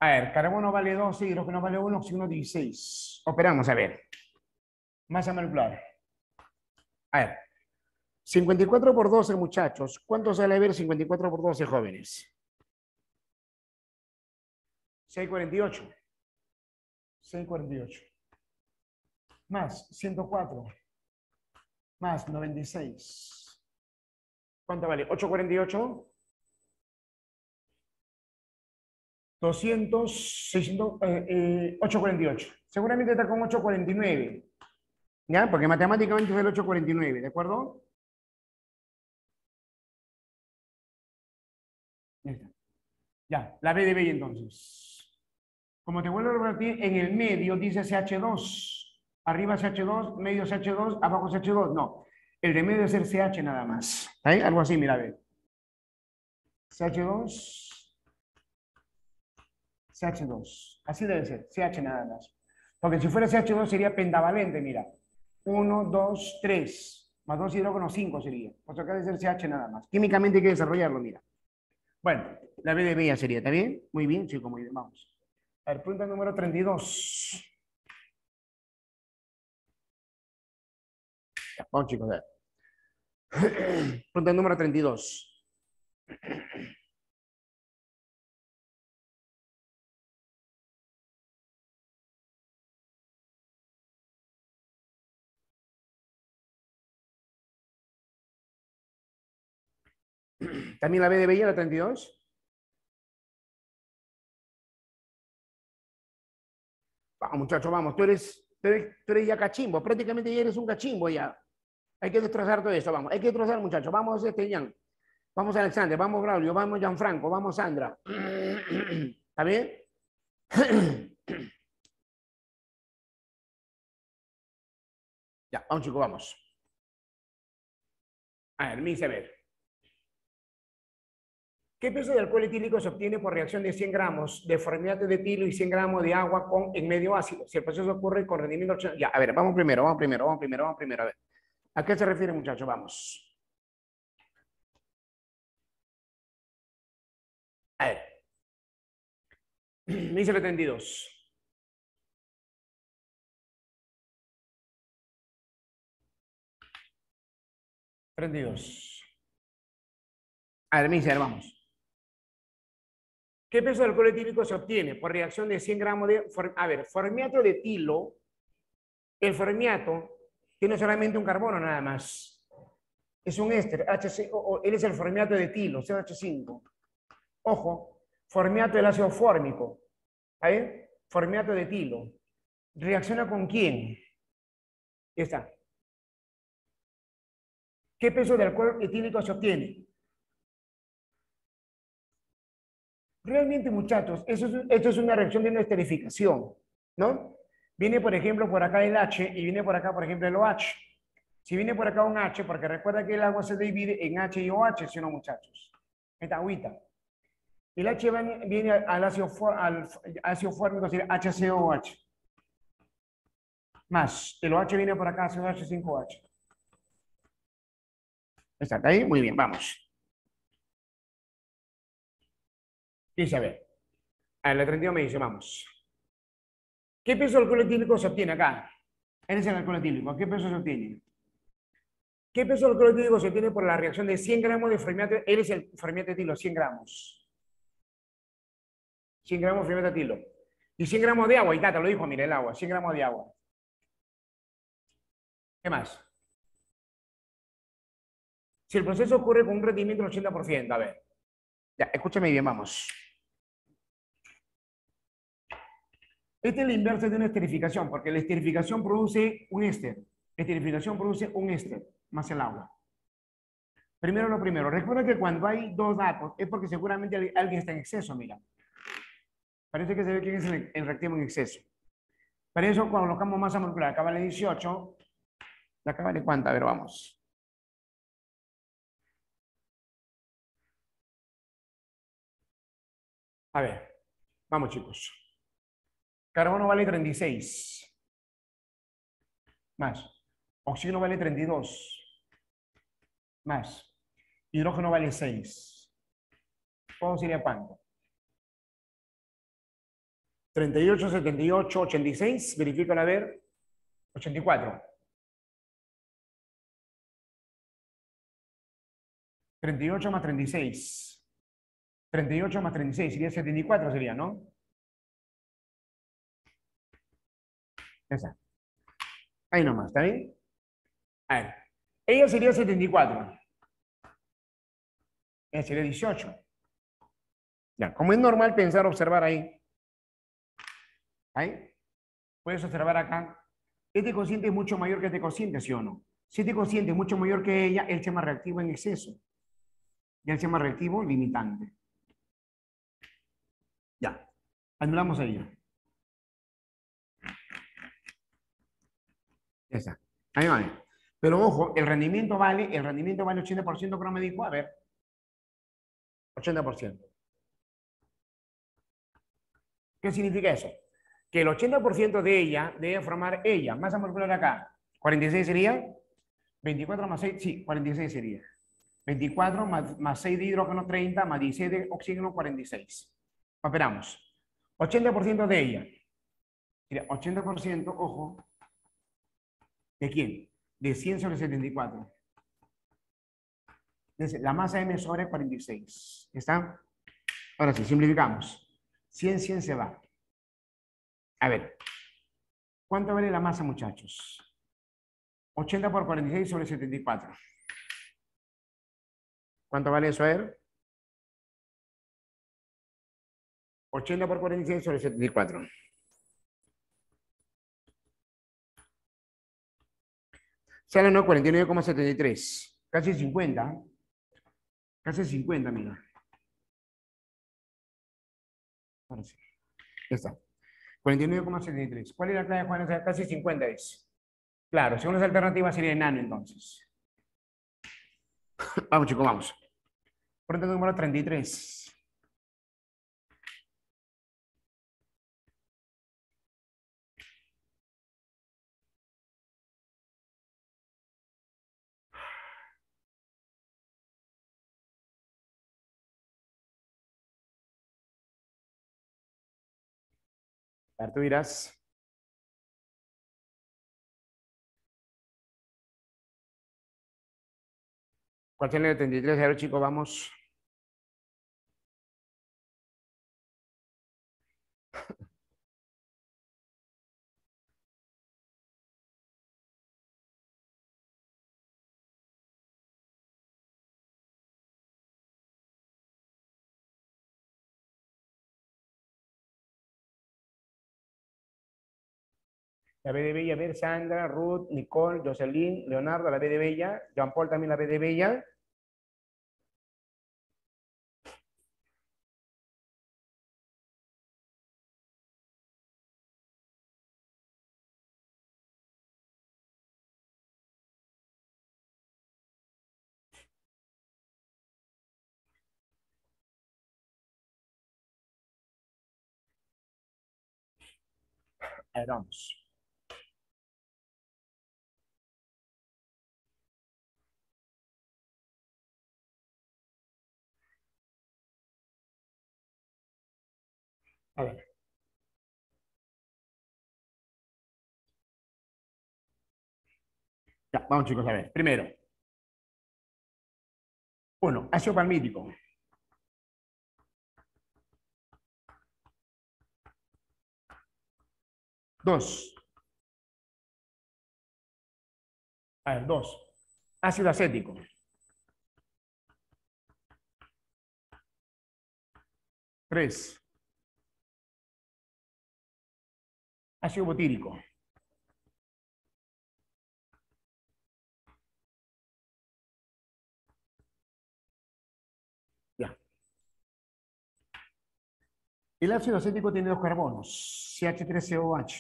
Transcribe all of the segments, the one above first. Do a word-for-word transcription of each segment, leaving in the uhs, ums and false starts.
A ver, carbono vale doce, hidrógeno vale uno, oxígeno dieciséis. Operamos, a ver. Masa molecular. A ver. cincuenta y cuatro por doce, muchachos. ¿Cuánto sale a ver cincuenta y cuatro por doce, jóvenes? seiscientos cuarenta y ocho. seiscientos cuarenta y ocho. Más ciento cuatro. Más noventa y seis. ¿Cuánto vale? ochocientos cuarenta y ocho. doscientos, seiscientos, eh, eh, ochocientos cuarenta y ocho. Seguramente está con ochocientos cuarenta y nueve. ¿Ya? Porque matemáticamente es el ochocientos cuarenta y nueve, ¿de acuerdo? Ya está. Ya, la B de B entonces. Como te vuelvo a repetir, en el medio dice C H dos. Arriba C H dos, medio C H dos, abajo C H dos. No, el de medio debe ser C H nada más. ¿Ahí? Algo así, mira, a ver. C H dos, C H dos. Así debe ser, C H nada más. Porque si fuera C H dos sería pentavalente, mira. uno, dos, tres. Más dos hidrógenos, cinco sería. Pues acá debe ser C H nada más. Químicamente hay que desarrollarlo, mira. Bueno, la B de B ya sería, ¿está bien? Muy bien, chicos, muy bien, vamos. A ver, pregunta número treinta y dos. Ya, vamos, chicos, a ver. Pregunta número treinta y dos. ¿También la B de B ya la treinta y dos? Vamos, muchachos, vamos. Tú eres, tú eres, tú eres ya cachimbo. Prácticamente ya eres un cachimbo ya. Hay que destrozar todo esto, vamos. Hay que destrozar, muchachos. Vamos, este, Jan. Vamos, Alexander. Vamos, Braulio. Vamos, Gianfranco. Vamos, Sandra. ¿Está bien? Ya, vamos, chicos, vamos. A ver, me dice, a ver. ¿Qué peso de alcohol etílico se obtiene por reacción de cien gramos de formiato de etilo y cien gramos de agua con en medio ácido? Si el proceso ocurre con rendimiento... Ya, a ver, vamos primero, vamos primero, vamos primero, vamos primero. A ver, ¿a qué se refiere, muchachos? Vamos. A ver. Me dice el treinta y dos. treinta y dos. A ver, me dice, a ver, vamos. ¿Qué peso de alcohol etílico se obtiene por reacción de cien gramos de... For, a ver, formiato de etilo. El formiato tiene solamente un carbono nada más. Es un éster, H C O. Él es el formiato de etilo, C H cinco. Ojo, formiato del ácido fórmico. ¿Ahí? Formiato de etilo. ¿Reacciona con quién? Ahí está. ¿Qué peso de alcohol etílico se obtiene? Realmente, muchachos, eso es, esto es una reacción de una esterificación, ¿no? Viene, por ejemplo, por acá el H y viene por acá, por ejemplo, el OH. Si viene por acá un H, porque recuerda que el agua se divide en H y OH, ¿sí o no, muchachos? Esta agüita. El H viene al ácido, al ácido fórmico, es decir, H C O H. Más, el OH viene por acá, C O H cinco H. ¿Está ahí? Muy bien, vamos. Dice, a ver. A ver, la treinta y dos me dice, vamos. ¿Qué peso de alcohol etílico se obtiene acá? Él es el alcohol etílico. ¿Qué peso se obtiene? ¿Qué peso de alcohol etílico se obtiene por la reacción de cien gramos de formiato? Él es el formiato etilo, cien gramos. cien gramos de formiato etilo. Y cien gramos de agua, y Tata lo dijo, mira, el agua, cien gramos de agua. ¿Qué más? Si el proceso ocurre con un rendimiento del ochenta por ciento, a ver. Ya, escúchame bien, vamos. Esta es la inversa de una esterificación, porque la esterificación produce un éster. La esterificación produce un éster, más el agua. Primero lo primero, recuerda que cuando hay dos datos es porque seguramente alguien está en exceso, mira. Parece que se ve quién es el, el reactivo en exceso. Para eso colocamos masa molecular. Acá vale dieciocho. ¿Y acá vale cuánta? A ver, vamos. A ver, vamos chicos. Carbono vale treinta y seis. Más. Oxígeno vale treinta y dos. Más. Hidrógeno vale seis. ¿Todo sería cuánto? treinta y ocho, setenta y ocho, ochenta y seis. Verifícalo a ver. ochenta y cuatro. treinta y ocho más treinta y seis. treinta y ocho más treinta y seis. Sería setenta y cuatro, sería, ¿no? Esa. Ahí nomás, ¿está bien? A ver. Ella sería setenta y cuatro. Ella sería dieciocho. Ya, como es normal pensar, observar ahí. Ahí. Puedes observar acá. Este cociente es mucho mayor que este cociente, ¿sí o no? Si este cociente es mucho mayor que ella, él se llama reactivo en exceso. Y él se llama reactivo limitante. Ya. Anulamos a ella. Ya está. Ahí va. Pero ojo, el rendimiento vale, el rendimiento vale ochenta por ciento, creo me dijo. A ver. ochenta por ciento. ¿Qué significa eso? Que el ochenta por ciento de ella debe formar ella. Masa molecular acá. cuarenta y seis sería. veinticuatro más seis, sí, cuarenta y seis sería. veinticuatro más, más seis de hidrógeno, treinta, más dieciséis de oxígeno, cuarenta y seis. Esperamos. ochenta por ciento de ella. Mira, ochenta por ciento, ojo. ¿De quién? De cien sobre setenta y cuatro. Entonces, la masa M sobre cuarenta y seis. ¿Está? Ahora sí, simplificamos. cien, cien se va. A ver. ¿Cuánto vale la masa, muchachos? ochenta por cuarenta y seis sobre setenta y cuatro. ¿Cuánto vale eso? A ver. ochenta por cuarenta y seis sobre setenta y cuatro. Sale no, cuarenta y nueve coma setenta y tres. Casi cincuenta. Casi cincuenta, mira. Ahora sí. Ya está. cuarenta y nueve coma setenta y tres. ¿Cuál es la clave, Juan? Casi cincuenta es. Claro, según las alternativas sería enano entonces. Vamos, chicos, vamos. Pregunta número treinta y tres. A ver, tú dirás. ¿Cuál sería el treinta y tres? A ver, chicos, vamos. La B de Bella, a ver, Sandra, Ruth, Nicole, Jocelyn, Leonardo, la B de Bella, Jean Paul también la B de Bella. A ver, vamos. A ver. Ya, vamos, chicos, a ver. Primero. Uno, ácido palmítico. Dos. A ver, dos. Ácido acético. Tres. Ácido butírico. Ya. El ácido acético tiene dos carbonos, C H tres C O H.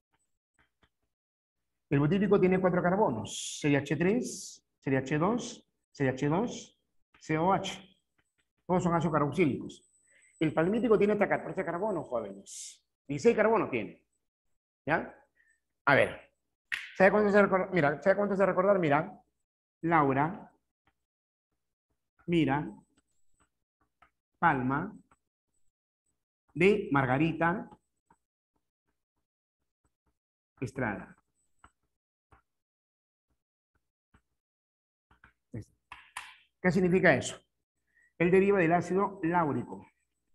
El butírico tiene cuatro carbonos, C H tres, C H dos, C H dos, C O H. Todos son ácidos carboxílicos. El palmítico tiene hasta catorce carbonos, jóvenes. dieciséis carbonos tiene. ¿Ya? A ver. ¿Sabe cuánto se recordar? Mira, ¿sabe cuánto se recordar? Mira. Laura. Mira. Palma. De Margarita. Estrada. ¿Qué significa eso? Él deriva del ácido láurico,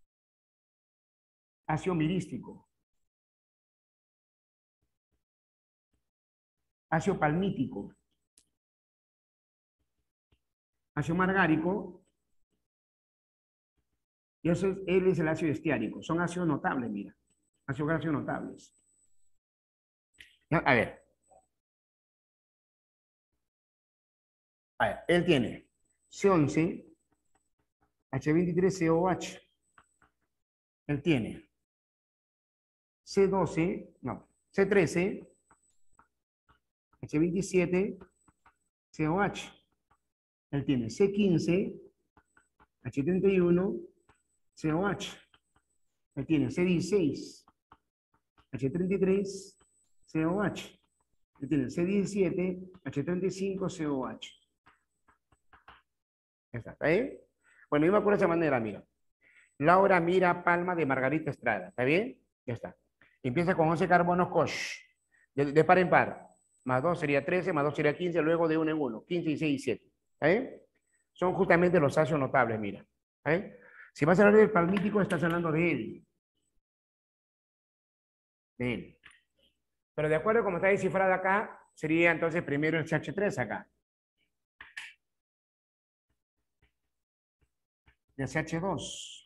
ácido mirístico, ácido palmítico, ácido margárico, y eso es, él es el ácido estiárico. Son ácidos notables, mira. Ácidos grasos notables. A ver. A ver, él tiene C once, H veintitrés C O H. Él tiene C doce, no, C trece, H veintisiete, C O H. Él tiene C quince, H treinta y uno, C O H. Él tiene C dieciséis, H treinta y tres, C O H. Él tiene C diecisiete, H treinta y cinco, C O H. ¿Está bien? Bueno, yo me acuerdo de esa manera, mira. Laura Mira Palma de Margarita Estrada. ¿Está bien? Ya está. Empieza con once carbonos Koch. De, de par en par. Más dos sería trece, más dos sería quince, luego de uno en uno. quince, dieciséis y siete. ¿Está bien? Son justamente los ácidos notables, mira. ¿Está bien? Si vas a hablar del palmítico, estás hablando de él. De él. Pero de acuerdo a como está descifrada acá, sería entonces primero el C H tres acá. Y el C H dos.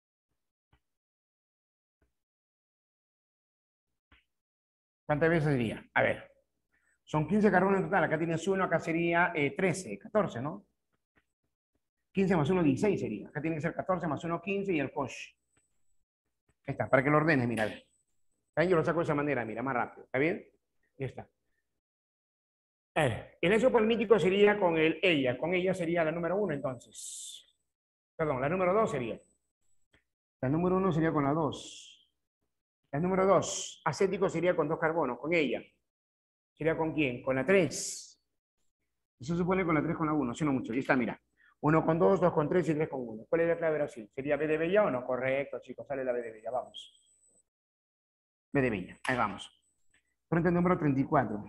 ¿Cuántas veces sería? A ver. Son quince carbonos en total. Acá tienes uno, acá sería eh, trece, catorce, ¿no? quince más uno, dieciséis sería. Acá tiene que ser catorce más uno, quince y el cosh. Ahí está, para que lo ordenes, mira. Ahí yo lo saco de esa manera, mira, más rápido. ¿Está bien? Ya está. Eh, el hecho político sería con el ella. Con ella sería la número uno, entonces. Perdón, la número dos sería. La número uno sería con la dos. La número dos, acético sería con dos carbonos, con ella. ¿Sería con quién? Con la tres. Eso se supone con la tres con la uno, si no mucho. Ahí está, mira. uno con dos, dos con tres y tres con uno. ¿Cuál es la clave así? ¿Sería B de Bella o no? Correcto, chicos, sale la B de Bella, vamos. B de Bella, ahí vamos. Frente número treinta y cuatro.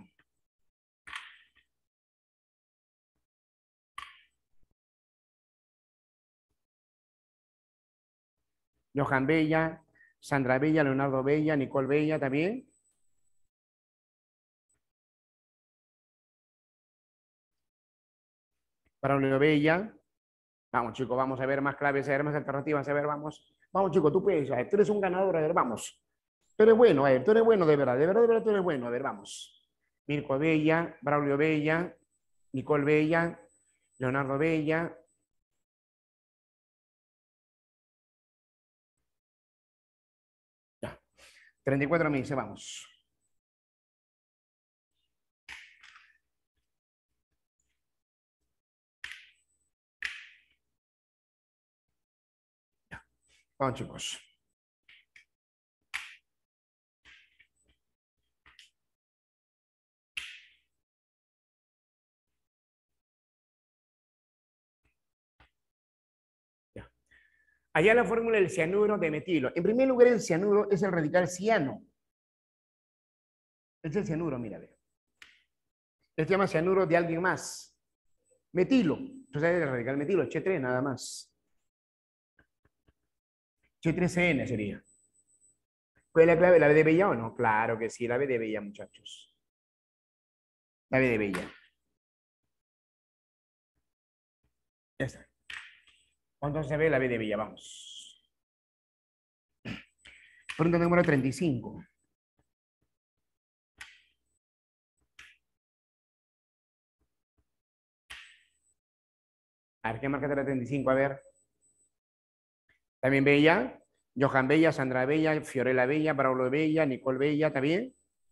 Johan Bella, Sandra Bella, Leonardo Bella, Nicole Bella, ¿también? Braulio Bella. Vamos, chicos, vamos a ver más claves, a ver más alternativas, a ver, vamos. Vamos, chicos, tú puedes, a ver, tú eres un ganador, a ver, vamos. Tú eres bueno, a ver, tú eres bueno de verdad, de verdad, de verdad, tú eres bueno, a ver, vamos. Mirko Bella, Braulio Bella, Nicole Bella, Leonardo Bella. Ya, treinta y cuatro me dice, vamos. Ya, vamos, chicos. Ya. Allá la fórmula del cianuro de metilo. En primer lugar, el cianuro es el radical ciano. Es el cianuro, mira, ve. Este se llama cianuro de alguien más. Metilo. Entonces es el radical metilo, H tres nada más. H tres C N sería. ¿Cuál es la clave? ¿La B de Bella o no? Claro que sí, la B de Bella, muchachos. La B de Bella. Ya está. ¿Cuánto se ve la B de Bella? Vamos. Pregunta número treinta y cinco. A ver, ¿qué marca la treinta y cinco? A ver. ¿También Bella? Johan Bella, Sandra Bella, Fiorella Bella, Braulo Bella, Nicole Bella, ¿está bien?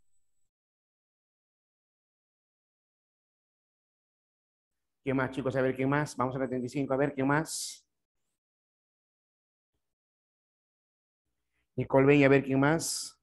¿Quién más, chicos? A ver, ¿quién más? Vamos a la treinta y cinco, a ver, ¿quién más? Nicole Bella, a ver, ¿quién más?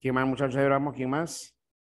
¿Quién más, muchachos? Ahí vamos, ¿quién más?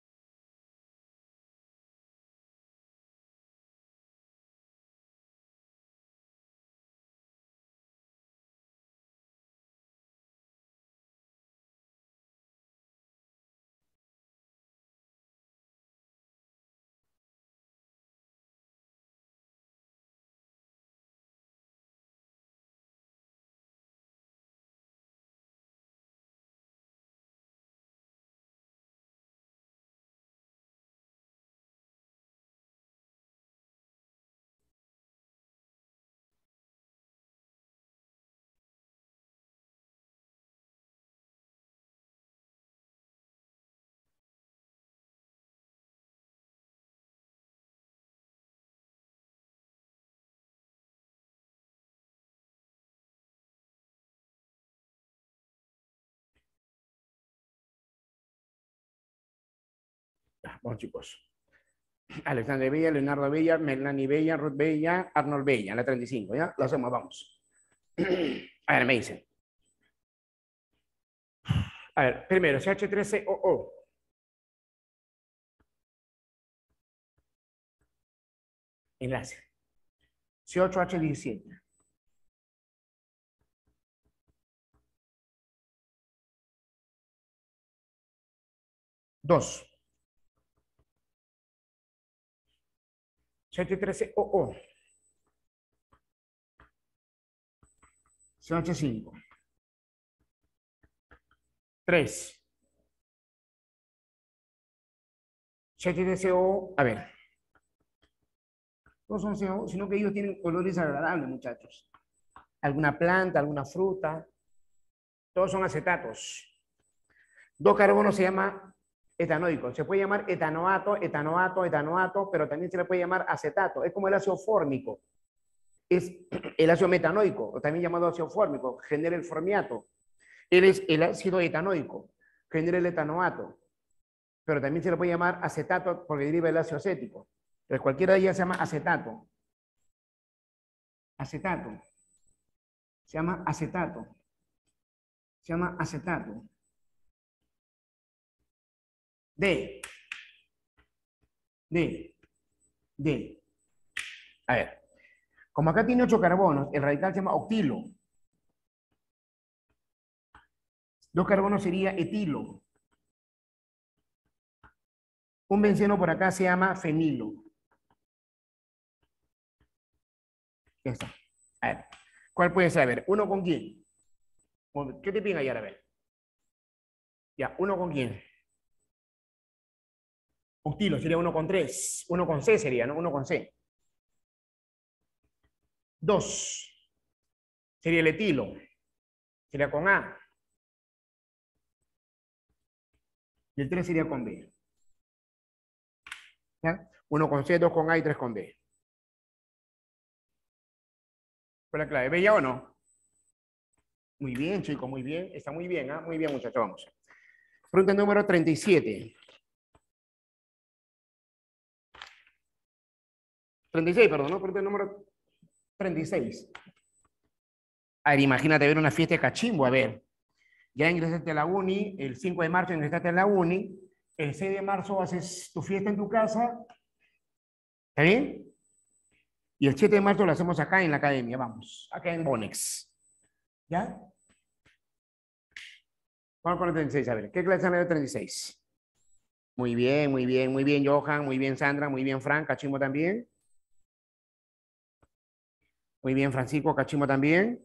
Ya, bueno, chicos. Alexander Bella, Leonardo Bella, Melanie Bella, Ruth Bella, Arnold Bella, la treinta y cinco, ¿ya? Lo hacemos, vamos. A ver, me dicen. A ver, primero, C H tres C O O. Enlace. C ocho H diecisiete. Dos. C H tres C O O. C H cinco. Tres. C H tres C O O. A ver. No son C O O, sino que ellos tienen olores agradables, muchachos. Alguna planta, alguna fruta. Todos son acetatos. Dos carbonos se llama etanoico. Se puede llamar etanoato, etanoato, etanoato, pero también se le puede llamar acetato. Es como el ácido fórmico. Es el ácido metanoico, o también llamado ácido fórmico, genera el formiato. Él es el ácido etanoico, genera el etanoato. Pero también se le puede llamar acetato porque deriva del ácido acético. Entonces, cualquiera de ellas se llama acetato. Acetato. Se llama acetato. Se llama acetato. D. D. D. A ver. Como acá tiene ocho carbonos, el radical se llama octilo. Dos carbonos sería etilo. Un benceno por acá se llama fenilo. Ya está. A ver. ¿Cuál puede ser? A ver, ¿uno con quién? ¿Qué te piden ayer? A ver. Ya, ¿uno con quién? Octilo sería uno con tres. Uno con C sería, ¿no? Uno con C. Dos. Sería el etilo. Sería con A. Y el tres sería con B. ¿Ya? Uno con C, dos con A y tres con B. ¿Fue la clave? ¿Bella o no? Muy bien, chicos, muy bien. Está muy bien, ¿ah? ¿eh? Muy bien, muchachos, vamos. Pregunta número treinta y siete. treinta y seis, perdón, ¿no? Pregunta número treinta y seis. A ver, imagínate ver una fiesta de cachimbo, a ver. Ya ingresaste a la uni, el cinco de marzo ingresaste a la uni, el seis de marzo haces tu fiesta en tu casa, ¿está bien? Y el siete de marzo lo hacemos acá en la academia, vamos, acá en Bonex. ¿Ya? Vamos con el treinta y seis, a ver, ¿qué clase es la de treinta y seis? Muy bien, muy bien, muy bien, Johan, muy bien, Sandra, muy bien, Frank, Cachimbo también. Muy bien, Francisco, Cachimbo también.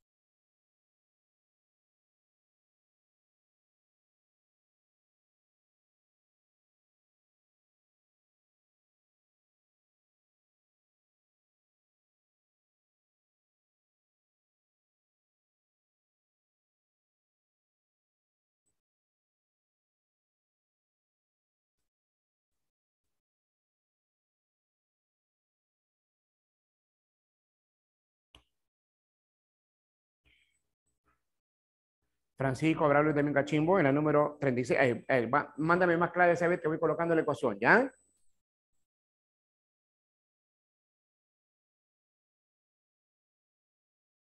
Francisco, Braulio también Cachimbo, en la número treinta y seis. Eh, eh, va, mándame más claves a ver que voy colocando la ecuación, ¿ya?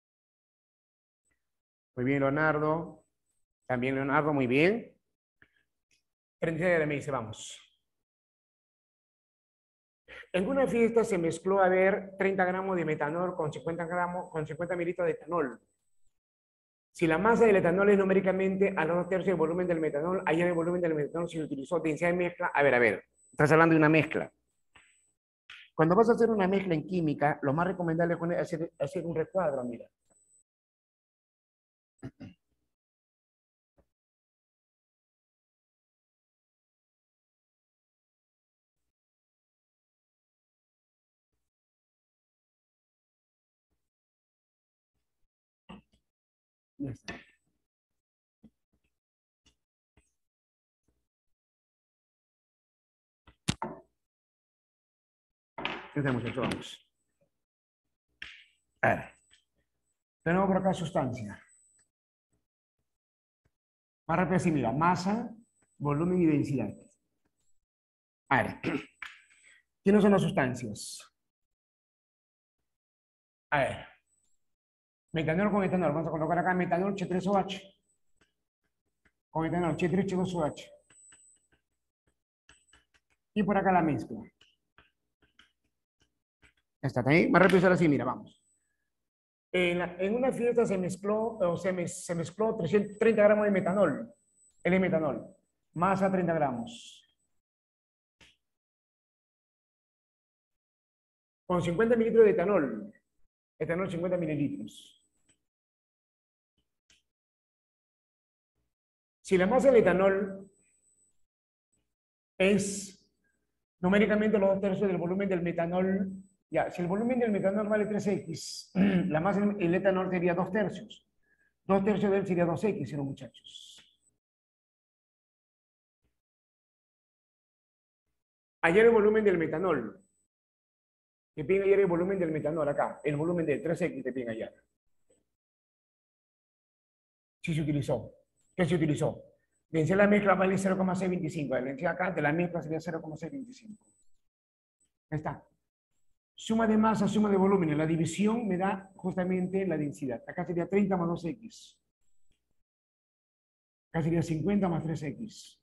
Muy bien, Leonardo. También Leonardo, muy bien. treinta y siete me dice, vamos. En una fiesta se mezcló, a ver, treinta gramos de metanol con cincuenta gramos, con cincuenta mililitros de etanol. Si la masa del etanol es numéricamente a los dos tercios del volumen del metanol, ahí en el volumen del metanol se utilizó densidad de mezcla. A ver, a ver, estás hablando de una mezcla. Cuando vas a hacer una mezcla en química, lo más recomendable es hacer, hacer un recuadro, mira. Ya está. Ya está, muchachos, vamos. A ver. Tenemos por acá sustancia. Más rápido así, mira, masa, volumen y densidad. A ver, ¿quiénes son las sustancias? A ver, metanol con etanol. Vamos a colocar acá metanol H tres O H. Con etanol H tres H dos O H. Y por acá la mezcla. Ya está, también más rápido así, mira, vamos. En, la, en una fiesta se mezcló, o se, me, se mezcló trescientos treinta gramos de metanol. El es metanol. Masa treinta gramos. Con cincuenta mililitros de etanol. Etanol cincuenta mililitros. Si la masa del etanol es numéricamente los dos tercios del volumen del metanol, ya, si el volumen del metanol vale tres equis, la masa del etanol sería dos tercios. Dos tercios de él sería dos equis, ¿no, muchachos? Ayer el volumen del metanol. Te piden ayer el volumen del metanol acá. El volumen de tres equis te piden ayer. Sí se utilizó. ¿Qué se utilizó? Densidad de la mezcla vale cero coma seiscientos veinticinco. La densidad acá de la mezcla sería cero coma seiscientos veinticinco. Ahí está. Suma de masa, suma de volumen. La división me da justamente la densidad. Acá sería treinta más dos equis. Acá sería cincuenta más tres equis.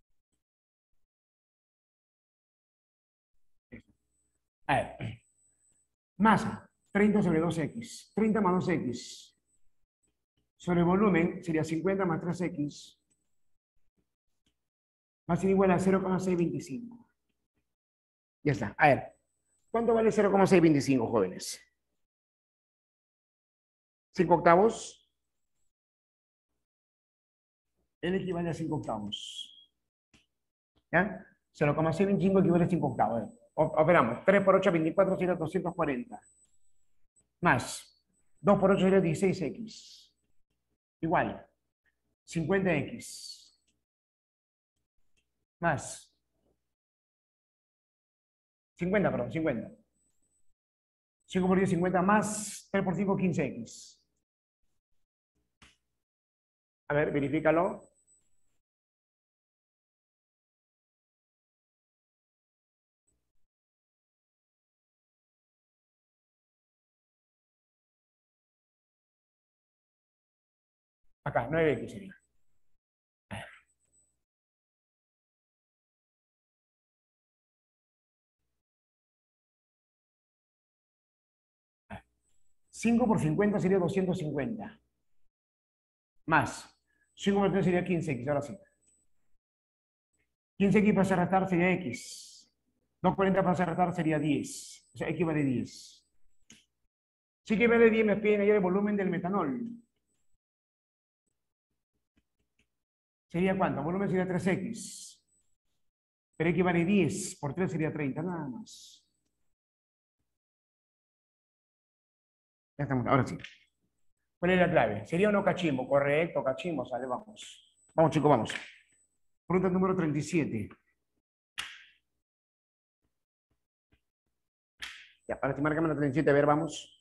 A ver. Masa, treinta sobre dos equis. treinta más dos equis. Sobre volumen sería cincuenta más tres equis. Va a ser igual a cero coma seiscientos veinticinco. Ya está. A ver. ¿Cuánto vale cero coma seiscientos veinticinco, jóvenes? ¿cinco octavos? N equivale a cinco octavos. ¿Ya? cero coma seiscientos veinticinco equivale a cinco octavos. Operamos. tres por ocho, veinticuatro, sería doscientos cuarenta. Más. dos por ocho sería dieciséis equis. Igual. cincuenta equis. Más. cincuenta, perdón, cincuenta. cinco por diez, cincuenta, más tres por cinco, quince equis. A ver, verifícalo. Acá, nueve equis sería. cinco por cincuenta sería doscientos cincuenta. Más. cinco por tres sería quince equis, ahora sí. quince equis para restar sería X. doscientos cuarenta para restar sería diez. O sea, X vale diez. Si X vale diez, me piden ayer el volumen del metanol. ¿Sería cuánto? El volumen sería tres equis. Pero X vale diez. Por tres sería treinta, nada más. Ya estamos, ahora sí. ¿Cuál es la clave? ¿Sería o no cachimbo? Correcto, cachimbo, sale, vamos. Vamos, chicos, vamos. Pregunta número treinta y siete. Ya, para ti, márcame la treinta y siete, a ver, vamos.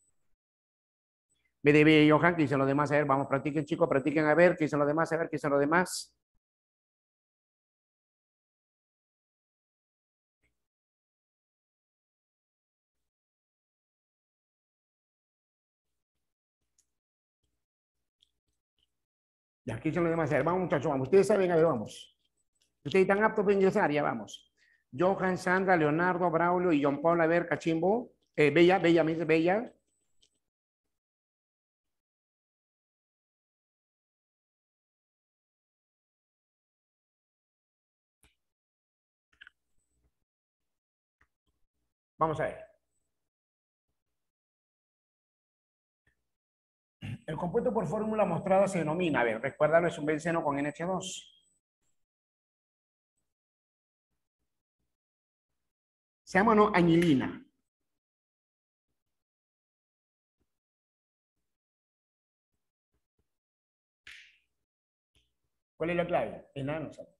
B D B y Johan, ¿qué dicen los demás? A ver, vamos, practiquen, chicos, practiquen, a ver, ¿qué dicen los demás? A ver, ¿qué dicen los demás? Ya, ¿qué dicen los demás? A ver, vamos, muchachos, vamos. Ustedes saben, a ver, vamos. Ustedes están aptos para ingresar, ya vamos. Johan, Sandra, Leonardo, Braulio y John Paul, a ver, Cachimbo. Eh, Bella, Bella, me dice Bella. Vamos a ver. El compuesto por fórmula mostrada se denomina, a ver, recuérdalo, es un benceno con N H dos. Se llama no anilina. ¿Cuál es la clave? Enano, ¿sabes?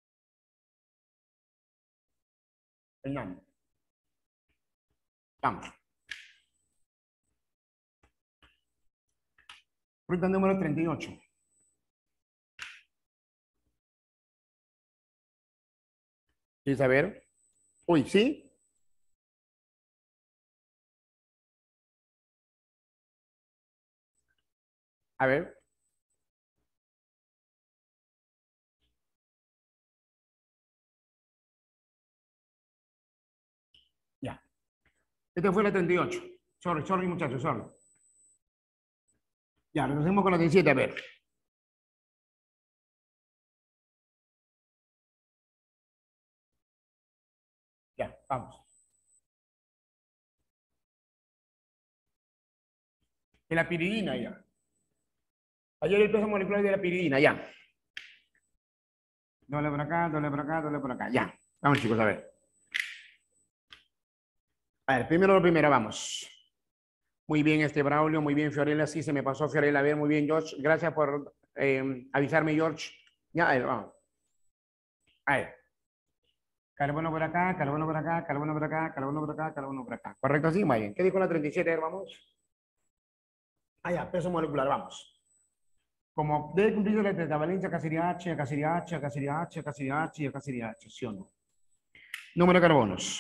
Enano. Vamos. Ruta número treinta y ocho. ¿Quieres saber? Uy, ¿sí? A ver, ya. Esta fue la treinta y ocho. Sorry, sorry, muchachos, sorry. Ya, nos hacemos con la treinta y siete, a ver. Ya, vamos. De la piridina, ya. Ayer el peso molecular de la piridina, ya. Doble por acá, doble por acá, doble por acá, ya. Vamos, chicos, a ver. A ver, primero lo primero, vamos. Muy bien, este Braulio, muy bien, Fiorella, sí, se me pasó Fiorella, a ver, muy bien, George. Gracias por eh, avisarme, George. Ya, a ver, vamos. A ver. Carbono por acá, carbono por acá, carbono por acá, carbono por acá, carbono por acá. ¿Correcto? Sí, muy bien. ¿Qué dijo la treinta y siete? A ver, vamos. Ah, ya, peso molecular, vamos. Como debe cumplirse la tetravalencia, acá sería H, acá sería H, acá sería H, acá sería H y acá sería H, ¿sí o no? Número de carbonos.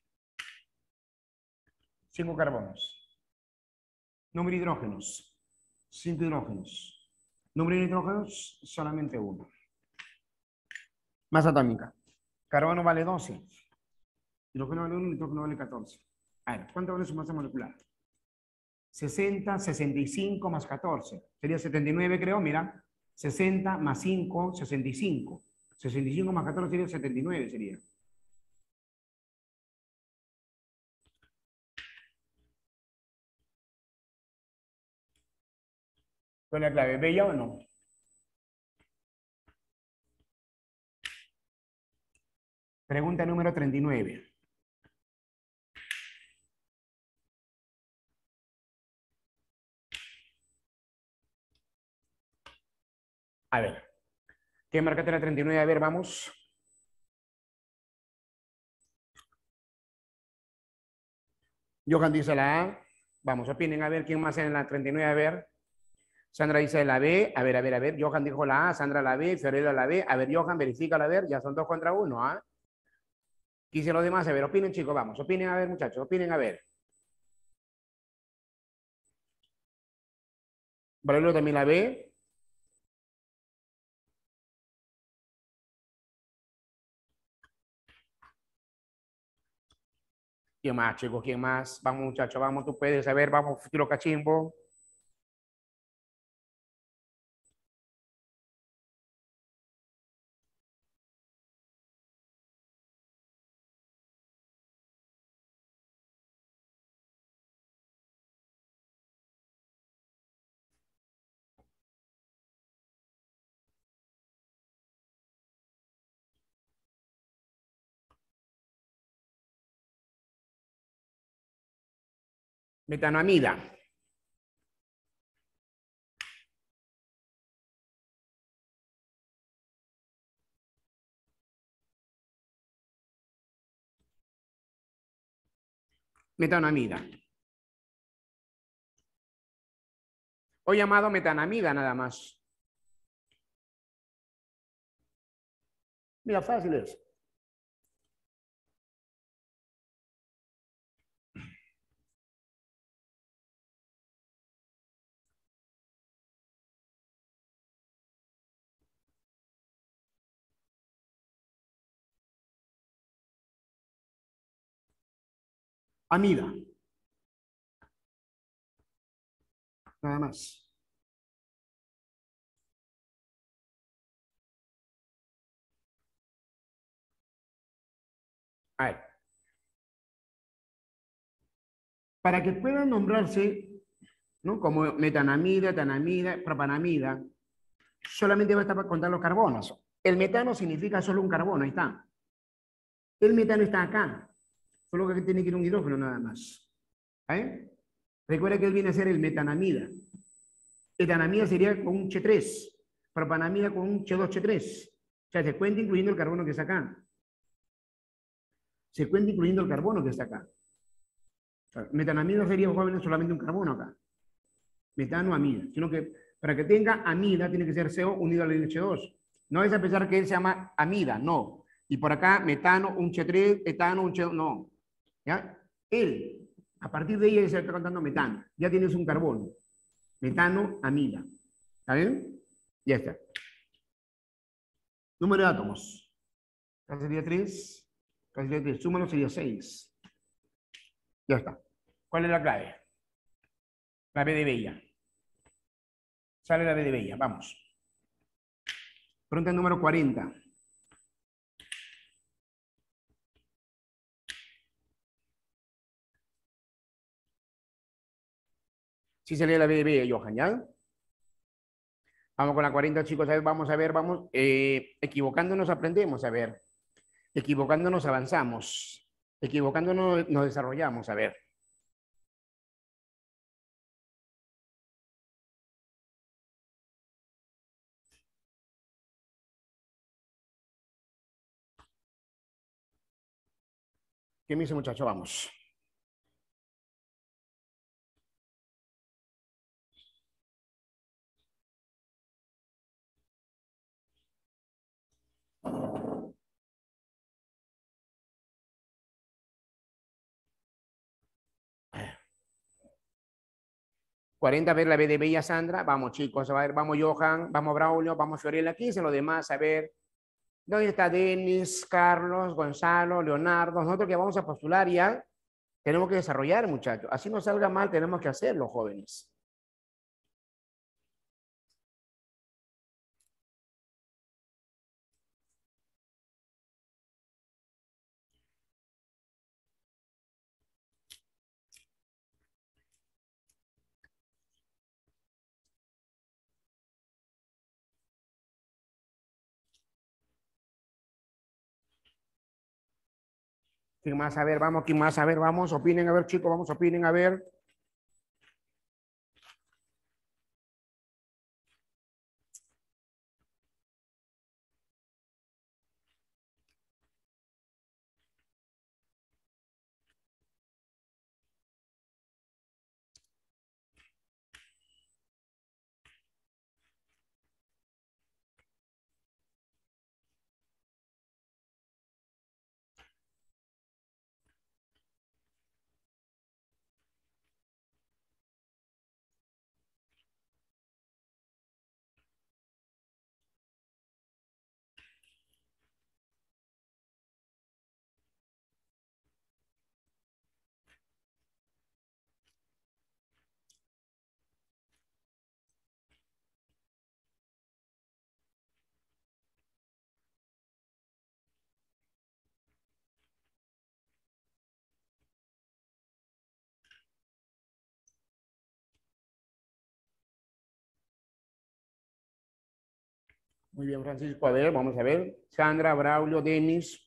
Cinco carbonos. Número de hidrógenos. Cinco hidrógenos. Número de nitrógenos, solamente uno. Masa atómica. Carbono vale doce. Hidrógeno vale uno, nitrógeno vale catorce. A ver, ¿cuánto vale su masa molecular? sesenta, sesenta y cinco más catorce. Sería setenta y nueve, creo, mira. sesenta más cinco, sesenta y cinco. sesenta y cinco más catorce sería setenta y nueve, sería. ¿Cuál es la clave? ¿Bella o no? Pregunta número treinta y nueve. A ver, ¿qué marca la treinta y nueve? A ver, vamos. Johan dice la A. Vamos, opinen a ver quién más en la treinta y nueve. A ver. Sandra dice la B. A ver, a ver, a ver. Johan dijo la A, Sandra la B, Fiorella la B. A ver, Johan, verifica a ver. Ya son dos contra uno, ¿ah? Quise los demás. A ver, opinen, chicos, vamos. Opinen a ver, muchachos. Opinen a ver. Braulio también la B. ¿Quién más, chicos? ¿Quién más? Vamos, muchachos, vamos, tú puedes. A ver, vamos, futuro cachimbo. Metanamida. Metanamida. O llamado metanamida nada más. Mira, fácil es. amida. Nada más. A ver. Para que pueda nombrarse, ¿no?, como metanamida, etanamida, propanamida, solamente va a estar para contar los carbonos. El metano significa solo un carbono, ahí está. El metano está acá. Solo que tiene que ir un hidrógeno nada más. ¿Eh? Recuerda que él viene a ser el metanamida. Etanamida sería con un H tres. Propanamida con un H dos H tres. O sea, se cuenta incluyendo el carbono que está acá. Se cuenta incluyendo el carbono que está acá. O sea, metanamida sería, jóvenes, solamente un carbono acá. Metano, amida. Sino que para que tenga amida tiene que ser C O unido al H dos. No es a pesar que él se llama amida, no. Y por acá, metano, un H tres, etano, un H dos, no. ¿Ya? Él, a partir de ahí se está contando metano. Ya tienes un carbono. Metano, amida. ¿Está bien? Ya está. Número de átomos. Acá sería tres. Acá sería tres. Súmalo sería seis. Ya está. ¿Cuál es la clave? La B de Bella. Sale la B de Bella. Vamos. Pregunta número cuarenta. Sí sale la B de Bella, Johan, ¿ya? Vamos con la cuarenta, chicos. A ver, vamos a ver, vamos. Eh, equivocándonos aprendemos, a ver. Equivocándonos avanzamos. Equivocándonos nos desarrollamos, a ver. ¿Qué me dice, muchacho? Vamos. cuarenta, a ver la B de Bella, Sandra. Vamos, chicos, a ver, vamos, Johan, vamos, Braulio, vamos, Fiorella. Aquí en los demás, a ver. ¿Dónde está Denis, Carlos, Gonzalo, Leonardo? Nosotros que vamos a postular ya, tenemos que desarrollar, muchachos. Así no salga mal, tenemos que hacerlo, jóvenes. ¿Quién más? A ver, vamos, ¿quién más? A ver, vamos, opinen, a ver, chicos, vamos, opinen, a ver. Muy bien, Francisco, a ver, vamos a ver. Sandra, Braulio, Denis.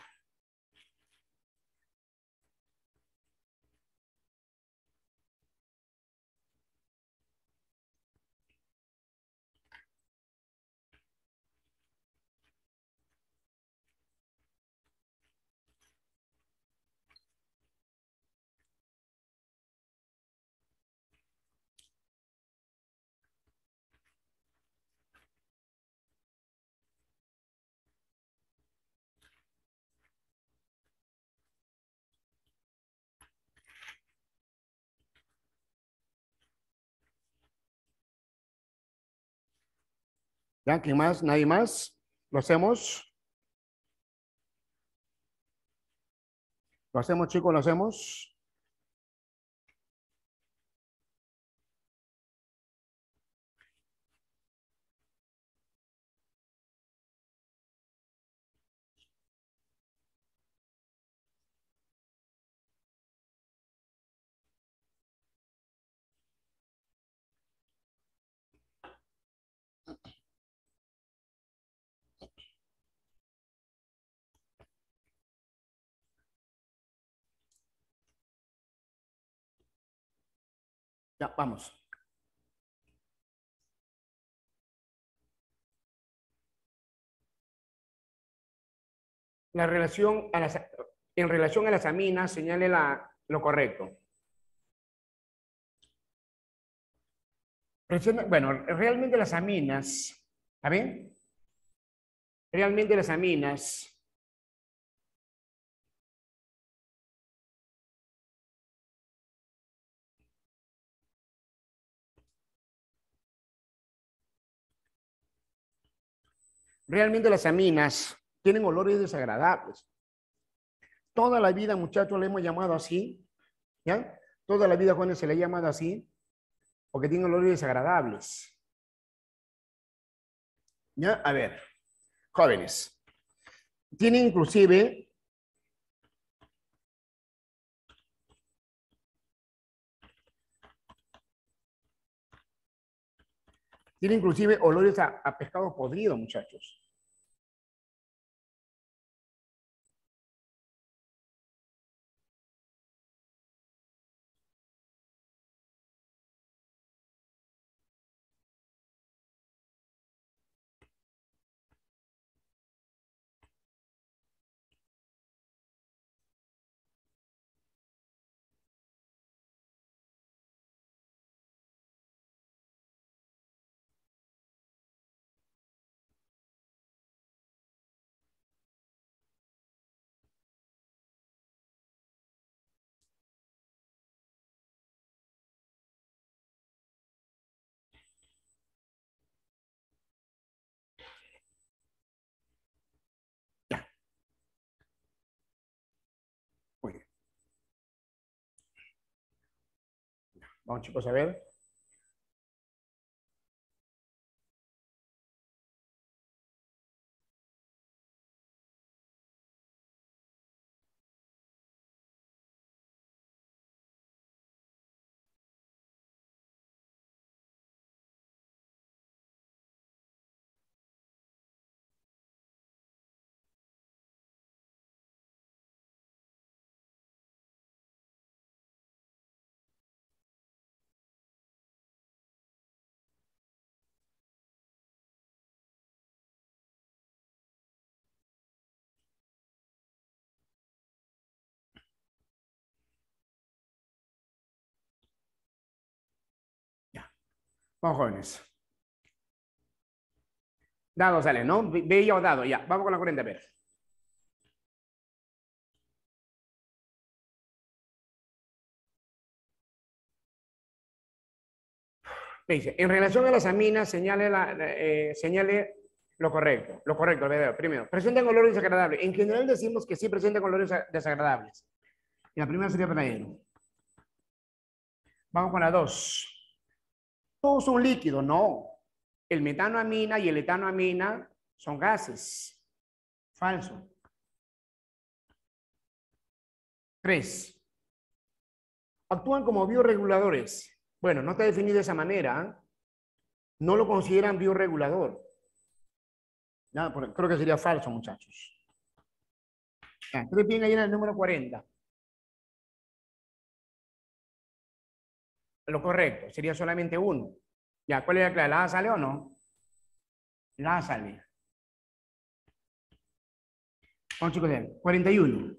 ¿Ya? ¿Quién más? ¿Nadie más? ¿Lo hacemos? ¿Lo hacemos, chicos? ¿Lo hacemos? Ya, vamos. La relación a las, en relación a las aminas, señale la, lo correcto. Bueno, realmente las aminas, ¿está bien? Realmente las aminas realmente las aminas tienen olores desagradables. Toda la vida, muchachos, le hemos llamado así, ¿ya? Toda la vida, jóvenes, se le ha llamado así, porque tienen olores desagradables. ¿Ya? A ver, jóvenes. Tienen inclusive tiene inclusive olores a, a pescado podrido, muchachos. Ya. Muy bien. Vamos, chicos, a ver. Ya. Vamos, jóvenes. Dado sale, ¿no? Bella o dado, ya. Vamos con la corriente, a ver. Dice, en relación a las aminas, señale, la, eh, señale lo correcto. Lo correcto, verdadero. Primero, presentan olores desagradables. En general decimos que sí presentan olores desagradables. Y la primera sería verdadero. Vamos con la dos. Todos son líquidos, no. El metanoamina y el etanoamina son gases. Falso. Tres. Actúan como bioreguladores. Bueno, no está definido de esa manera. No lo consideran bioregulador. Ya, creo que sería falso, muchachos. Ya, ustedes bien ahí en el número cuarenta. Lo correcto, sería solamente uno. Ya, ¿cuál es la clave? ¿La A sale o no? La A sale. Vamos, chicos, bien. cuarenta y uno.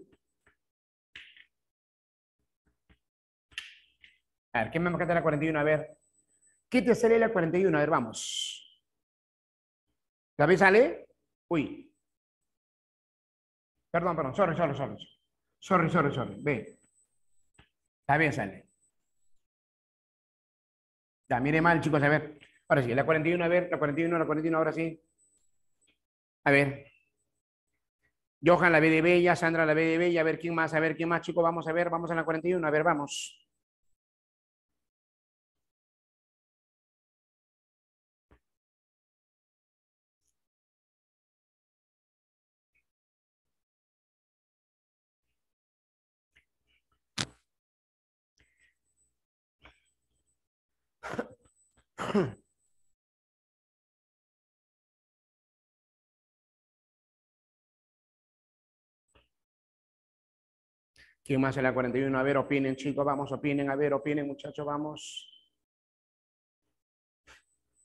A ver, ¿qué me marca la cuarenta y uno? A ver. ¿Qué te sale la cuarenta y uno? A ver, vamos. ¿La B sale? Uy. Perdón, perdón. Sorry, sorry, sorry. Sorry, sorry, sorry. B. La B sale. Ya, mire mal, chicos, a ver. Ahora sí, la cuarenta y uno, a ver, la cuarenta y uno, la cuarenta y uno, ahora sí. A ver. Johan, la B de Bella, Sandra, la B de Bella, a ver quién más, a ver quién más, chicos, vamos a ver, vamos a la cuarenta y uno, a ver, vamos. ¿Quién más en la cuarenta y uno? A ver, opinen, chicos, vamos, opinen, a ver, opinen, muchachos, vamos.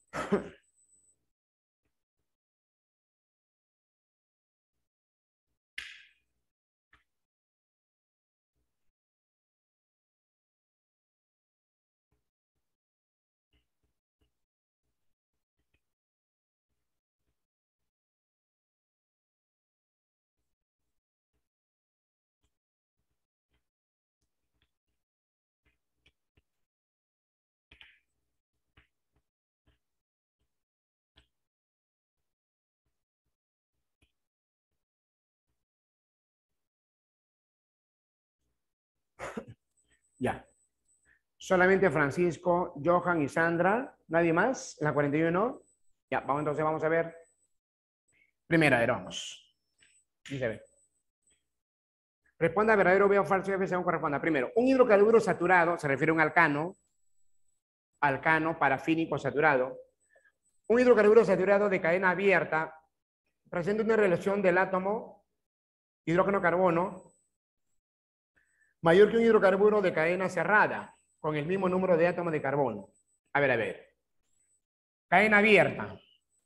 Ya. Solamente Francisco, Johan y Sandra. ¿Nadie más? ¿En la cuarenta y uno? Ya, vamos entonces, vamos a ver. Primera, a ver, vamos. Dice, a ver. Responda verdadero, veo falso, F según corresponda. Primero, un hidrocarburo saturado se refiere a un alcano, alcano parafínico saturado. Un hidrocarburo saturado de cadena abierta presenta una relación del átomo hidrógeno-carbono mayor que un hidrocarburo de cadena cerrada con el mismo número de átomos de carbono. A ver, a ver. Cadena abierta.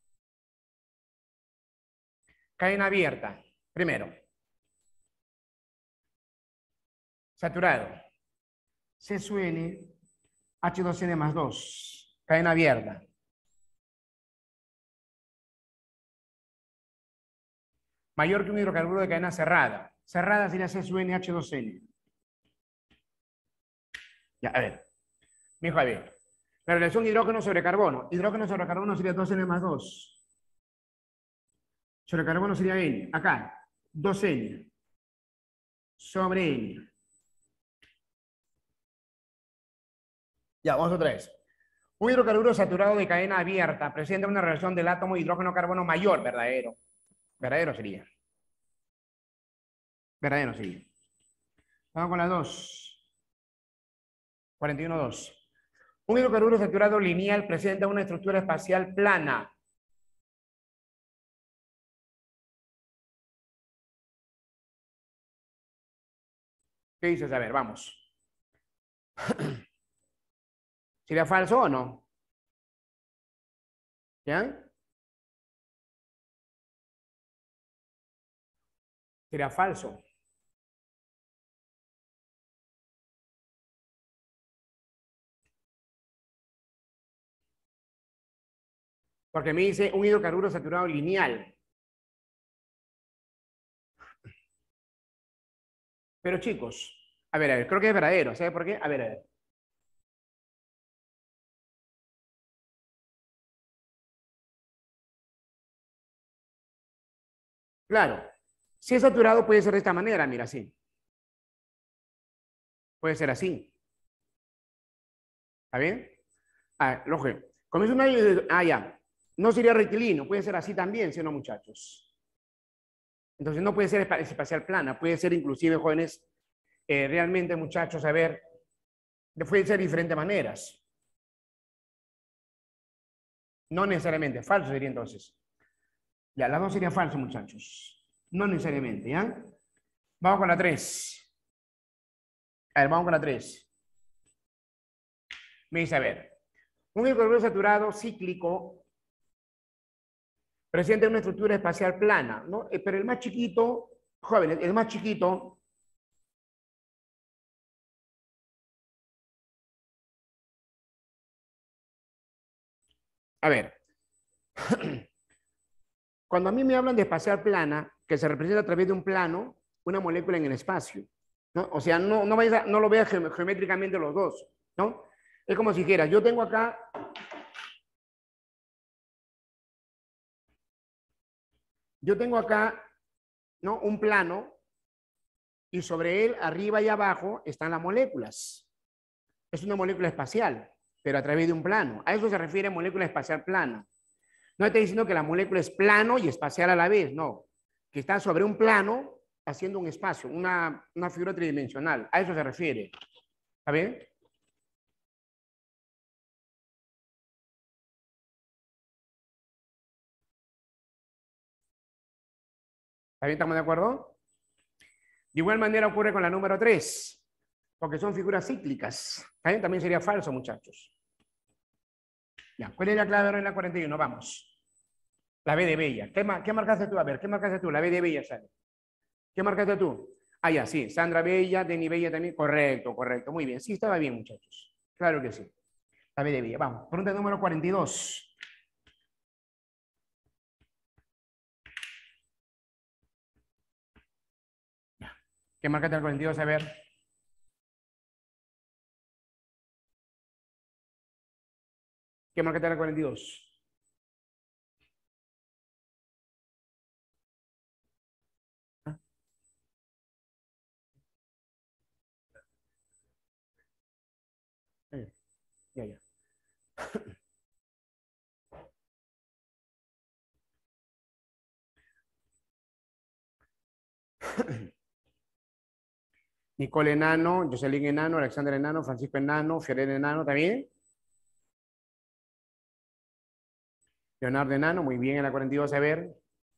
Cadena abierta. Primero. Saturado. C S U N, H dos N más dos. Cadena abierta. Mayor que un hidrocarburo de cadena cerrada. Cerrada sería C S U N, H dos N. Ya, a ver. Mi hijo, a ver. La relación hidrógeno sobre carbono. Hidrógeno sobre carbono sería dos N más dos. Sobre carbono sería N. Acá, dos N. Sobre N. Ya, vamos otra vez. Un hidrocarburo saturado de cadena abierta presenta una relación del átomo hidrógeno-carbono mayor, verdadero. Verdadero sería. Verdadero sería. Vamos con la dos. cuarenta y uno dos. Un hidrocarburo saturado lineal presenta una estructura espacial plana. ¿Qué dices? A ver, vamos. ¿Sería falso o no? ¿Ya? Sería falso. Porque me dice un hidrocarburo saturado lineal. Pero chicos, a ver, a ver, creo que es verdadero. ¿Sabe por qué? A ver, a ver. Claro, si es saturado puede ser de esta manera, mira, así. Puede ser así. ¿Está bien? Ah, lógico. Como es una... Ah, ya. No sería rectilíneo, puede ser así también, ¿sí o no, muchachos? Entonces no puede ser espacial plana, puede ser inclusive, jóvenes, eh, realmente, muchachos, a ver, puede ser de diferentes maneras. No necesariamente, falso sería entonces. Ya, las dos serían falsos, muchachos. No necesariamente, ¿ya? Vamos con la tres. A ver, vamos con la tres. Me dice, a ver, un hidrocarburo saturado cíclico presenta una estructura espacial plana, ¿no? Eh, pero el más chiquito, jóvenes, el más chiquito, a ver, cuando a mí me hablan de espacial plana, que se representa a través de un plano, una molécula en el espacio, ¿no? O sea, no, no, vayas a, no lo veas geométricamente los dos, ¿no? Es como si dijeras, yo tengo acá, yo tengo acá, ¿no? Un plano y sobre él, arriba y abajo, están las moléculas. Es una molécula espacial, pero a través de un plano. A eso se refiere molécula espacial plana. No está diciendo que la molécula es plano y espacial a la vez, no. Que está sobre un plano haciendo un espacio, una, una figura tridimensional. A eso se refiere. ¿Está bien? ¿Está bien? ¿Estamos de acuerdo? De igual manera ocurre con la número tres, porque son figuras cíclicas. ¿Está bien? También sería falso, muchachos. Ya, ¿cuál es la clave ahora en la cuarenta y uno? Vamos. La B de Bella. ¿Qué, ma- qué marcaste tú? A ver, ¿qué marcaste tú? La B de Bella sale. ¿Qué marcaste tú? Ah, ya, sí. Sandra Bella, Denny Bella también. Correcto, correcto. Muy bien. Sí, estaba bien, muchachos. Claro que sí. La B de Bella. Vamos. Pregunta número cuarenta y dos. Ya. ¿Qué marcaste en el cuarenta y dos? A ver. ¿Qué marcaste en el cuarenta y dos? Ah, ya, ya. Ya. Nicole Enano, Jocelyn Enano, Alexander Enano, Francisco Enano, Fiorella Enano también. Leonardo Enano, muy bien en la cuarenta y dos. A ver.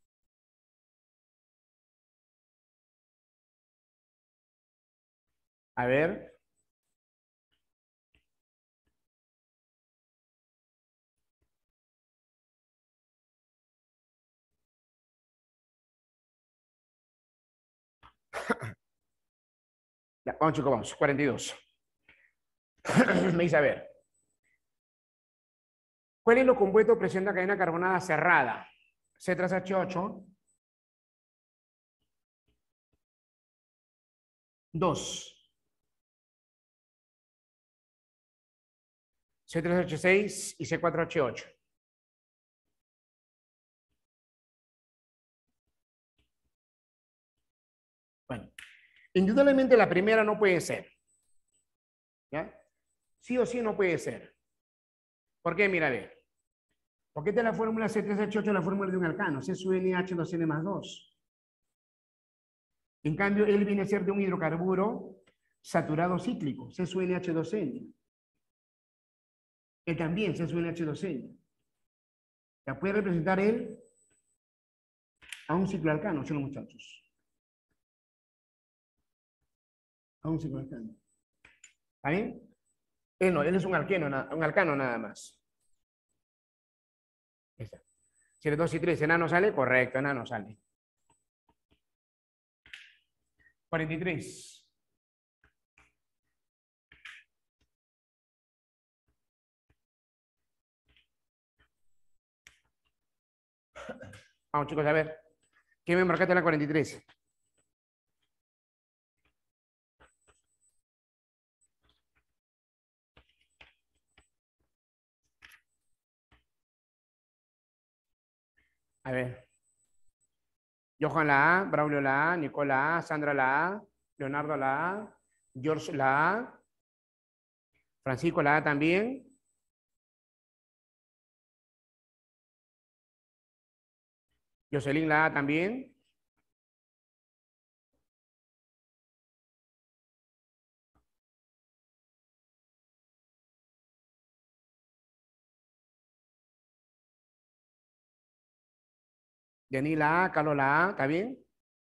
A ver. Ya, vamos, chicos, vamos. cuarenta y dos. Me dice, a ver. ¿Cuál es lo compuesto de presión de la cadena carbonada cerrada? C tres H ocho. dos. C tres H seis y C cuatro H ocho. Bueno, indudablemente la primera no puede ser. ¿Ya? Sí o sí no puede ser. ¿Por qué? Mira, a ver. Porque esta es la fórmula C tres H ocho, la fórmula de un alcano. C sub N H dos N más dos. En cambio, él viene a ser de un hidrocarburo saturado cíclico, C sub N H dos N. Él también, C sub N H dos N. Ya puede representar él a un ciclo alcano, ¿sí, los muchachos? A un ciclo alcano. ¿Está bien? Él no, él es un alqueno, un alcano nada más. Esa. Si eres dos y tres, enano sale, correcto, enano sale. cuarenta y tres. Vamos, chicos, a ver. ¿Qué me marcaste en la cuarenta y tres? A ver. Johan la A, Braulio la A, Nicola A, Sandra la A, Leonardo la A, George la A, Francisco la A también, Jocelyn la A también, Denis la A, Carlos la A, ¿está bien?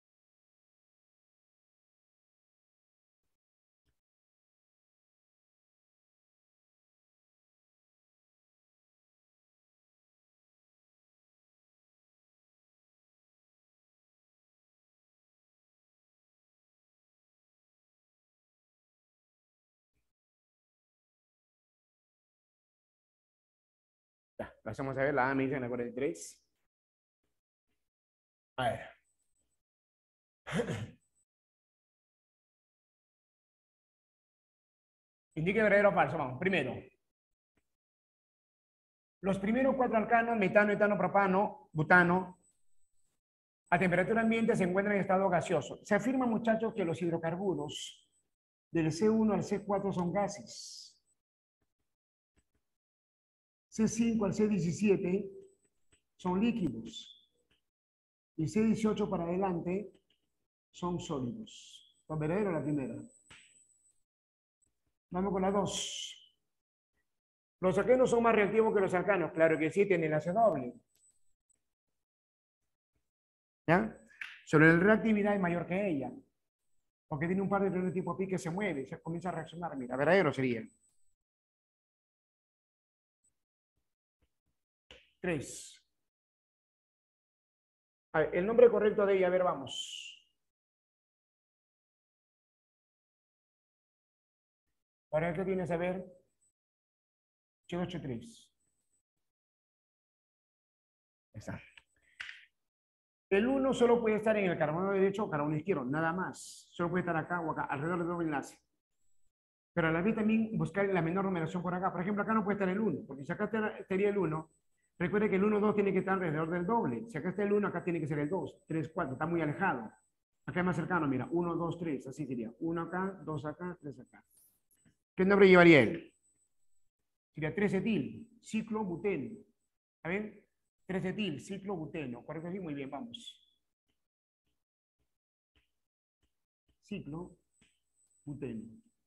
Ya, pasamos a ver, la A me dice en la cuarenta y tres. A ver. Indique verdadero o falso, vamos. Primero, los primeros cuatro alcanos, metano, etano, propano, butano, a temperatura ambiente se encuentran en estado gaseoso. Se afirma, muchachos, que los hidrocarburos del C uno al C cuatro son gases. C cinco al C diecisiete son líquidos. Y C dieciocho para adelante son sólidos. ¿Son verdadero la primera? Vamos con la dos. Los alquenos son más reactivos que los alcanos. Claro que sí, tienen enlace doble. ¿Ya? Solo la reactividad es mayor que ella. Porque tiene un par de electrones tipo pi que se mueve y se comienza a reaccionar. Mira, verdadero sería. tres. A ver, el nombre correcto de ella, a ver, vamos. ¿Para qué tienes a ver? ocho ocho tres. Está. El uno solo puede estar en el carbono derecho o carbono izquierdo, nada más. Solo puede estar acá o acá, alrededor del doble enlace. Pero a la vez también buscar la menor numeración por acá. Por ejemplo, acá no puede estar el uno, porque si acá estaría el uno, recuerde que el uno, dos tiene que estar alrededor del doble. Si acá está el uno, acá tiene que ser el dos, tres, cuatro, está muy alejado. Acá es más cercano, mira, uno, dos, tres, así sería. uno acá, dos acá, tres acá. ¿Qué nombre llevaría él? Sería tres etil, ciclobuteno. ¿Está bien? tres etil, ciclobuteno. ¿Correcto? Sí, muy bien, vamos. Ciclobuteno.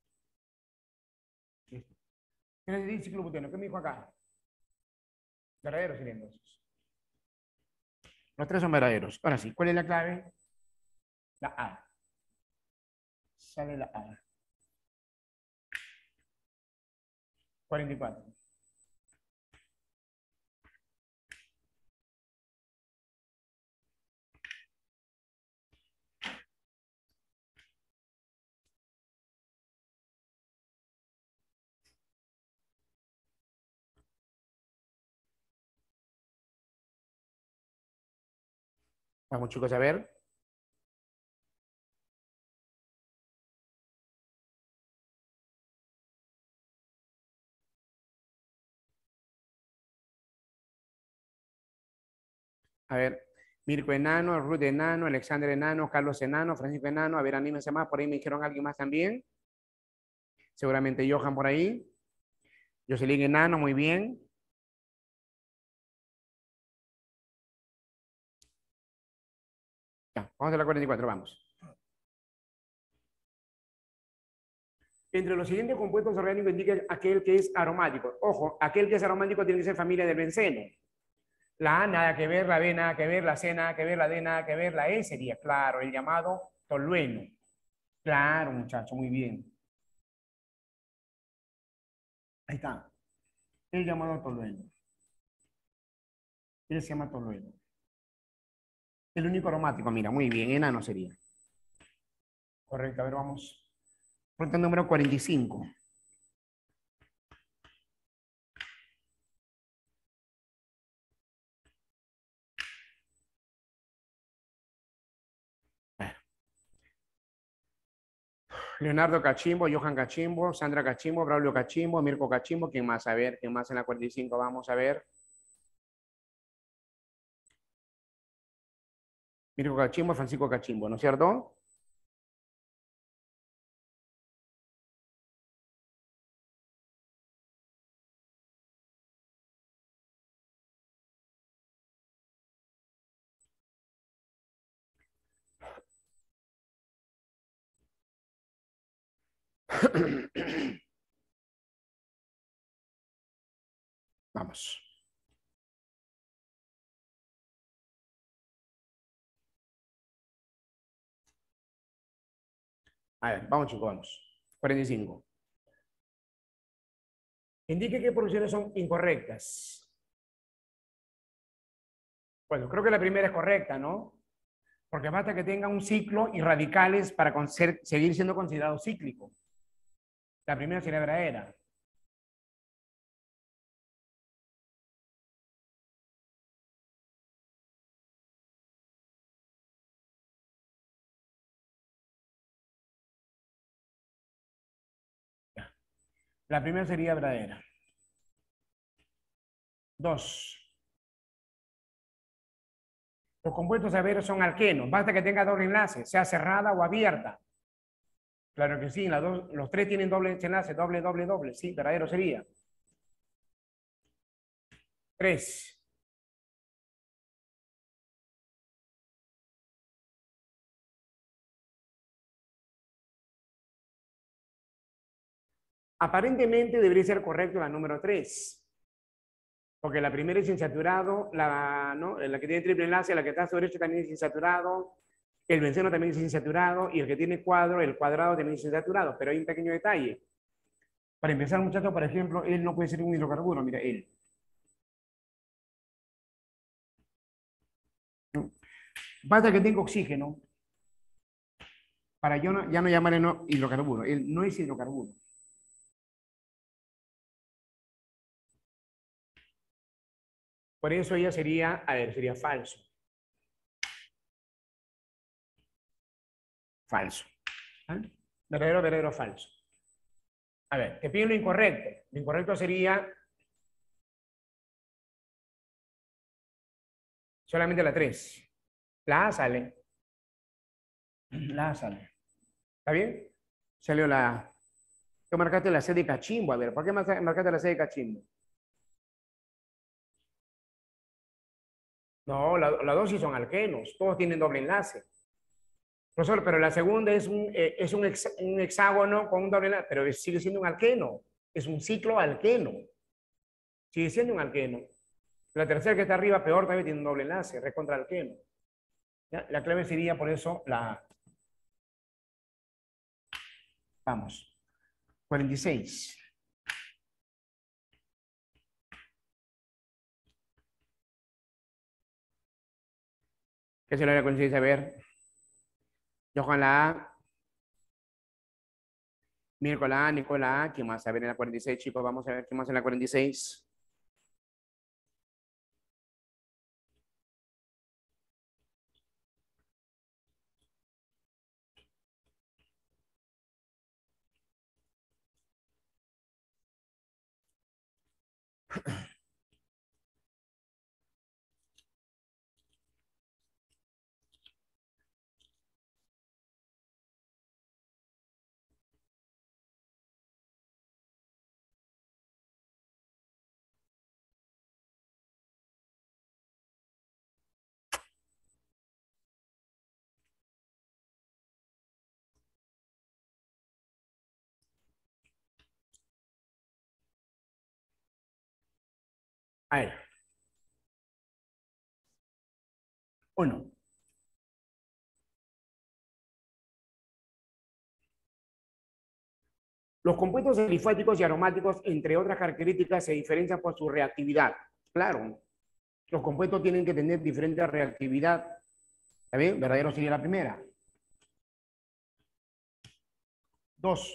Listo. tres etil, ciclobuteno. ¿Qué me dijo acá? Verdadero sería entonces. Los tres son verdaderos. Ahora sí, ¿cuál es la clave? La A. Sale la A. cuarenta y cuatro. Vamos, chicos, a ver. A ver. Mirko Enano, Ruth Enano, Alexander Enano, Carlos Enano, Francisco Enano. A ver, anímense más. Por ahí me dijeron alguien más también. Seguramente Johan por ahí. Jocelyn Enano, muy bien. Ya, vamos a la cuarenta y cuatro, vamos. Entre los siguientes compuestos orgánicos indica aquel que es aromático. Ojo, aquel que es aromático tiene que ser familia del benceno. La A nada que ver, la B nada que ver, la C nada que ver, la D nada que ver, la E sería, claro, el llamado tolueno. Claro, muchacho, muy bien. Ahí está. El llamado tolueno. Él se llama tolueno. El único aromático, mira, muy bien, enano sería. Correcto, a ver, vamos. Pregunta número cuarenta y cinco. Leonardo Cachimbo, Johan Cachimbo, Sandra Cachimbo, Braulio Cachimbo, Mirko Cachimbo, ¿quién más? A ver, ¿quién más en la cuarenta y cinco? Vamos a ver. Mirko Cachimbo, Francisco Cachimbo, ¿no es cierto? Vamos. A ver, vamos chicos, vamos. cuarenta y cinco. Indique qué producciones son incorrectas. Bueno, creo que la primera es correcta, ¿no? Porque basta que tenga un ciclo y radicales para ser, seguir siendo considerado cíclico. La primera sería verdadera. La primera sería verdadera. Dos. Los compuestos severos son alquenos. Basta que tenga doble enlace, sea cerrada o abierta. Claro que sí, dos, los tres tienen doble enlace, doble, doble, doble. Sí, verdadero sería. Tres. Aparentemente debería ser correcto la número tres. Porque la primera es insaturado, la, ¿no? La que tiene triple enlace, la que está a su derecha también es insaturado, el benceno también es insaturado, y el que tiene cuadro, el cuadrado también es insaturado. Pero hay un pequeño detalle. Para empezar, muchachos, por ejemplo, él no puede ser un hidrocarburo, mira, él. Basta que tenga oxígeno para yo no, ya no llamarle no, hidrocarburo. Él no es hidrocarburo. Por eso ella sería, a ver, sería falso. Falso. ¿Ah? Verdadero, verdadero, falso. A ver, te pido lo incorrecto. Lo incorrecto sería solamente la tres. La A sale. La A sale. ¿Está bien? Salió la A. Tú marcaste la C de cachimbo. A ver, ¿por qué marcaste la C de cachimbo? No, las la dos sí son alquenos. Todos tienen doble enlace. Profesor, pero la segunda es un, eh, es un, hex, un hexágono con un doble enlace, pero sigue siendo un alqueno. Es un ciclo alqueno. Sigue siendo un alqueno. La tercera que está arriba, peor, también tiene un doble enlace, recontra alqueno. ¿Ya? La clave sería, por eso, la... Vamos. cuarenta y seis. ¿Qué se lo voy a conseguir saber? Yo con la A. Nicolás, Nicolás. ¿Quién más a ver en la cuarenta y seis, chicos? Vamos a ver qué más en la cuarenta y seis. A ver. Uno. Los compuestos alifáticos y aromáticos, entre otras características, se diferencian por su reactividad. Claro, los compuestos tienen que tener diferente reactividad. ¿Está bien? Verdadero sería la primera. Dos.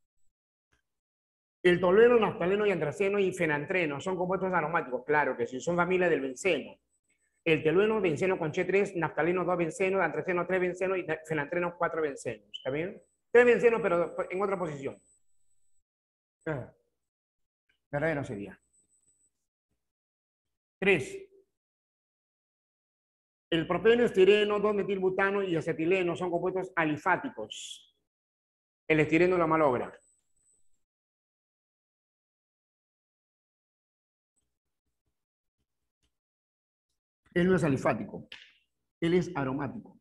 El tolueno, naftaleno y antraceno y fenantreno son compuestos aromáticos. Claro que sí, son familia del benceno. El tolueno, benceno con C tres, naftaleno dos bencenos, antraceno tres bencenos y fenantreno cuatro bencenos. ¿Está bien? Tres bencenos, pero en otra posición. Ah, verdadero sería. Tres. El propeno, estireno, dos metilbutano y acetileno son compuestos alifáticos. El estireno lo malogra. Él no es alifático. Él es aromático.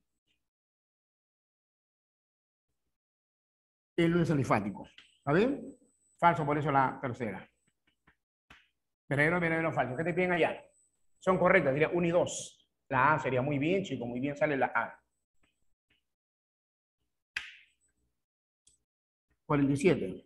Él no es alifático. ¿Está bien? Falso, por eso la tercera. Verdadero, verdadero, falso. ¿Qué te piden allá? Son correctas, diría uno y dos. La A sería muy bien, chico, muy bien sale la A. cuarenta y siete.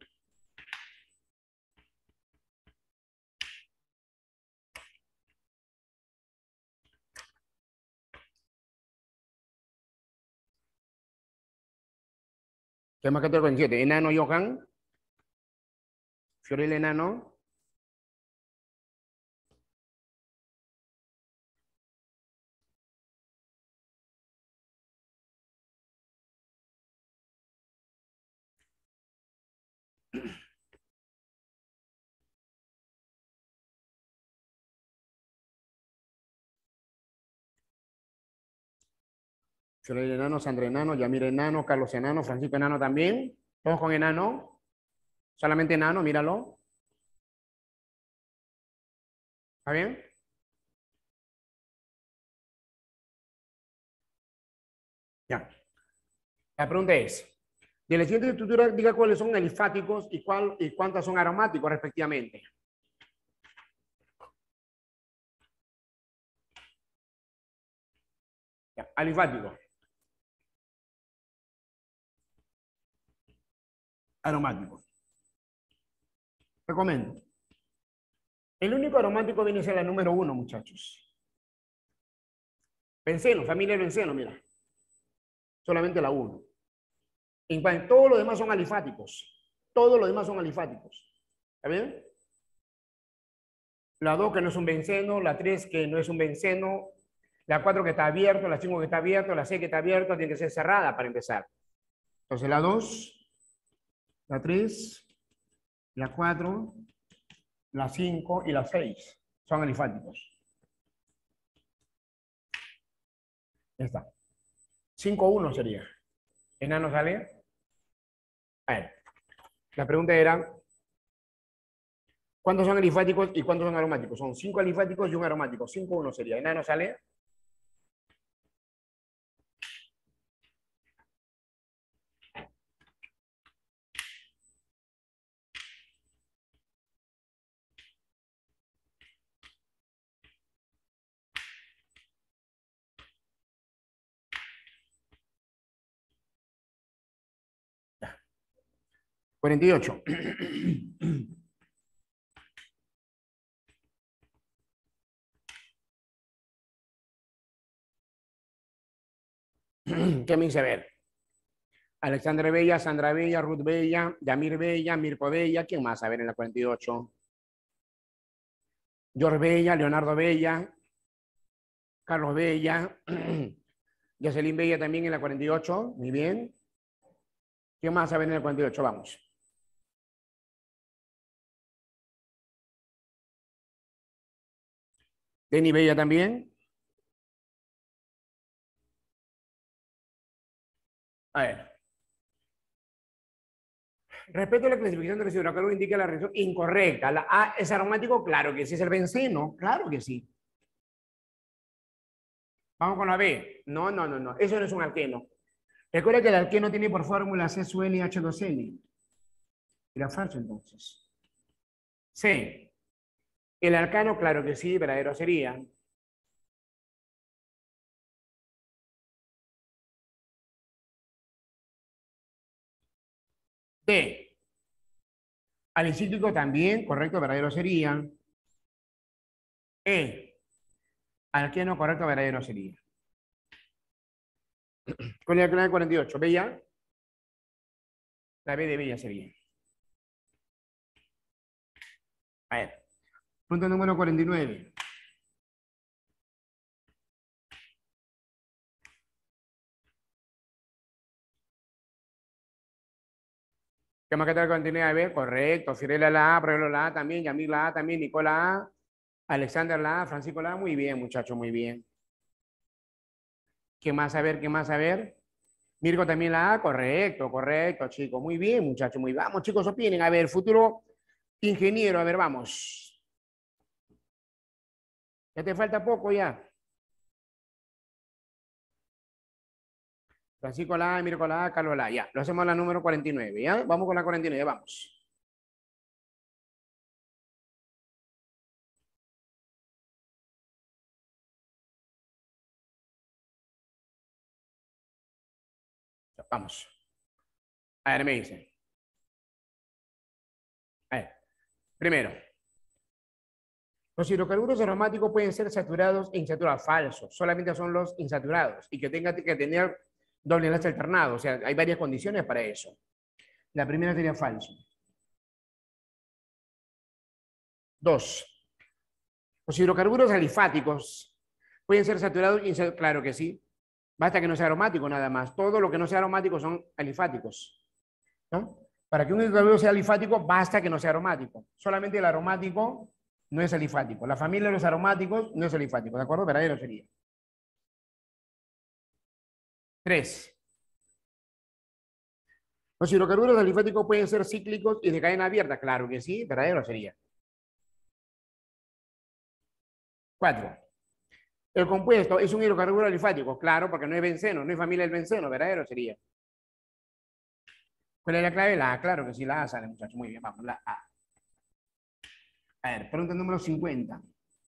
¿Qué más que cuarenta y siete? Enano Johan. Fiorel Enano. Fiorel Enano, Sandra Enano, Yamir Enano, Carlos Enano, Francisco Enano también. Todos con Enano. Solamente Enano, míralo. ¿Está bien? Ya. La pregunta es, de la siguiente estructura, diga cuáles son alifáticos y, cuál, y cuántas son aromáticos respectivamente. Ya, alifático. Aromático. Recomiendo. El único aromático viene a ser la número uno, muchachos. Benceno, familia del benceno, mira. Solamente la uno. En cuanto, todos los demás son alifáticos. Todos los demás son alifáticos. ¿Está bien? La dos que no es un benceno, la tres que no es un benceno, la cuatro que está abierto, la cinco que está abierto, la seis que está abierta, tiene que ser cerrada para empezar. Entonces la dos, la tres, la cuatro, la cinco y la seis son alifáticos. Ya está. cinco uno sería. ¿Enano sale? A ver, la pregunta era, ¿cuántos son alifáticos y cuántos son aromáticos? Son cinco alifáticos y un aromático. cinco uno sería. ¿Enano sale? cuarenta y ocho. ¿Qué me dice ver? Alexandra Bella, Sandra Bella, Ruth Bella, Yamir Bella, Mirko Bella. ¿Quién más? A ver en la cuarenta y ocho. George Bella, Leonardo Bella, Carlos Bella, Jocelyn Bella también en la cuarenta y ocho. Muy bien. ¿Quién más? A ver en la cuarenta y ocho. Vamos. Denny Bella también. A ver. Respecto a la clasificación de residuos, acá lo indica la reacción incorrecta. La A es aromático, claro que sí. Es el benceno, claro que sí. Vamos con la B. No, no, no, no. Eso no es un alqueno. Recuerda que el alqueno tiene por fórmula C S U N H dos N. Era falso entonces. C. El alcano, claro que sí, verdadero sería. D. Alicíclico también, correcto, verdadero sería. E. Alqueno, correcto, verdadero sería. ¿Cuál es la cuarenta y ocho? ¿Bella? La B de Bella sería. A ver. Punto número cuarenta y nueve. ¿Qué más que tal cuarenta y nueve? A ver, correcto. Firela la A, Prueba la A también, Yamil la A también, Nicola A, Alexander la A, Francisco la A. Muy bien, muchacho, muy bien. ¿Qué más a ver? ¿Qué más a ver? Mirko también la A, correcto, correcto, chicos. Muy bien, muchachos, muy bien. Vamos, chicos, opinen. A ver, futuro ingeniero, a ver, vamos. Ya te falta poco ya. Francisco la A, Mirko la A, Carlos la A. Ya, lo hacemos la número cuarenta y nueve, ¿ya? Vamos con la cuarenta y nueve, vamos. Vamos. A ver, me dicen. A ver, primero. Los hidrocarburos aromáticos pueden ser saturados e insaturados. Falso. Solamente son los insaturados y que tengan que tener doble enlace alternado. O sea, hay varias condiciones para eso. La primera sería falso. Dos. Los hidrocarburos alifáticos pueden ser saturados e insaturados. Claro que sí. Basta que no sea aromático nada más. Todo lo que no sea aromático son alifáticos, ¿no? Para que un hidrocarburo sea alifático, basta que no sea aromático. Solamente el aromático no es alifático. La familia de los aromáticos no es alifático, ¿de acuerdo? Verdadero sería. Tres. Los hidrocarburos alifáticos pueden ser cíclicos y de cadena abierta. Claro que sí, verdadero sería. Cuatro. El compuesto es un hidrocarburo alifático. Claro, porque no es benceno, no es familia del benceno. Verdadero sería. ¿Cuál es la clave? La A. Claro que sí, la A sale, muchachos. Muy bien, vamos, la A. A ver, pregunta número cincuenta.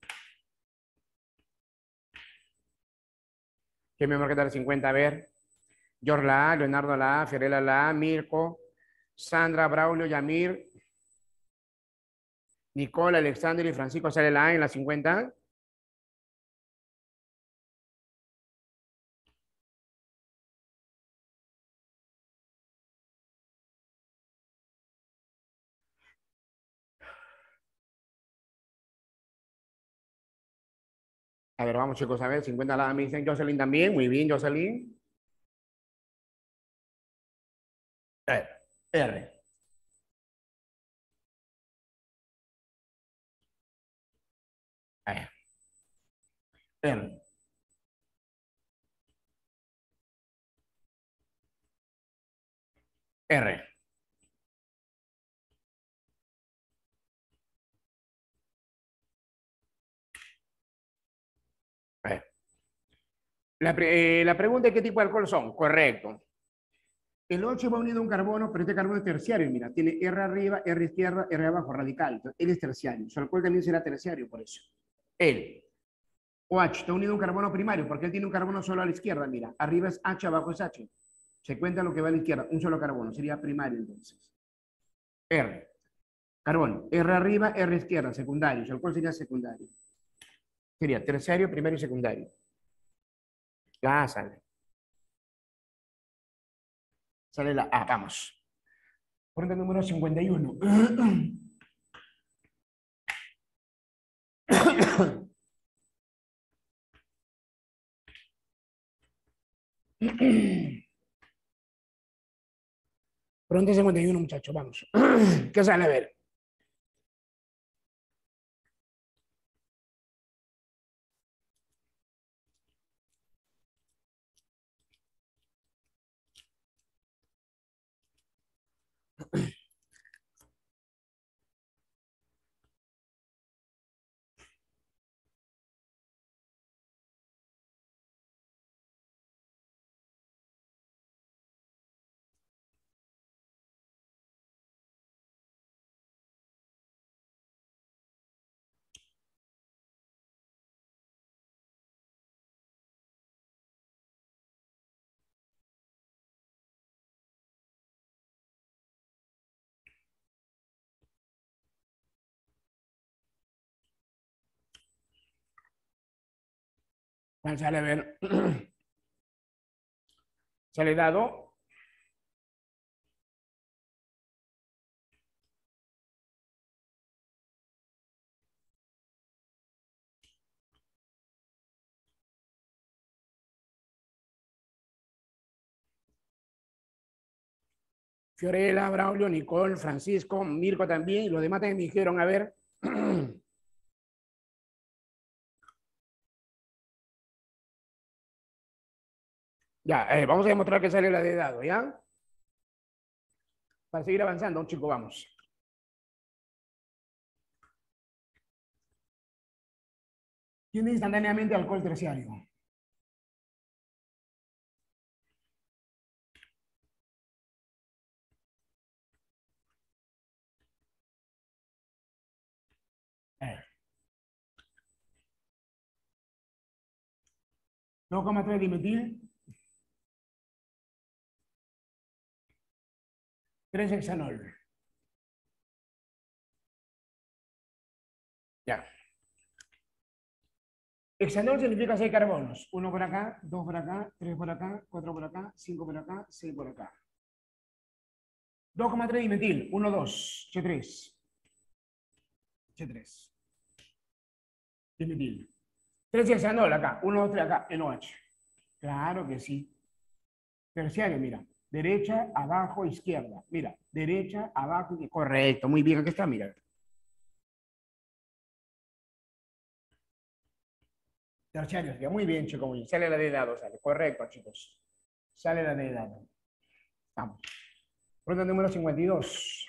¿Qué me marca el cincuenta? A ver. George la A, Leonardo la A, Fiorella la A, Mirko, Sandra, Braulio, Yamir, Nicole, Alexander y Francisco sale la A en la cincuenta. A ver, vamos chicos, a ver, cincuenta la me dicen Jocelyn también. Muy bien, Jocelyn. A ver, R. A ver, R. R. A ver. La, pre- eh, la pregunta es qué tipo de alcohol son. Correcto. El ocho va unido a un carbono, pero este carbono es terciario. Mira, tiene R arriba, R izquierda, R abajo, radical. Entonces, él es terciario. Su alcohol también será terciario por eso. Él. O H está unido a un carbono primario, porque él tiene un carbono solo a la izquierda. Mira, arriba es H, abajo es H. Se cuenta lo que va a la izquierda, un solo carbono. Sería primario entonces. R. Carbono. R arriba, R izquierda, secundario. Su alcohol sería secundario. Sería terciario, primario y secundario. Ya sale. Sale la A. Vamos. Pregunta número cincuenta y uno. Pregunta cincuenta y uno, muchachos. Vamos. ¿Qué sale a ver? ¿Cuál sale a ver? Sale dado. Fiorella, Braulio, Nicole, Francisco, Mirko también. Y los demás también me dijeron, a ver. Ya, eh, vamos a demostrar que sale la de dado, ¿ya? Para seguir avanzando, un chico, vamos. Tiene instantáneamente alcohol terciario. Eh, dos coma tres dimetil, tres hexanol. Ya. Hexanol significa seis carbonos. Uno por acá, dos por acá, tres por acá, cuatro por acá, cinco por acá, seis por acá. dos coma tres dimetil, uno, dos, H tres. H tres. Dimetil. tres hexanol acá, uno, dos, tres acá, N O H. Claro que sí. Terciario, mira. Derecha, abajo, izquierda. Mira, derecha, abajo, izquierda. Correcto, muy bien, aquí está, mira. Terciario, ya muy bien, chicos, muy bien. Sale la de dado, sale. Correcto, chicos. Sale la de dado. Vamos. Pregunta número cincuenta y dos.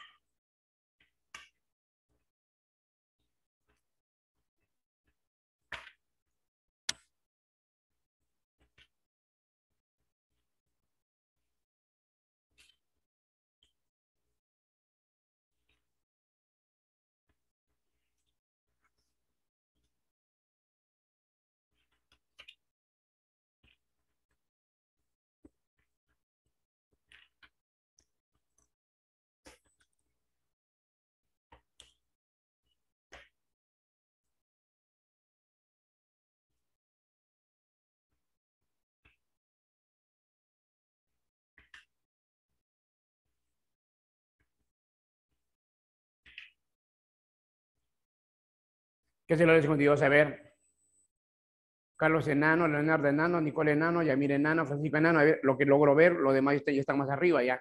¿Qué es lo de cincuenta y dos? A ver. Carlos enano, Leonardo enano, Nicole enano, Yamir enano, Francisco enano. A ver, lo que logro ver, lo demás ya están más arriba ya.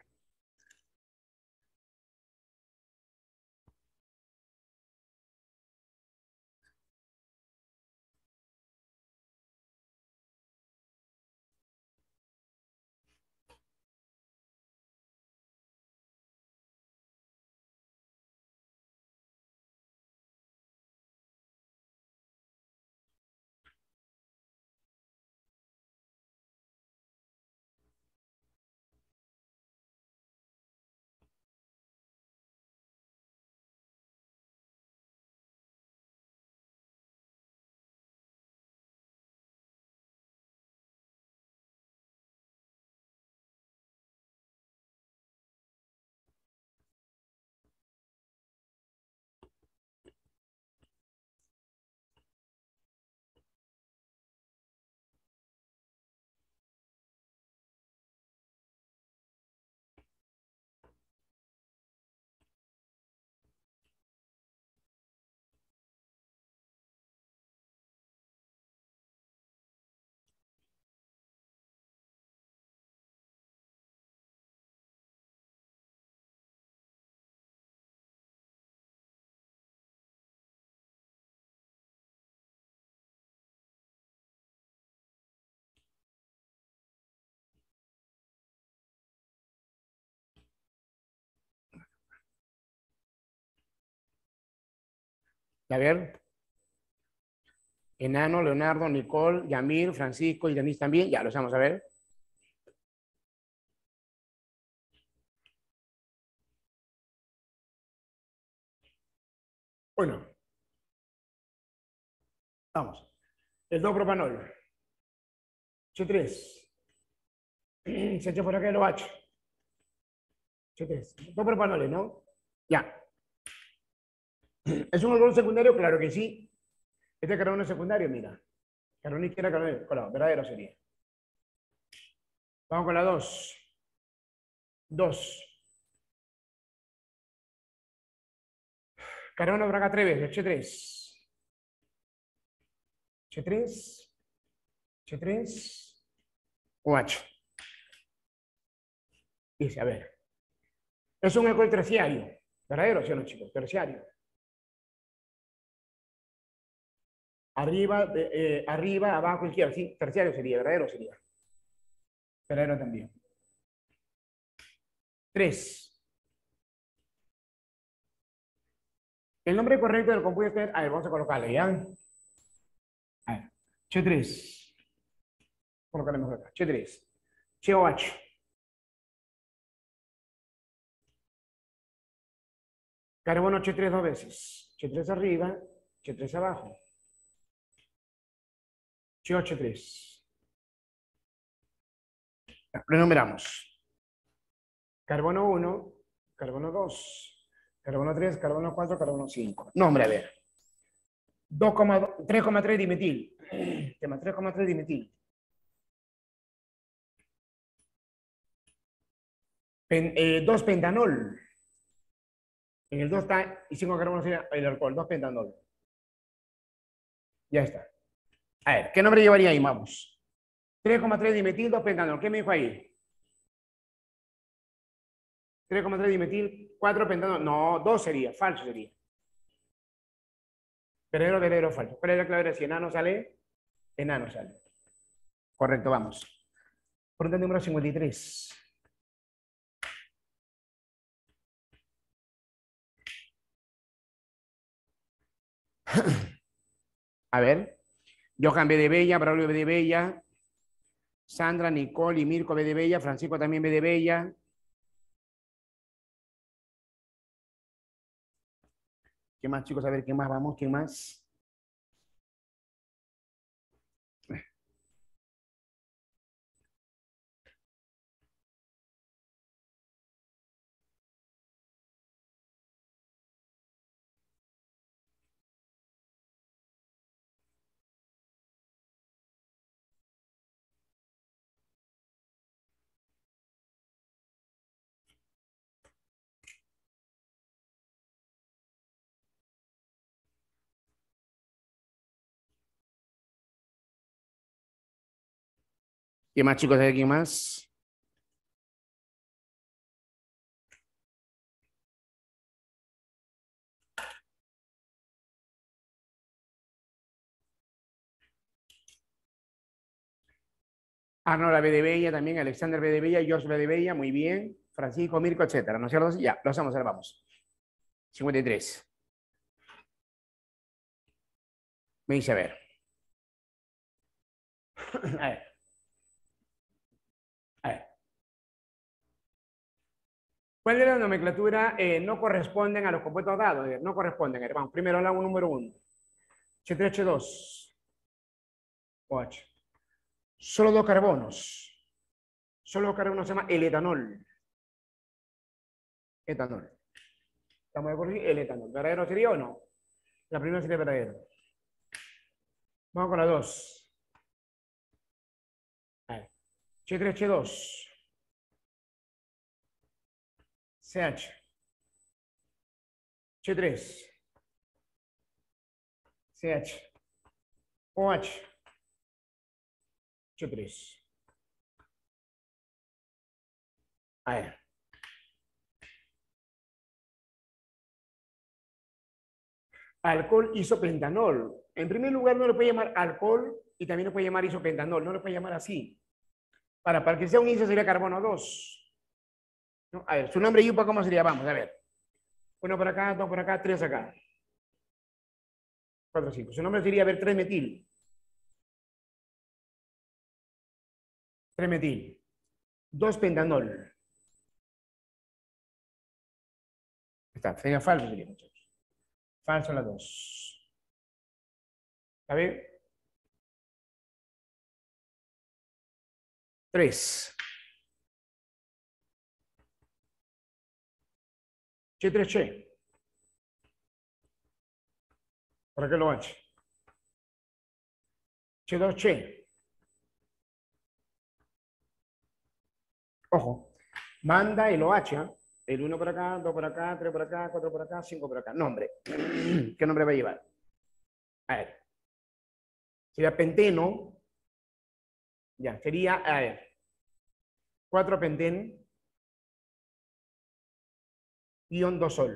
A ver, enano, Leonardo, Nicole, Yamir, Francisco y Denise también. Ya los vamos a ver. Bueno, vamos. El dos propanol. H tres. Se echa por acá el OH. H tres. Dos propanoles, ¿no? Ya. ¿Es un alcohol secundario? Claro que sí. Este carbono es secundario, mira. Carbono izquierda, carbono con la verdadero sería. Vamos con la dos. dos. Carbono por acá tres veces. H tres. H tres. H tres. OH. Dice, a ver. Es un alcohol terciario. ¿Verdadero, sí o no, chicos? Terciario. Arriba, de, eh, arriba, abajo, izquierda. Sí, terciario sería, verdadero sería. Verdadero también. Tres. El nombre correcto del compuesto es, a ver, vamos a colocarle, ¿ya? A ver, H tres. Colocaremos acá, H tres. C O H. Carbono H tres dos veces. H tres arriba, H tres abajo. C O H tres. Renumeramos. Carbono uno, carbono dos, carbono tres, carbono cuatro, carbono cinco. Nombre, a ver. tres coma tres dimetil. Tema tres coma tres dimetil. Pen, eh, dos pentanol. En el dos está, y cinco carbonos sería el alcohol, dos pentanol. Ya está. A ver, ¿qué nombre llevaría ahí? Vamos. tres coma tres dimetil, dos pentanol. ¿Qué me dijo ahí? tres coma tres dimetil, cuatro pentanol. No, dos sería, falso sería. Verdadero, verdadero, falso. ¿Cuál es la clave? Si enano sale, enano sale. Correcto, vamos. Pregunta número cincuenta y tres. A ver. Johan B de Bella, Braulio B de Bella, Sandra, Nicole y Mirko B de Bella, Francisco también B de Bella. ¿Qué más, chicos? A ver, ¿qué más vamos? ¿Qué más? ¿Qué más, chicos? ¿Hay alguien más? Arnold B. de Bella también, Alexander B. de Bella, George B. de Bella, muy bien. Francisco, Mirko, etcétera. ¿No es cierto? Ya, lo hacemos, ahora vamos. cincuenta y tres. Me dice a ver. A ver. A ver. ¿Cuál de la nomenclatura eh, no corresponden a los compuestos dados? No corresponden. A ver, vamos, primero la número uno. H tres H dos. OH. Solo dos carbonos. Solo dos carbonos se llama el etanol. Etanol. ¿Estamos de acuerdo? El etanol. ¿Verdadero sería o no? La primera sería verdadero. Vamos con la dos. H tres H dos. CH. H tres. CH. OH. H tres. A ver. Alcohol isopentanol. En primer lugar, no le puede llamar alcohol y también lo puede llamar isopentanol. No le puede llamar así. Para, para que sea un iso sería carbono dos. ¿No? A ver, su nombre y U P A, ¿cómo sería? Vamos, a ver. Uno por acá, dos por acá, tres acá. Cuatro, cinco. Su nombre sería, a ver, tres metil. tres metil. dos pentanol. Está, sería falso, sería, muchachos. Falso la dos. ¿Está bien? tres. H tres Che. ¿Para qué lo H? H dos Che. Ojo. Manda el OH, ¿eh? El uno por acá, dos por acá, tres por acá, cuatro por acá, cinco por acá. Nombre. ¿Qué nombre va a llevar? A ver. Sería penteno. Ya, sería, a ver. cuatro penten. Ion dos sol.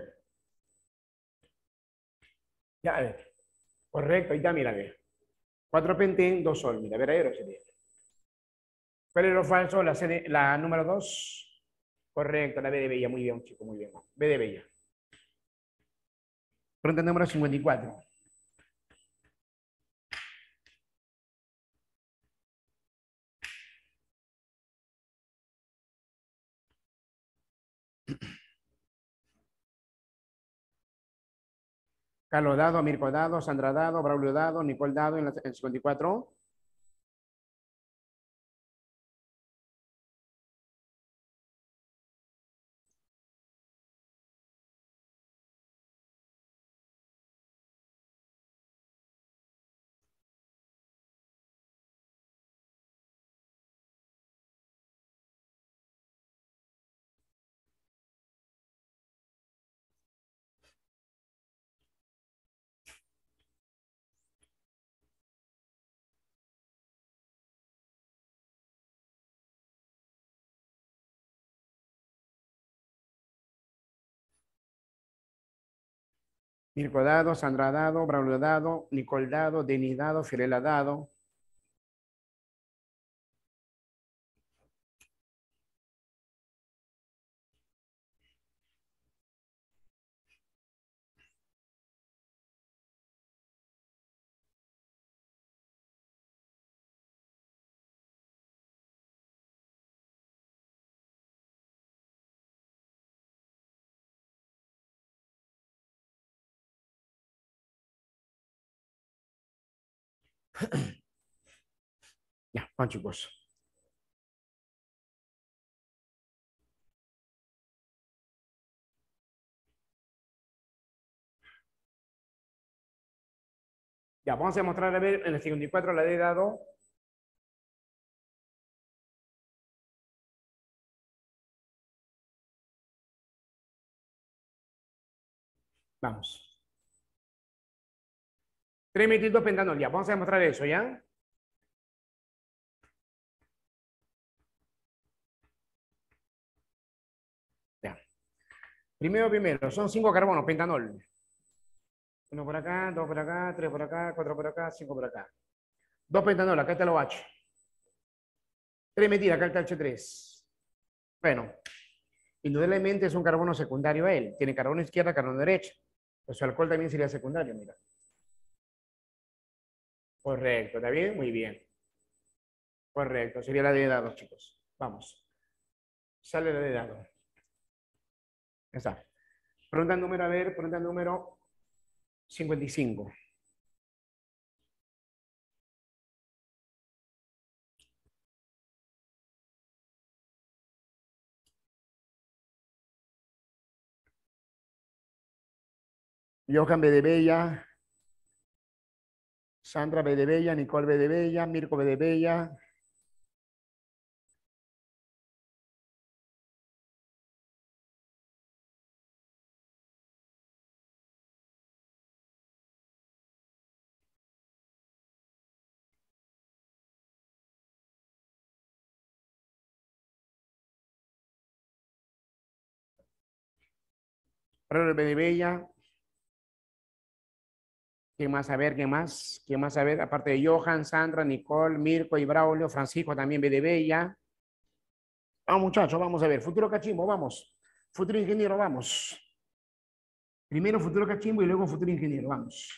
Ya, a ver. Correcto, ahí está, mira, a ver. cuatro penten, dos sol. Mira, verdadero sería. ¿Cuál es lo falso? La, C de, la número dos. Correcto, la B de Bella. Muy bien, chico, muy bien. B de Bella. Pregunta número cincuenta y cuatro. Carlos Dado, Mirko Dado, Sandra Dado, Braulio Dado, Nicole Dado en la en cincuenta y cuatro. Mirko Dado, Sandra Dado, Braulio Dado, Nicole Dado, Denis Dado, Fiorella Dado. Ya, vamos chicos. Ya, vamos a demostrar a ver en el cincuenta y cuatro la D dado. Vamos. tres metil dos pentanol, ya, vamos a demostrar eso, ¿ya? Primero, primero, son cinco carbonos, pentanol. Uno por acá, dos por acá, tres por acá, cuatro por acá, cinco por acá. Dos pentanol, acá está el OH. Tres metidas, acá está el H tres. Bueno, indudablemente es un carbono secundario a él. Tiene carbono izquierda, carbono derecha. Pues su alcohol también sería secundario, mira. Correcto, ¿está bien? Muy bien. Correcto, sería la de dados, chicos. Vamos. Sale la de dados. Está. Pregunta número, a ver, pregunta número cincuenta y cinco. Johan B. de Bella, Sandra B. de Bella, Nicole B. de Bella, Mirko B. de Bella. Pedro B. de Bella. ¿Quién más? A ver, ¿quién más? ¿Quién más? A ver, aparte de Johan, Sandra, Nicole, Mirko y Braulio, Francisco también B. de Bella. Vamos, muchachos, vamos a ver. Futuro cachimbo, vamos. Futuro ingeniero, vamos. Primero futuro cachimbo y luego futuro ingeniero, vamos.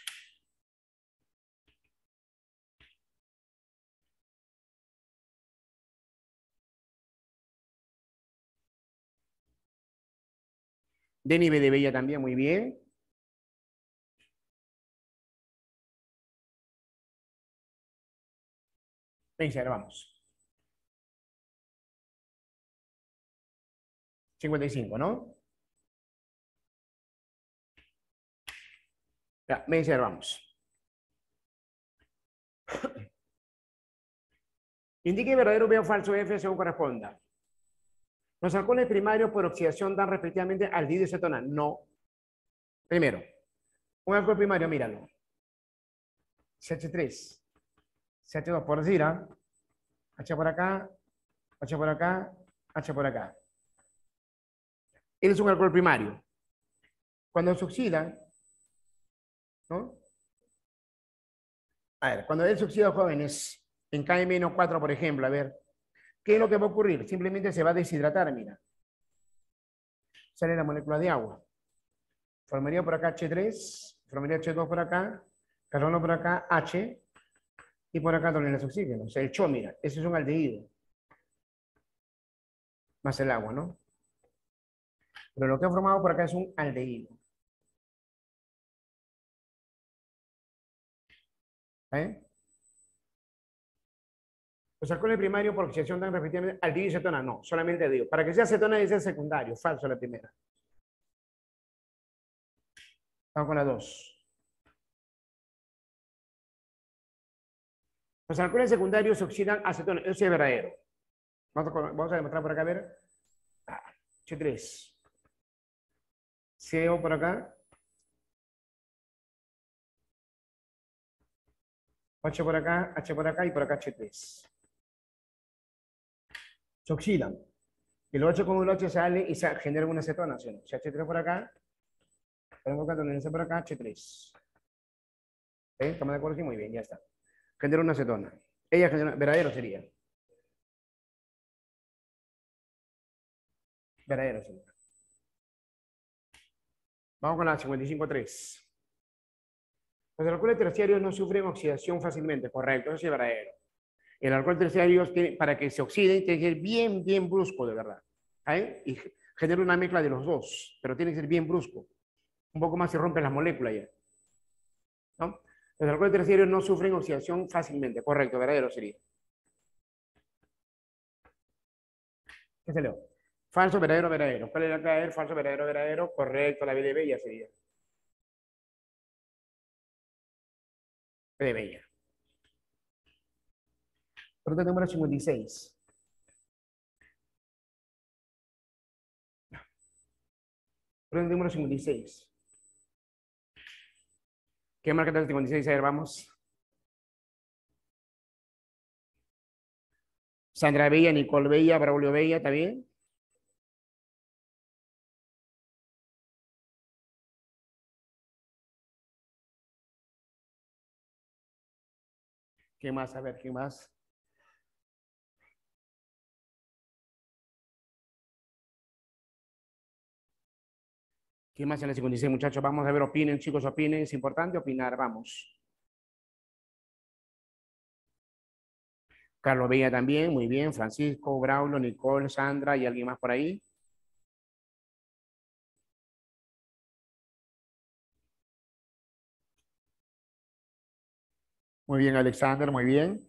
Denny B. de Bella también, muy bien. Venga, vamos. cincuenta y cinco, ¿no? Ya, venga, vamos. Indique verdadero B o falso F según corresponda. Los alcoholes primarios por oxidación dan respectivamente aldehído y cetona. No. Primero, un alcohol primario, míralo. C H tres, C H dos por decir, ¿ah? H por acá, H por acá, H por acá. Él es un alcohol primario. Cuando se oxida, ¿no? A ver, cuando él se oxida, jóvenes, en K M cuatro, por ejemplo, a ver, ¿qué es lo que va a ocurrir? Simplemente se va a deshidratar, mira. Sale la molécula de agua. Formaría por acá H tres, formaría H dos por acá, carbono por acá, H, y por acá también es oxígeno. O sea, el C H O, mira, ese es un aldehído. Más el agua, ¿no? Pero lo que ha formado por acá es un aldehído. ¿Eh? Los alcoholes primarios por oxidación dan respectivamente aldehído y cetona. No, solamente aldehído. Para que sea cetona debe ser secundario. Falso la primera. Vamos con la dos. Los alcoholes secundarios se oxidan a cetona. Eso es verdadero. Vamos a, vamos a demostrar por acá, a ver. H tres. C O por acá. H por acá, H por acá y por acá H tres. Se oxidan. El ocho con el ocho sale y se genera una cetonación. Si H tres por acá, tengo que tener por acá H tres. ¿Eh? ¿Estamos de acuerdo? Sí, muy bien, ya está. Genera una acetona. Ella genera, verdadero sería. Verdadero sería. Vamos con la cincuenta y cinco tres. Los alcoholes terciarios no sufren oxidación fácilmente, correcto, eso sí es verdadero. El alcohol terciario, tiene, para que se oxide, tiene que ser bien, bien brusco, de verdad. ¿Eh? Y genera una mezcla de los dos, pero tiene que ser bien brusco. Un poco más se rompen las moléculas ya. ¿No? Los alcoholes terciarios no sufren oxidación fácilmente, correcto, verdadero sería. ¿Qué se leo? Falso, verdadero, verdadero. ¿Cuál era a caer? Falso, verdadero, verdadero. Correcto, la B de Bella sería. B de Bella. Pregunta número cincuenta y seis. Pregunta número cincuenta y seis. ¿Qué marca el cincuenta y seis? A ver, vamos. Sandra Bella, Nicole Bella, Braulio Bella, ¿está bien? ¿Qué más? A ver, ¿qué más? ¿Qué más en la cincuenta y seis, muchachos? Vamos a ver, opinen, chicos, opinen. Es importante opinar, vamos. Carlos Bella también, muy bien. Francisco, Braulio, Nicole, Sandra y alguien más por ahí. Muy bien, Alexander, muy bien.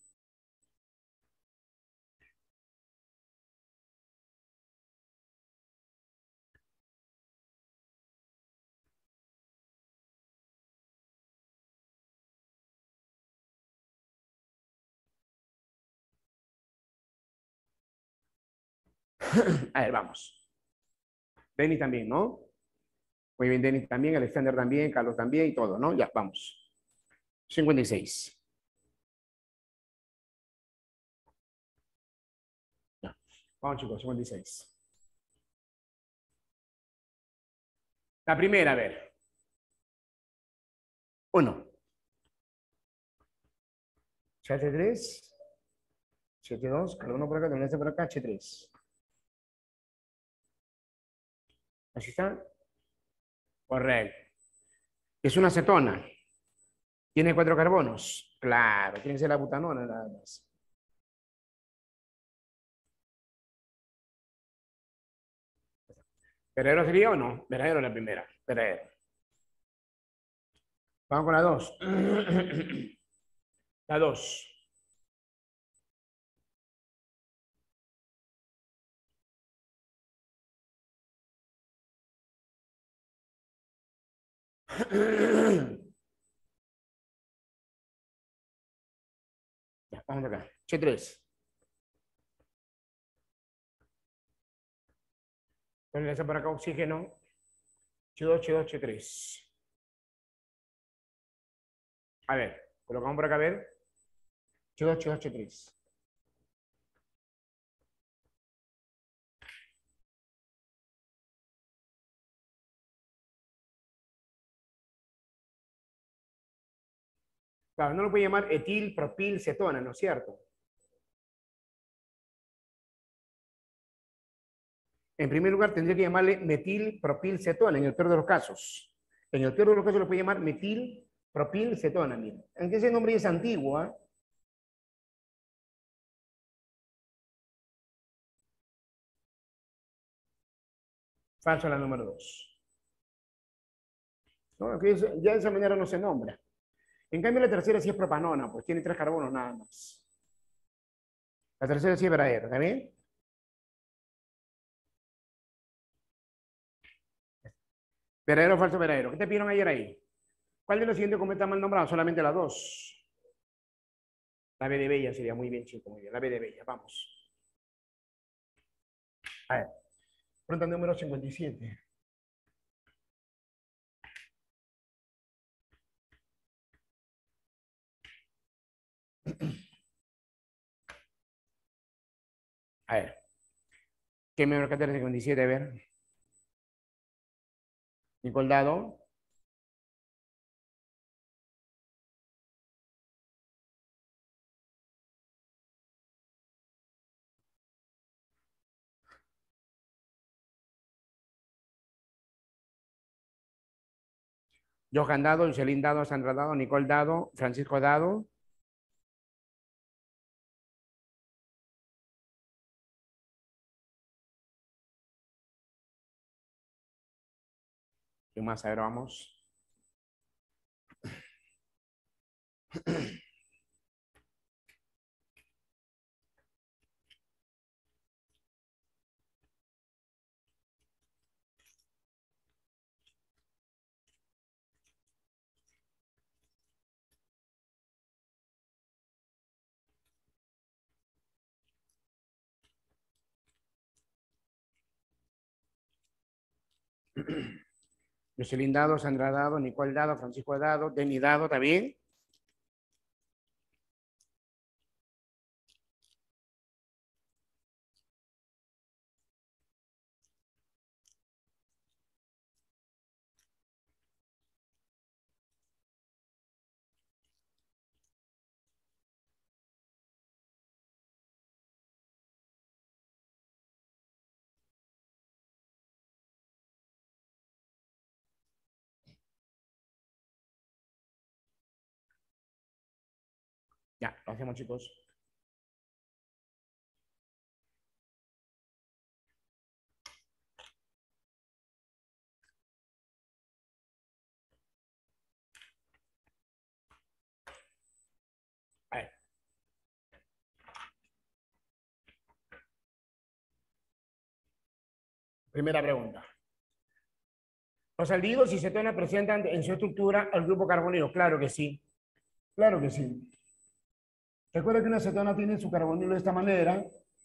A ver, vamos. Denny también, ¿no? Muy bien, Denny también, Alexander también, Carlos también y todo, ¿no? Ya, vamos. cincuenta y seis. Ya. Vamos, chicos, cincuenta y seis. La primera, a ver. Uno. H tres. H dos. Cada uno por acá, también este por acá, H tres. ¿Así está? Correcto. Es una acetona. Tiene cuatro carbonos. Claro, tiene que ser la butanona nada más. ¿Verdadero sería o no? Verdadero la primera. Verdadero. Vamos con la dos. La dos. Ya, vamos acá. H tres. Entonces, por acá oxígeno. H dos, H dos, H tres. A ver, colocamos por acá a ver. H dos, H dos, H tres. Claro, no lo puede llamar etil, propil, cetona, ¿no es cierto? En primer lugar, tendría que llamarle metil, propil, cetona, en el peor de los casos. En el peor de los casos lo puede llamar metil, propil, cetona, mira. Aunque ese nombre ya es antiguo, ¿eh? Falso la número dos. ¿No? Que ya de esa manera no se nombra. En cambio, la tercera sí es propanona, pues tiene tres carbonos nada más. La tercera sí es verdadera, ¿está bien? Verdadero o falso verdadero. ¿Qué te pidieron ayer ahí? ¿Cuál de los siguientes como está mal nombrado? Solamente la dos. La B de Bella sería muy bien, chico, muy bien. La B de Bella, vamos. A ver, pregunta número cincuenta y siete. A ver, ¿qué menor que cincuenta y siete? A ver, Nicole Dado. Johan Dado, Jocelyn Dado, Sandra Dado, Nicole Dado, Francisco Dado. ¿Qué más? A ver, vamos. Jocelyn Dado, Sandra Dado, Nicole Dado, Francisco Dado, Denny Dado, ¿está bien? Ya, lo hacemos, chicos. A ver. Primera pregunta. ¿Los aldehídos y cetonas presentan en su estructura al grupo carbonilo? Claro que sí. Claro que sí. Recuerda que una cetona tiene su carbonilo de esta manera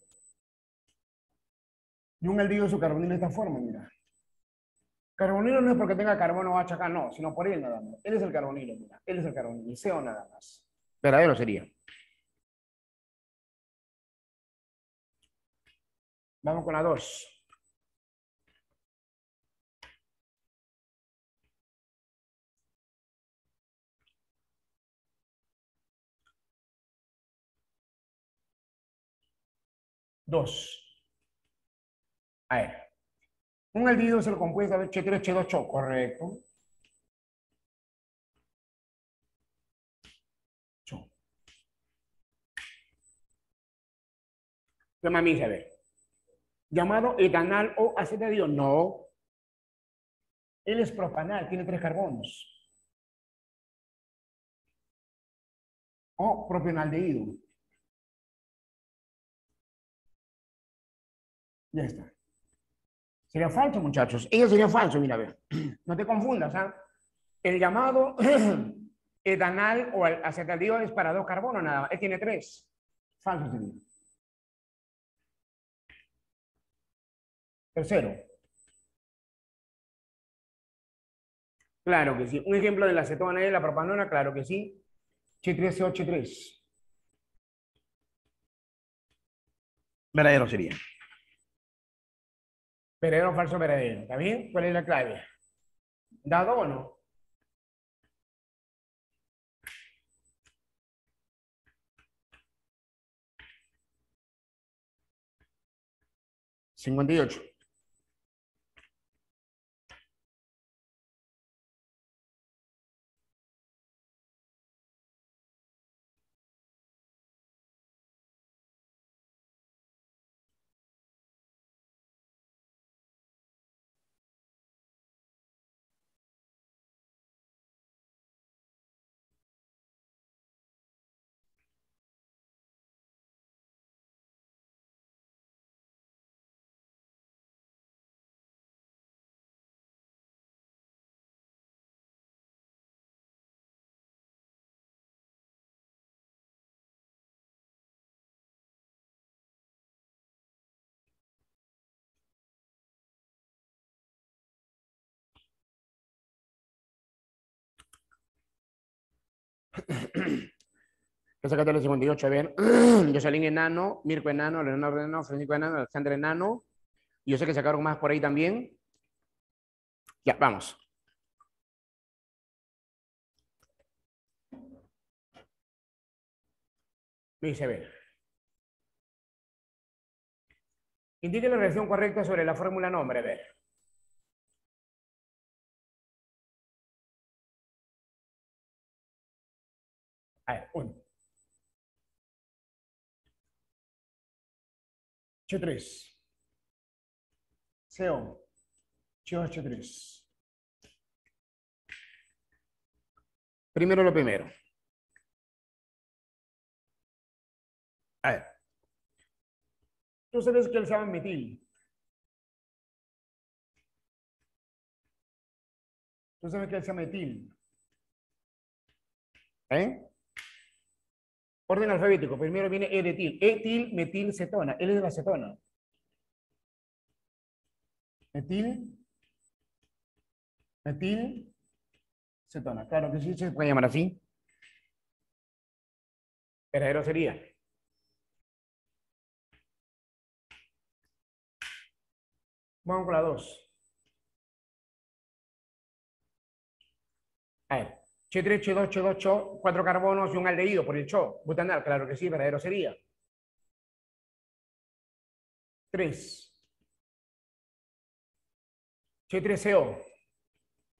y un aldehído su carbonilo de esta forma, mira. Carbonilo no es porque tenga carbono H acá, no, sino por él nada más. Él es el carbonilo, mira. Él es el carbonilo. Y C O nada más. Verdadero sería. Vamos con la dos. Dos. A ver. Un aldehído es el compuesto de H tres H dos C O, correcto. C O. ¿Qué más me dice? A ver. Llamado etanal o acetaldehído. No. Él es propanal, tiene tres carbonos. O propionaldehído. Ya está. Sería falso, muchachos. Ella sería falso, mira, a ver. No te confundas, ¿ah? El llamado etanal o acetaldehído es para dos carbonos nada más. Él tiene tres. Falso sería. Tercero. Claro que sí. Un ejemplo de la acetona y la propanona, claro que sí. H tres C O H tres. Verdadero sería. Verdadero o falso verdadero. ¿Está bien? ¿Cuál es la clave? ¿Dado o no? cincuenta y ocho. ¿Qué sacaste los cincuenta y ocho? A ver. Jocelyn enano, Mirko enano, Leonardo enano, Francisco enano, Alexandra enano. Yo sé que sacaron más por ahí también. Ya, vamos. Me dice, a ver. Indique la relación correcta sobre la fórmula nombre. A ver. A ver, uno. H tres. C O. H dos H tres. Primero lo primero. A ver. Tú sabes que él se llama metil. Tú sabes que él se llama metil. ¿Eh? Orden alfabético. Primero viene E-etil. Etil, metil, cetona. Él es de la cetona. Metil. Metil. Cetona. Claro que sí, se puede llamar así. Verdadero sería. Vamos con la dos. A ver. H tres, H dos, H dos, H O, cuatro carbonos y un aldehído por el C H O. Butanal, claro que sí, verdadero sería. tres. H tres C O.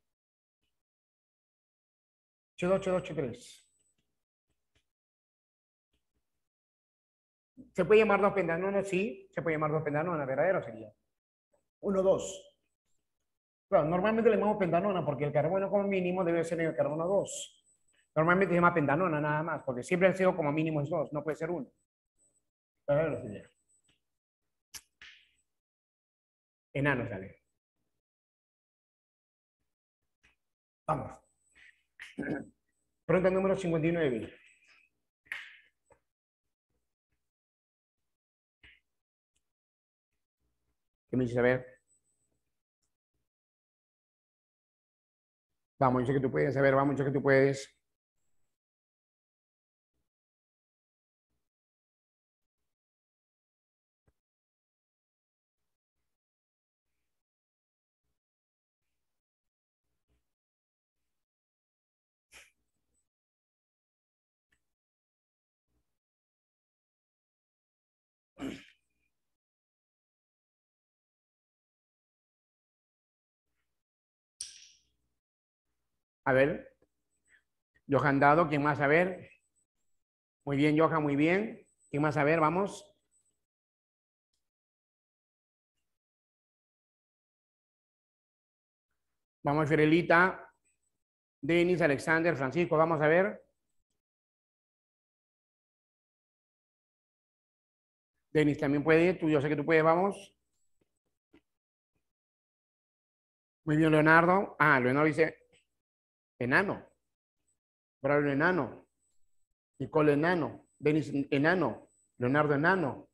H dos, H dos, H tres. ¿Se puede llamar dos pentanonas? Sí, se puede llamar dos pentanonas, verdadero sería. Uno, dos. Claro, normalmente le llamamos pentanona porque el carbono como mínimo debe ser el carbono dos. Normalmente se llama pentanona nada más, porque siempre el C O como mínimo es dos, no puede ser uno. Verdadero sería. Enano sale. Vamos. Pregunta número cincuenta y nueve. ¿Qué me dice saber? Vamos, yo sé que tú puedes, a ver, vamos, yo sé que tú puedes. A ver, Johan Dado, ¿quién más? A ver. Muy bien, Johan, muy bien. ¿Quién más? A ver, vamos. Vamos, Fiorelita, Denis, Alexander, Francisco, vamos a ver. Denis también puede, tú, yo sé que tú puedes, vamos. Muy bien, Leonardo. Ah, Leonardo dice enano. Braulio enano. Nicole enano. Denis enano. Leonardo enano.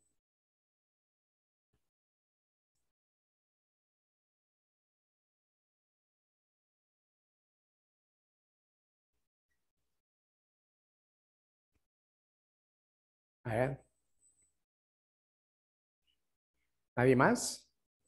A ver. ¿Nadie más?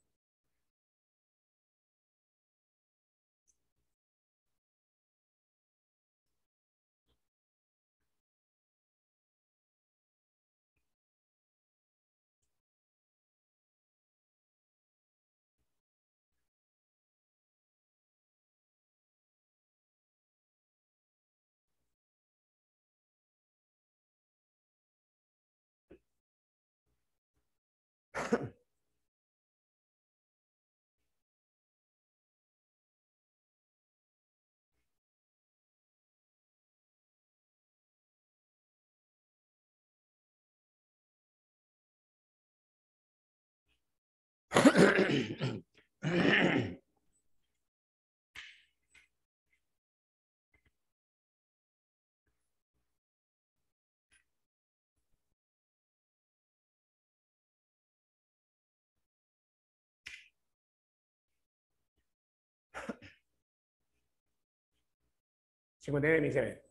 cincuenta y nueve, Denis, a ver.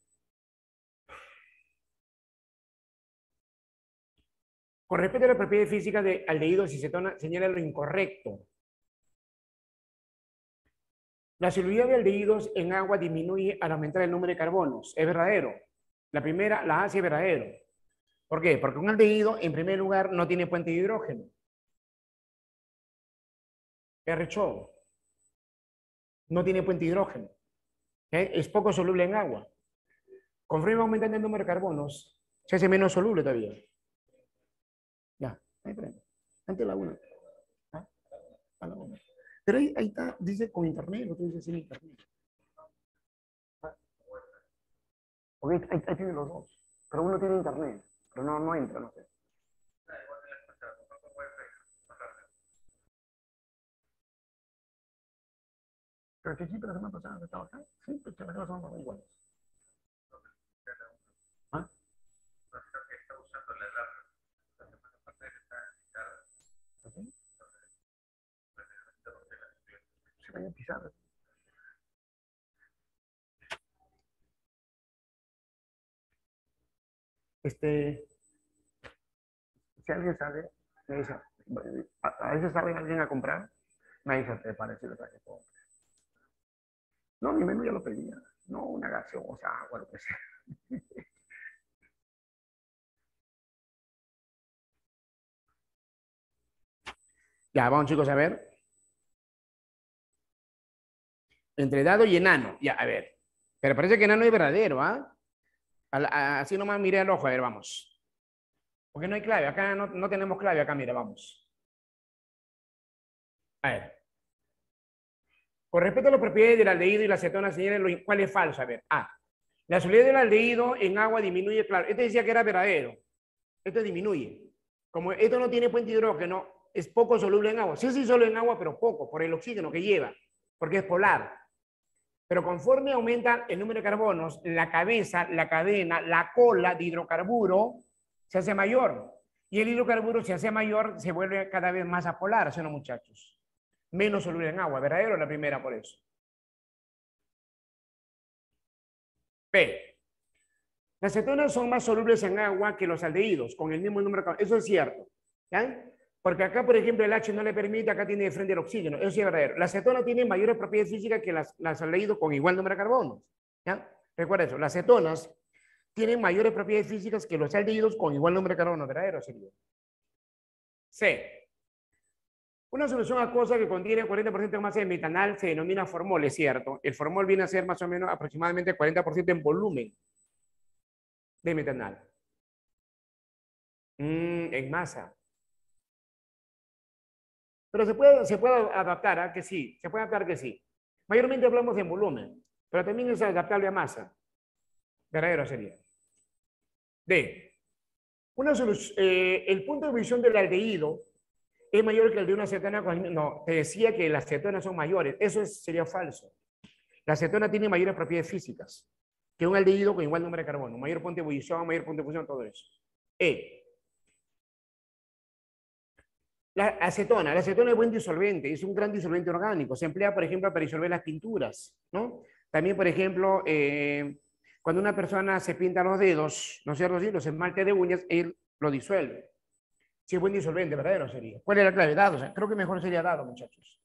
Con respecto a la propiedad física de aldehídos y cetona, señala lo incorrecto. La solubilidad de aldehídos en agua disminuye al aumentar el número de carbonos. Es verdadero. La primera, la A sí es verdadero. ¿Por qué? Porque un aldehído, en primer lugar, no tiene puente de hidrógeno. R ocho no tiene puente de hidrógeno. ¿Eh? Es poco soluble en agua. Conforme va aumentando el número de carbonos, se hace menos soluble todavía. Ya, ahí prende. Antes la una. ¿Ah? A la una. Pero ahí, ahí está, dice con internet, lo que dice sin internet. ¿Ah? Porque ahí, ahí tiene los dos. Pero uno tiene internet, pero no, no entra, no sé. Pero que sí, pero la semana pasada estaba acá. Sí, pero la semana pasada igual. ¿Ah? ¿Sí? Se vaya a pisar. Este, si alguien sabe, me dice, a, a veces sale alguien a comprar, me dice, te parece lo que compre. No, mi menú ya lo pedía. No, una gaseosa, agua, lo que sea. Ya, vamos chicos a ver. Entre dado y enano. Ya, a ver. Pero parece que enano es verdadero, ¿ah? ¿eh? Así nomás miré al ojo, a ver, vamos. Porque no hay clave. Acá no, no tenemos clave. Acá, mira, vamos. A ver. Con respecto a las propiedades del aldehído y la acetona, señalen cuál es falso. A ver. A. La solubilidad del aldehído en agua disminuye, claro. Este decía que era verdadero. Esto disminuye. Como esto no tiene puente hidrógeno, es poco soluble en agua. Sí, sí, solo en agua, pero poco, por el oxígeno que lleva, porque es polar. Pero conforme aumenta el número de carbonos, la cabeza, la cadena, la cola de hidrocarburo se hace mayor. Y el hidrocarburo se hace mayor, se vuelve cada vez más apolar, ¿sí o no, muchachos? Menos soluble en agua, verdadero la primera por eso. B. Las cetonas son más solubles en agua que los aldehídos, con el mismo número de carbonos. Eso es cierto. ¿Ya? Porque acá, por ejemplo, el H no le permite, acá tiene de frente el oxígeno. Eso sí es verdadero. Las cetonas tienen mayores propiedades físicas que las, las aldehídos con igual número de carbonos. ¿Ya? Recuerda eso. Las cetonas tienen mayores propiedades físicas que los aldehídos con igual número de carbonos. ¿Verdadero sería? C. Una solución acuosa que contiene cuarenta por ciento de masa de metanal se denomina formol, es cierto. El formol viene a ser más o menos aproximadamente cuarenta por ciento en volumen de metanal. Mm, en masa. Pero se puede, se puede adaptar a que sí, se puede adaptar que sí. Mayormente hablamos en volumen, pero también es adaptable a masa. Verdadero sería. D. Una solución, eh, el punto de ebullición del aldehído es mayor que el de una acetona. Con, no, te decía que las cetonas son mayores. Eso es, sería falso. La acetona tiene mayores propiedades físicas que un aldehído con igual número de carbono. Mayor punto de ebullición, mayor punto de fusión, todo eso. E. La acetona, la acetona es buen disolvente, es un gran disolvente orgánico. Se emplea, por ejemplo, para disolver las pinturas, ¿no? También, por ejemplo, eh, cuando una persona se pinta los dedos, ¿no es cierto? Sí, los esmaltes de uñas, él lo disuelve. Sí, es buen disolvente, verdadero sería. ¿Cuál es la clave? Dado, o sea, creo que mejor sería dado, muchachos.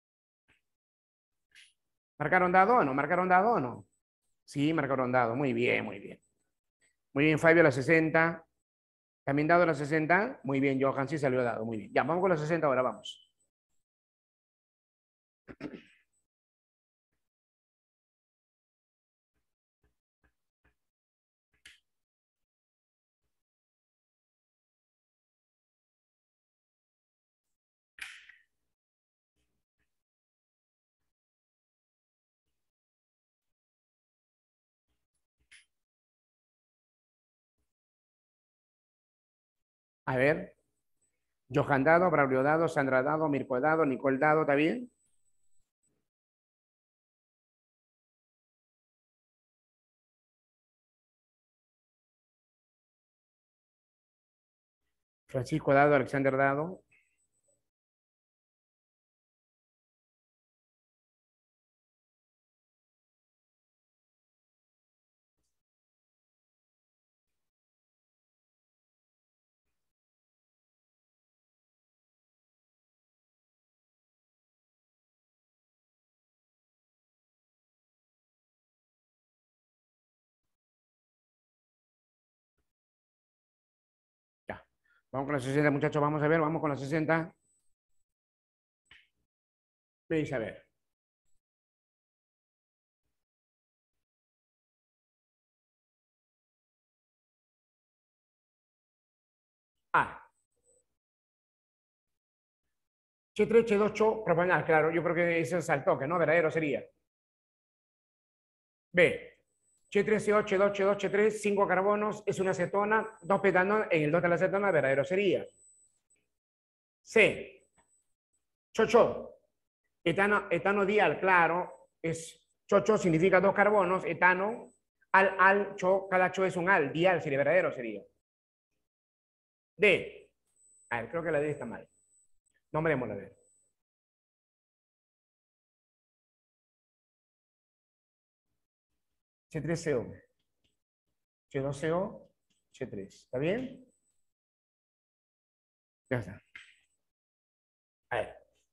¿Marcaron dado o no? ¿Marcaron dado o no? Sí, marcaron dado. Muy bien, muy bien. Muy bien, Fabio, la sesenta. ¿También dado la sesenta? Muy bien, Johan, sí salió dado. Muy bien. Ya, vamos con la sesenta ahora, vamos. A ver. Johan dado, Braulio dado, Sandra dado, Mirko dado, Nicole dado, ¿está bien? Francisco dado, Alexander dado. Ya. Vamos con la sesenta, muchachos, vamos a ver, vamos con la sesenta. Veis a ver. A. Che tres, Che dos, Cho, proporcional, claro, yo creo que ese es al toque, ¿no? Verdadero sería. B. Che tres, C O, Che dos, Che dos, Che tres, cinco carbonos, es una acetona, dos petanos, en el dos de la acetona, verdadero sería. C. Cho, Cho. Etano, etano dial, claro, es Cho, Cho significa dos carbonos, etano, al, al, Cho, cada Cho es un al, dial sería verdadero sería. D. A ver, creo que la D está mal. Nombremos la D. Che tres C O. Che dos C O. Che tres. ¿Está bien? Ya está. A ver.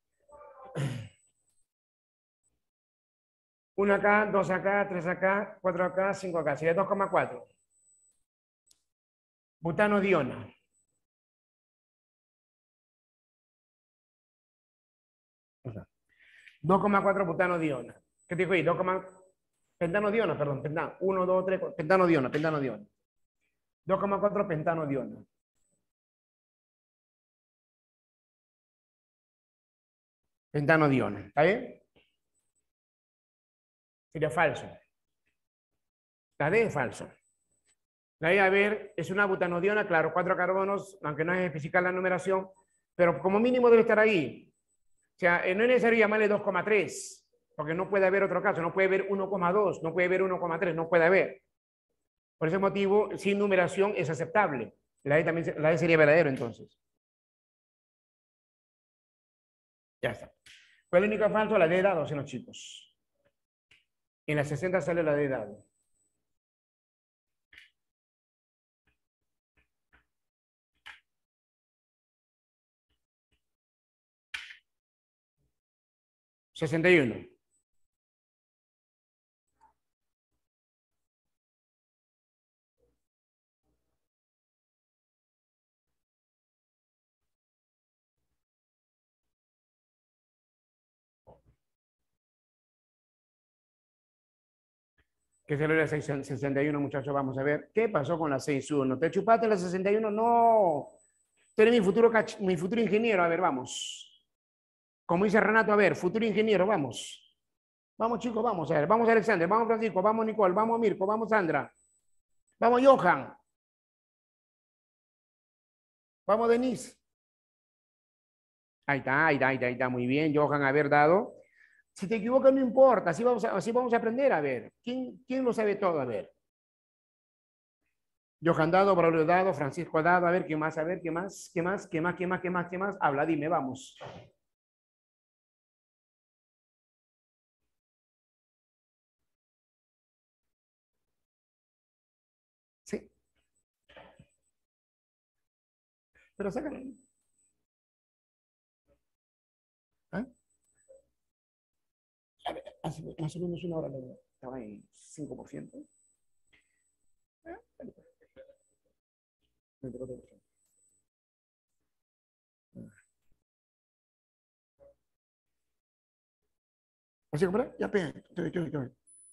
Uno acá, dos acá, tres acá, cuatro acá, cinco acá. Sería dos coma cuatro. Butano diona. dos coma cuatro butano diona. ¿Qué te digo ahí? dos, pentano diona, perdón, pentano. uno, dos, tres, pentano diona, pentano diona. dos coma cuatro pentano diona. Pentanodiona. ¿Está bien? Sería falso. La D es falso. La E, a ver, es una butanodiona, claro, cuatro carbonos, aunque no es especificar la numeración, pero como mínimo debe estar ahí. O sea, no es necesario llamarle dos coma tres, porque no puede haber otro caso, no puede haber uno coma dos, no puede haber uno coma tres, no puede haber. Por ese motivo, sin numeración es aceptable. La E, también, la E sería verdadero entonces. Ya está. ¿Cuál es el único falso? La D dado, en los chicos. En la sesenta sale la D dado. sesenta y uno. ¿Qué salió la sesenta y uno, muchachos? Vamos a ver. ¿Qué pasó con la sesenta y uno? ¿Te chupaste la sesenta y uno? No. Tú eres mi futuro, mi futuro ingeniero. A ver, vamos. Como dice Renato, a ver, futuro ingeniero, vamos. Vamos, chicos, vamos a ver. Vamos, Alexander. Vamos, Francisco. Vamos, Nicole. Vamos, Mirko. Vamos, Sandra. Vamos, Johan. Vamos, Denise. Ahí está, ahí está, ahí está, ahí está. Muy bien, Johan, haber dado. Si te equivocas, no importa. Así vamos a, así vamos a aprender. A ver. ¿Quién, quién lo sabe todo? A ver. Johan dado, Braulio dado, Francisco dado. A ver, ¿qué más? A ver, ¿qué más? ¿Qué más? ¿Qué más? ¿Qué más? ¿Qué más? ¿Qué más? Habla, dime, vamos. Sí, pero sácalo. ¿Ah? A ver, hace más o menos una hora lo- estaba en cinco por ciento. ¿Eh? veinticuatro por ciento. ¿Así que ya pega. Te, te, te,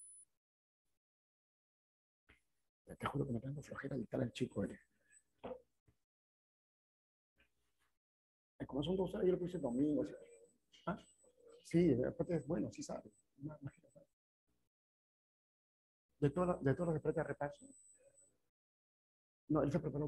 te juro que me tengo flojera dictar al chico. Eh. Como son dos horas, yo lo puse domingo. Así. ¿Ah? Sí, aparte es bueno, sí sabe. De todo, de todo lo que presta repaso. No, él se preparó.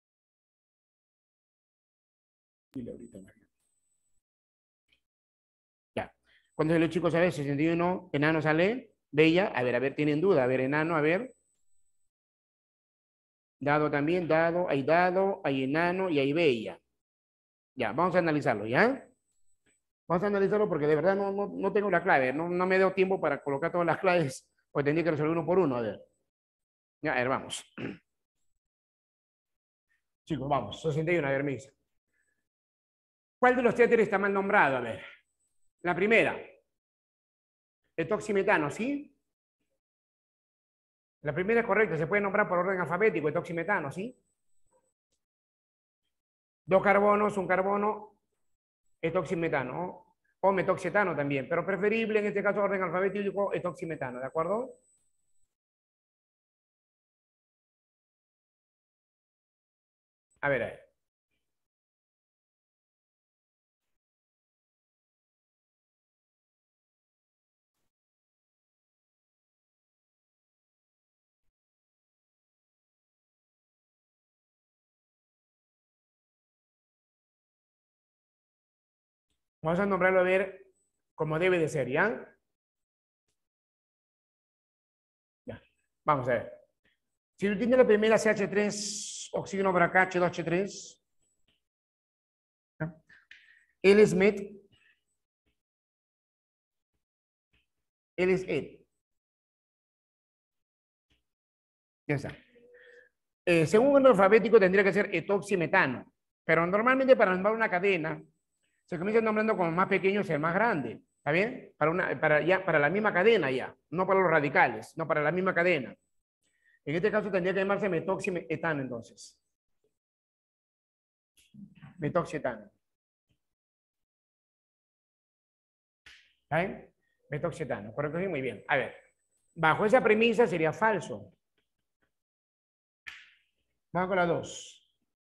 Y ahorita, ¿Cuántos de los chicos saben? sesenta y uno, enano sale, bella. A ver, a ver, tienen duda. A ver, enano, a ver. Dado también, dado, hay dado, hay enano y hay bella. Ya, vamos a analizarlo, ¿ya? Vamos a analizarlo porque de verdad no, no, no tengo la clave. No, no me dio tiempo para colocar todas las claves, pues tendría que resolver uno por uno. A ver, ya, a ver, vamos. Chicos, vamos. sesenta y uno, a ver, me dice. ¿Cuál de los éteres está mal nombrado? A ver. La primera, etoximetano, ¿sí? La primera es correcta, se puede nombrar por orden alfabético, etoximetano, ¿sí? Dos carbonos, un carbono, etoximetano. O metoxetano también, pero preferible en este caso orden alfabético, etoximetano, ¿de acuerdo? A ver, a ver. Vamos a nombrarlo a ver como debe de ser, ¿ya? Ya. Vamos a ver. Si tú tienes la primera C H tres, oxígeno por acá, H dos H tres, ¿ya? Él es met, él es ed. Ya está. Eh, según orden alfabético tendría que ser etoximetano, pero normalmente para nombrar una cadena se comienza nombrando como más pequeño es el más grande. ¿Está bien? Para, una, para, ya, para la misma cadena ya, no para los radicales, no para la misma cadena. En este caso tendría que llamarse metoxietano entonces. Metoxietano. ¿Está bien? Metoxietano, correcto, sí, muy bien. A ver, bajo esa premisa sería falso. Vamos con la dos.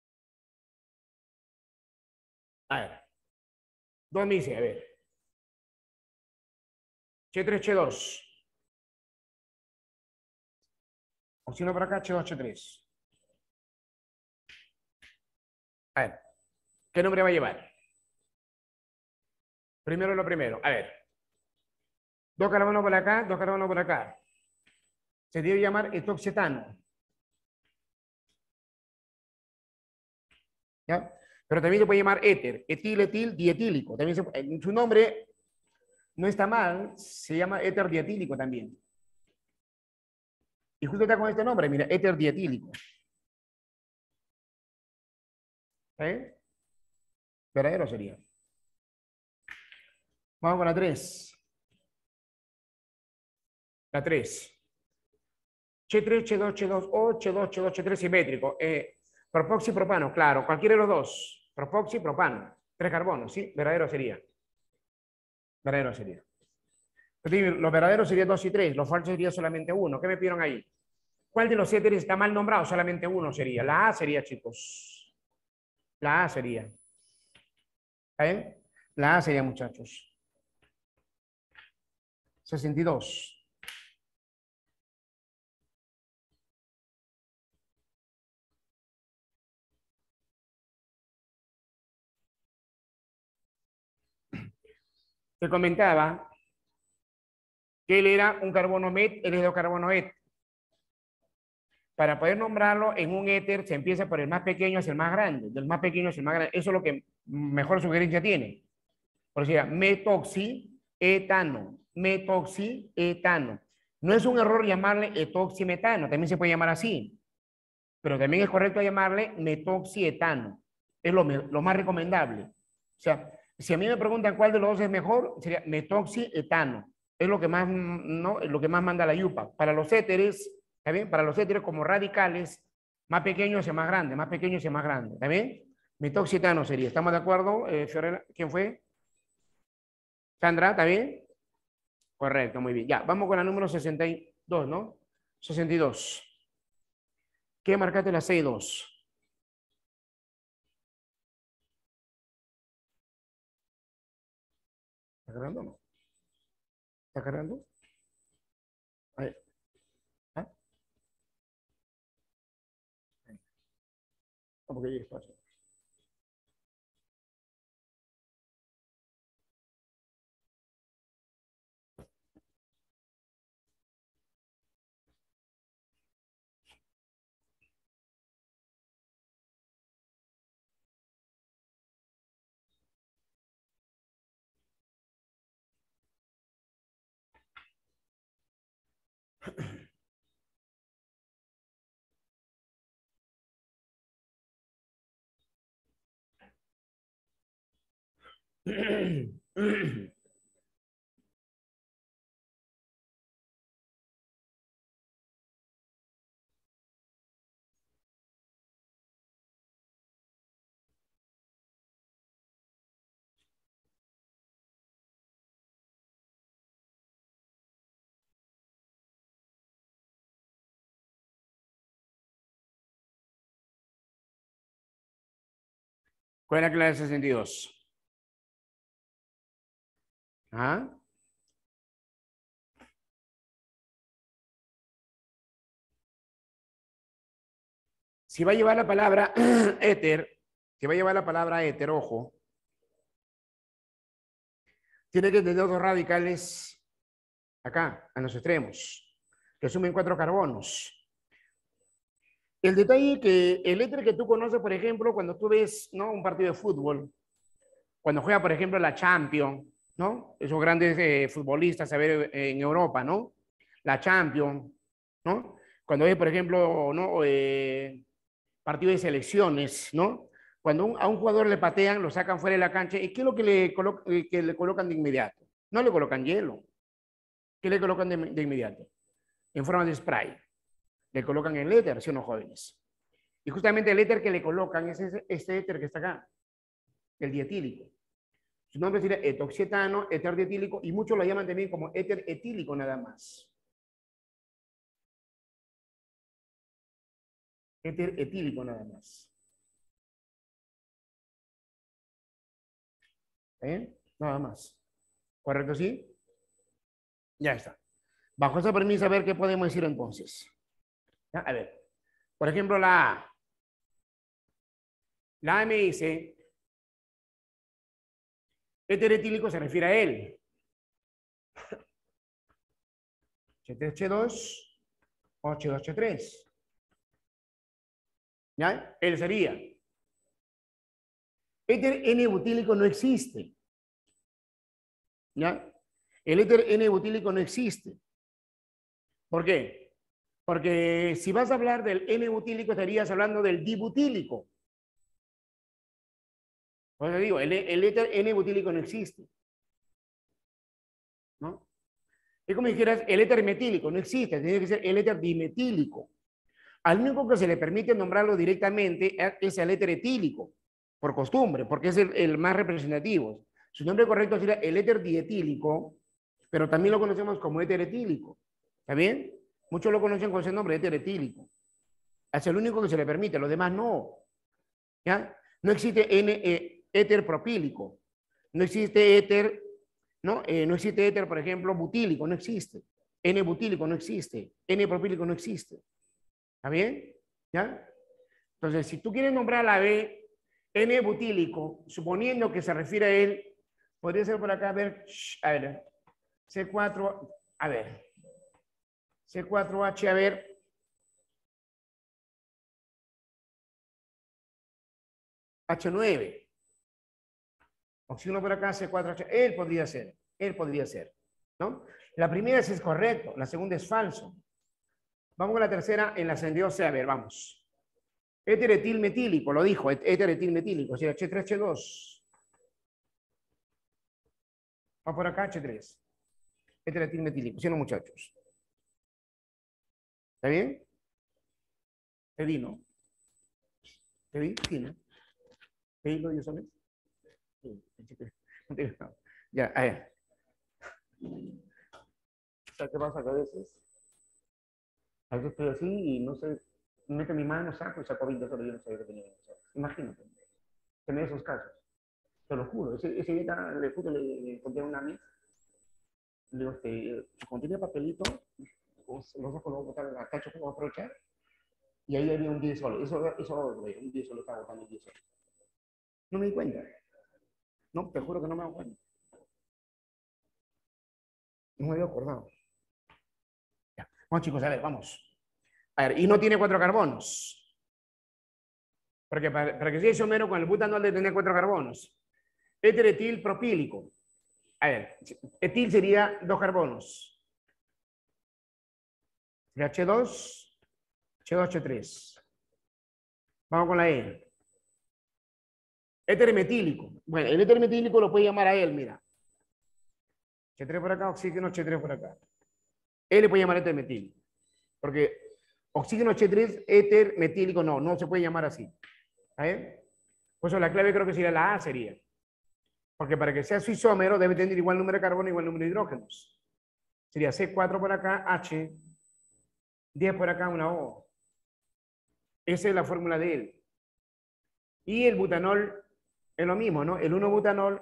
A ver, dos me dice, a ver. H tres H dos. Oxígeno por acá, H dos H tres. A ver, ¿qué nombre va a llevar? Primero lo primero. A ver, dos carbonos por acá, dos carbonos por acá. Se debe llamar etoxetano. ¿Ya? Pero también se puede llamar éter, etil, etil, dietílico. También se, en su nombre no está mal, se llama éter dietílico también. Y justo está con este nombre, mira, éter dietílico. ¿Eh? Verdadero sería. Vamos con la tres. La tres. H tres, H dos, H dos O, H dos, H dos, H tres simétrico. Eh, propoxipropano, claro, cualquiera de los dos. Propoxipropano. Tres carbonos, ¿sí? Verdadero sería. Verdadero sería. Los verdaderos serían dos y tres, los falsos sería solamente uno. ¿Qué me pidieron ahí? ¿Cuál de los éteres está mal nombrado? Solamente uno sería. La A sería, chicos. La A sería. ¿Eh? La A sería, muchachos. sesenta y dos. Te comentaba que él era un carbono met, él es dos carbono et. Para poder nombrarlo en un éter se empieza por el más pequeño hacia el más grande, del más pequeño hacia el más grande. Eso es lo que mejor sugerencia tiene. Por decir, metoxietano, metoxietano. No es un error llamarle etoximetano, también se puede llamar así, pero también es correcto llamarle metoxietano. Es lo, lo más recomendable. O sea, si a mí me preguntan cuál de los dos es mejor, sería metoxietano. Es lo que más, ¿no? Lo que más manda la yupa. Para los éteres, ¿está bien? Para los éteres como radicales, más pequeños y más grandes, más pequeños y más grandes, ¿está bien? Metoxietano sería. ¿Estamos de acuerdo, eh, Fiorella? ¿Quién fue? Sandra, ¿está bien? Correcto, muy bien. Ya, vamos con la número sesenta y dos, ¿no? sesenta y dos. ¿Qué marcaste la C dos? ¿Está cargando o no? ¿Está cargando? Ahí. ¿Ah? Ahí. No, porque hay espacio. ¿Cuál es la clave sesenta y dos? ¿Ah? Si va a llevar la palabra éter, si va a llevar la palabra éter, ojo, tiene que tener dos radicales acá, a los extremos, que sumen cuatro carbonos. El detalle que el éter que tú conoces, por ejemplo, cuando tú ves, ¿no?, un partido de fútbol, cuando juega, por ejemplo, la Champions, ¿no? Esos grandes eh, futbolistas a ver eh, en Europa, ¿no? La Champions, ¿no? Cuando ves, por ejemplo, ¿no? Eh, partido de selecciones, ¿no? Cuando un, a un jugador le patean, lo sacan fuera de la cancha, ¿y qué es lo que le, colo que le colocan de inmediato? No le colocan hielo. ¿Qué le colocan de, de inmediato? En forma de spray. Le colocan el éter, ¿sí o no, jóvenes? Y justamente el éter que le colocan es ese, este éter que está acá, el dietílico. Su nombre sería etoxietano, éter dietílico, y muchos lo llaman también como éter etílico nada más. Éter etílico nada más. ¿Eh? Nada más. ¿Correcto, sí? Ya está. Bajo esa premisa, a ver qué podemos decir entonces. ¿Ya? A ver, por ejemplo, la A. La A me dice, éter etílico se refiere a él. H tres H dos, H dos H tres. ¿Ya? Él sería. Éter N-butílico no existe. ¿Ya? El éter N-butílico no existe. ¿Por qué? Porque si vas a hablar del N-butílico, estarías hablando del dibutílico. Por eso digo, el, el éter N-butílico no existe. ¿No? Es como dijeras, el éter metílico no existe, tiene que ser el éter dimetílico. Al único que se le permite nombrarlo directamente es el éter etílico, por costumbre, porque es el, el más representativo. Su nombre correcto sería el éter dietílico, pero también lo conocemos como éter etílico. ¿Está bien? Muchos lo conocen con ese nombre, éter etílico. Es el único que se le permite, los demás no. ¿Ya? No existe N, eh, éter propílico, no existe éter, ¿no? Eh, no existe éter, por ejemplo, butílico, no existe. N-butílico no existe, N-propílico no existe. ¿Está bien? ¿Ya? Entonces, si tú quieres nombrar a la B N-butílico, suponiendo que se refiere a él, podría ser por acá, a ver, shh, a ver, C cuatro, a ver, C cuatro H, a ver, H nueve. Oxígeno por acá, C cuatro H, él podría ser, él podría ser, ¿no? La primera sí es correcto, la segunda es falso. Vamos con la tercera en la ascendió C, a ver, vamos. Éter etil metílico, lo dijo, éter etil metílico, o sea, H tres H dos. Va por acá, H tres. Éter etil metílico, ¿sí o no, muchachos? ¿Está bien? Te di, ¿no? Te di, sí, ¿no? Te di lo de Soles. Sí, ya, a ver. ¿Sabes qué pasa? Que a veces, a veces estoy así y no sé, meto mi mano, saco y saco veinte soles, yo no sabía que tenía veinte soles. Imagínate, tener esos casos. Te lo juro, ese, ese día le, le, le conté a una amiga, le digo, este, contiene papelito, los saco, lo voy a botar en la cacho que voy a aprovechar, y ahí había un diez soles. Eso, eso, un diez soles estaba botando diez soles. No me di cuenta. No, te juro que no me doy cuenta. No me había acordado. Ya. Vamos, chicos, a ver, vamos. A ver, y no tiene cuatro carbonos. Porque para, para que sea isomero con el butanol debe tener cuatro carbonos. Éter etil propílico. A ver, etil sería dos carbonos. H dos, H dos H tres. Vamos con la E. Éter metílico. Bueno, el éter metílico lo puede llamar a él, mira. H tres por acá, oxígeno, H tres por acá. Él le puede llamar éter metílico. Porque oxígeno H tres, éter metílico, no, no se puede llamar así. ¿Eh? Por eso la clave creo que sería la A, sería. Porque para que sea su isómero debe tener igual número de carbono, igual número de hidrógenos. Sería C cuatro por acá, H, diez por acá, una O. Esa es la fórmula de él. Y el butanol es lo mismo, ¿no? El uno butanol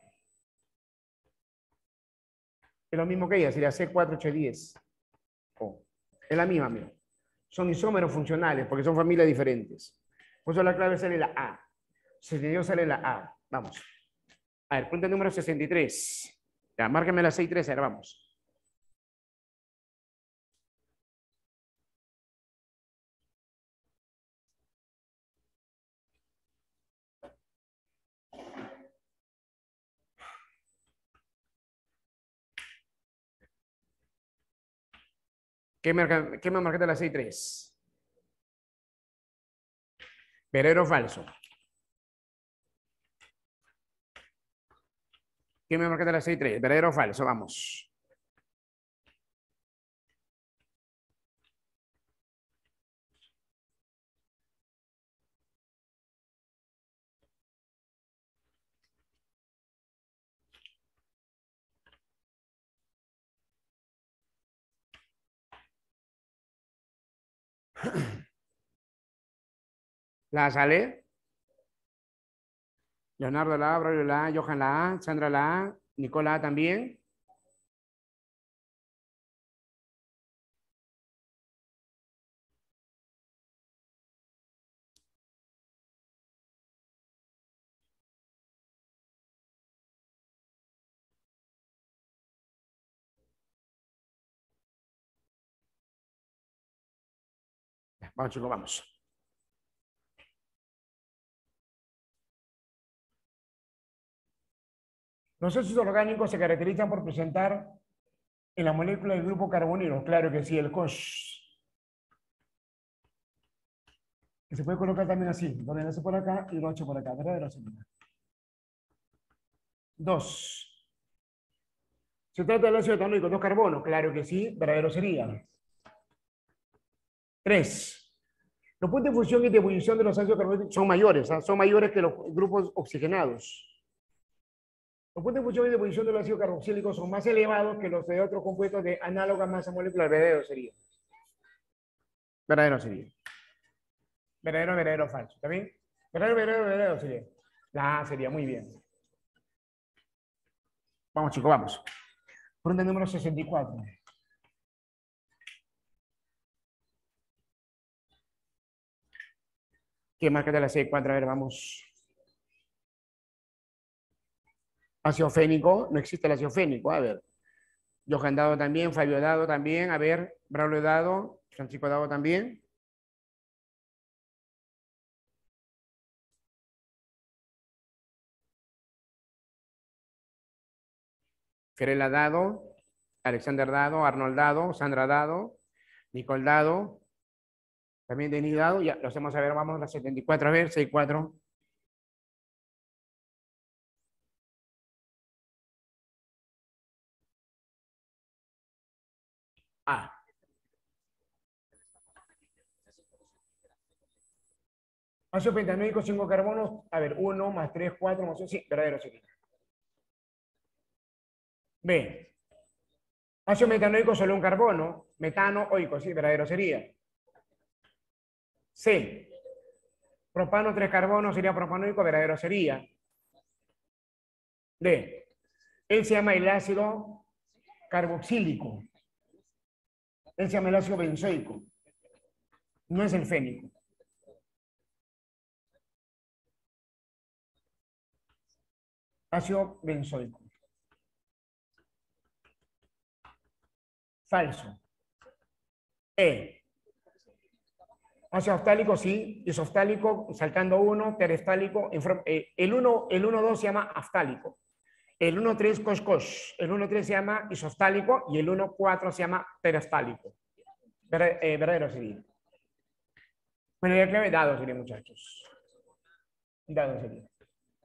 es lo mismo que ella, sería C cuatro H diez. O. Es la misma, mira. Son isómeros funcionales porque son familias diferentes. Por eso la clave sale la A. sesenta y dos sale la A. Vamos. A ver, punto número sesenta y tres. Ya, márcame la seis tres, a ver, vamos. ¿Qué, marca, qué me marcaste la seis tres? ¿Verdadero o falso? ¿Qué me marcaste la seis tres? ¿Verdadero o falso? Vamos. ¿La sale? Leonardo la A, Braulio la A, Johan la A, Sandra la A, Nicola A también. Vamos, chicos, vamos. Los ácidos orgánicos se caracterizan por presentar en la molécula del grupo carbonilo. Claro que sí, el C O S. Que se puede colocar también así. Donde el S por acá y el ocho por acá. ¿Verdadero o falso? Dos. ¿Se trata del ácido etanólico, dos carbonos? Claro que sí, verdadero sería. Tres. Los puntos de fusión y de ebullición de los ácidos carbonílicos son mayores, ¿eh? Son mayores que los grupos oxigenados. Los puntos de fusión y de ebullición de los ácidos carboxílicos son más elevados que los de otros compuestos de análoga masa molecular. Verdadero sería. Verdadero sería. Verdadero, verdadero, falso. ¿Está bien? Verdadero, verdadero, verdadero sería. La A sería, muy bien. Vamos, chicos, vamos. Pregunta número sesenta y cuatro. ¿Qué marca de la C cuatro? A ver, vamos. Ácido fénico, no existe el ácido fénico. A ver. Johan Dado también, Fabio Dado también. A ver, Braulio Dado, Francisco Dado también. Fiorella Dado, Alexander Dado, Arnold Dado, Sandra Dado, Nicole Dado, también Denis Dado. Ya, lo hacemos a ver, vamos a la setenta y cuatro, a ver, sesenta y cuatro. A. Ácido pentanoico, cinco carbonos. A ver, uno más tres, cuatro más ocho. Sí, verdadero sería. B. Ácido metanoico, solo un carbono. Metano, oico, sí, verdadero sería. C. Propano, tres carbonos, sería propanoico, verdadero sería. D. Él se llama el ácido carboxílico. Él se llama el ácido benzoico. No es el fénico. Ácido benzoico. Falso. E. Ácido oftálico, sí. Isoftálico, saltando uno. Terestálico. Eh, el uno, el uno dos se llama aftálico. El uno tres, cos-cos. El uno tres se llama isoftálico y el uno cuatro se llama terestálico. Ver, eh, verdadero sería. Bueno, la clave dado sería, muchachos. Dado sería.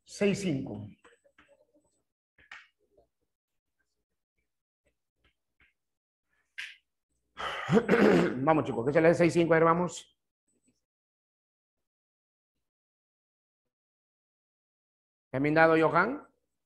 seis cinco. Vamos, chicos, ¿qué se le da seis cinco? A ver, vamos. ¿También dado, Johan?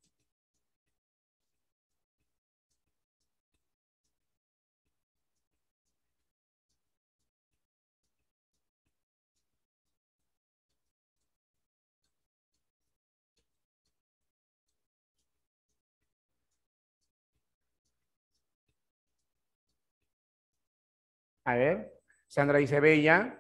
A ver, Sandra dice Bella.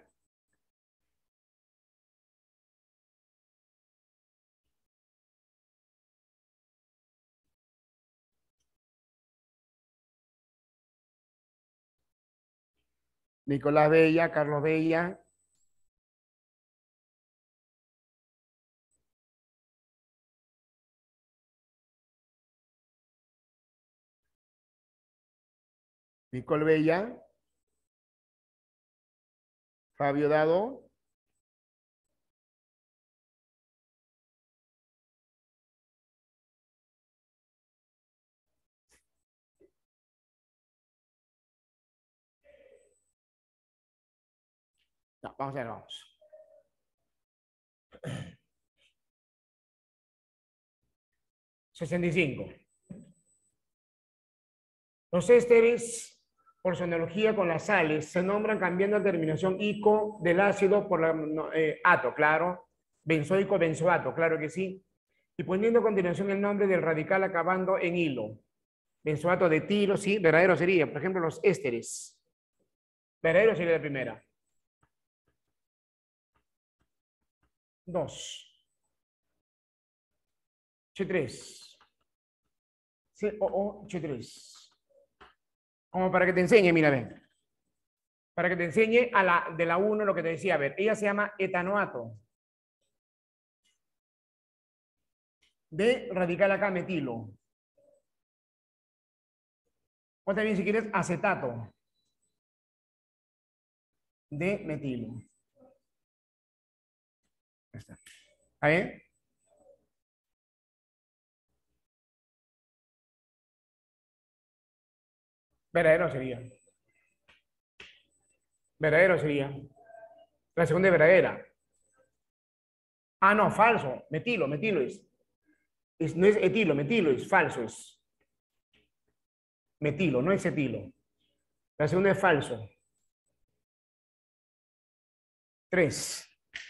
Nicolás Bella, Carlos Bella. Nicole Bella. Fabio Dado. No, vamos a ver, vamos. sesenta y cinco. Los ésteres, por su analogía con las sales, se nombran cambiando la terminación ico del ácido por la no, eh, ato, claro. Benzoico, benzoato, claro que sí. Y poniendo a continuación el nombre del radical acabando en hilo. Benzoato de tiro, sí, verdadero sería. Por ejemplo, los ésteres. Verdadero sería la primera. Dos. H tres. C O O H tres. Como para que te enseñe, mira, ven. Para que te enseñe a la, de la uno lo que te decía. A ver, ella se llama etanoato. De radical acá metilo. O también si quieres acetato de metilo. Ahí está. ¿Está bien? Verdadero sería. Verdadero sería. La segunda es verdadera. Ah, no, falso. Metilo, metilo es. es no es etilo, metilo es falso. Es metilo, no es etilo. La segunda es falso. Tres.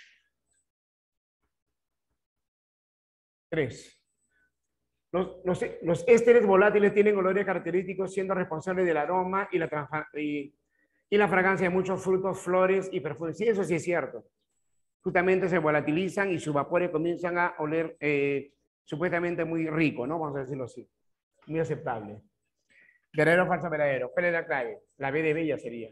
Tres. Los, los, los ésteres volátiles tienen olores característicos, siendo responsables del aroma y la, y, y la fragancia de muchos frutos, flores y perfumes. Sí, eso sí es cierto. Justamente se volatilizan y sus vapores comienzan a oler eh, supuestamente muy rico, ¿no? Vamos a decirlo así. Muy aceptable. Verdadero o falso verdadero. ¿Cuál es la clave? La B de Bella sería.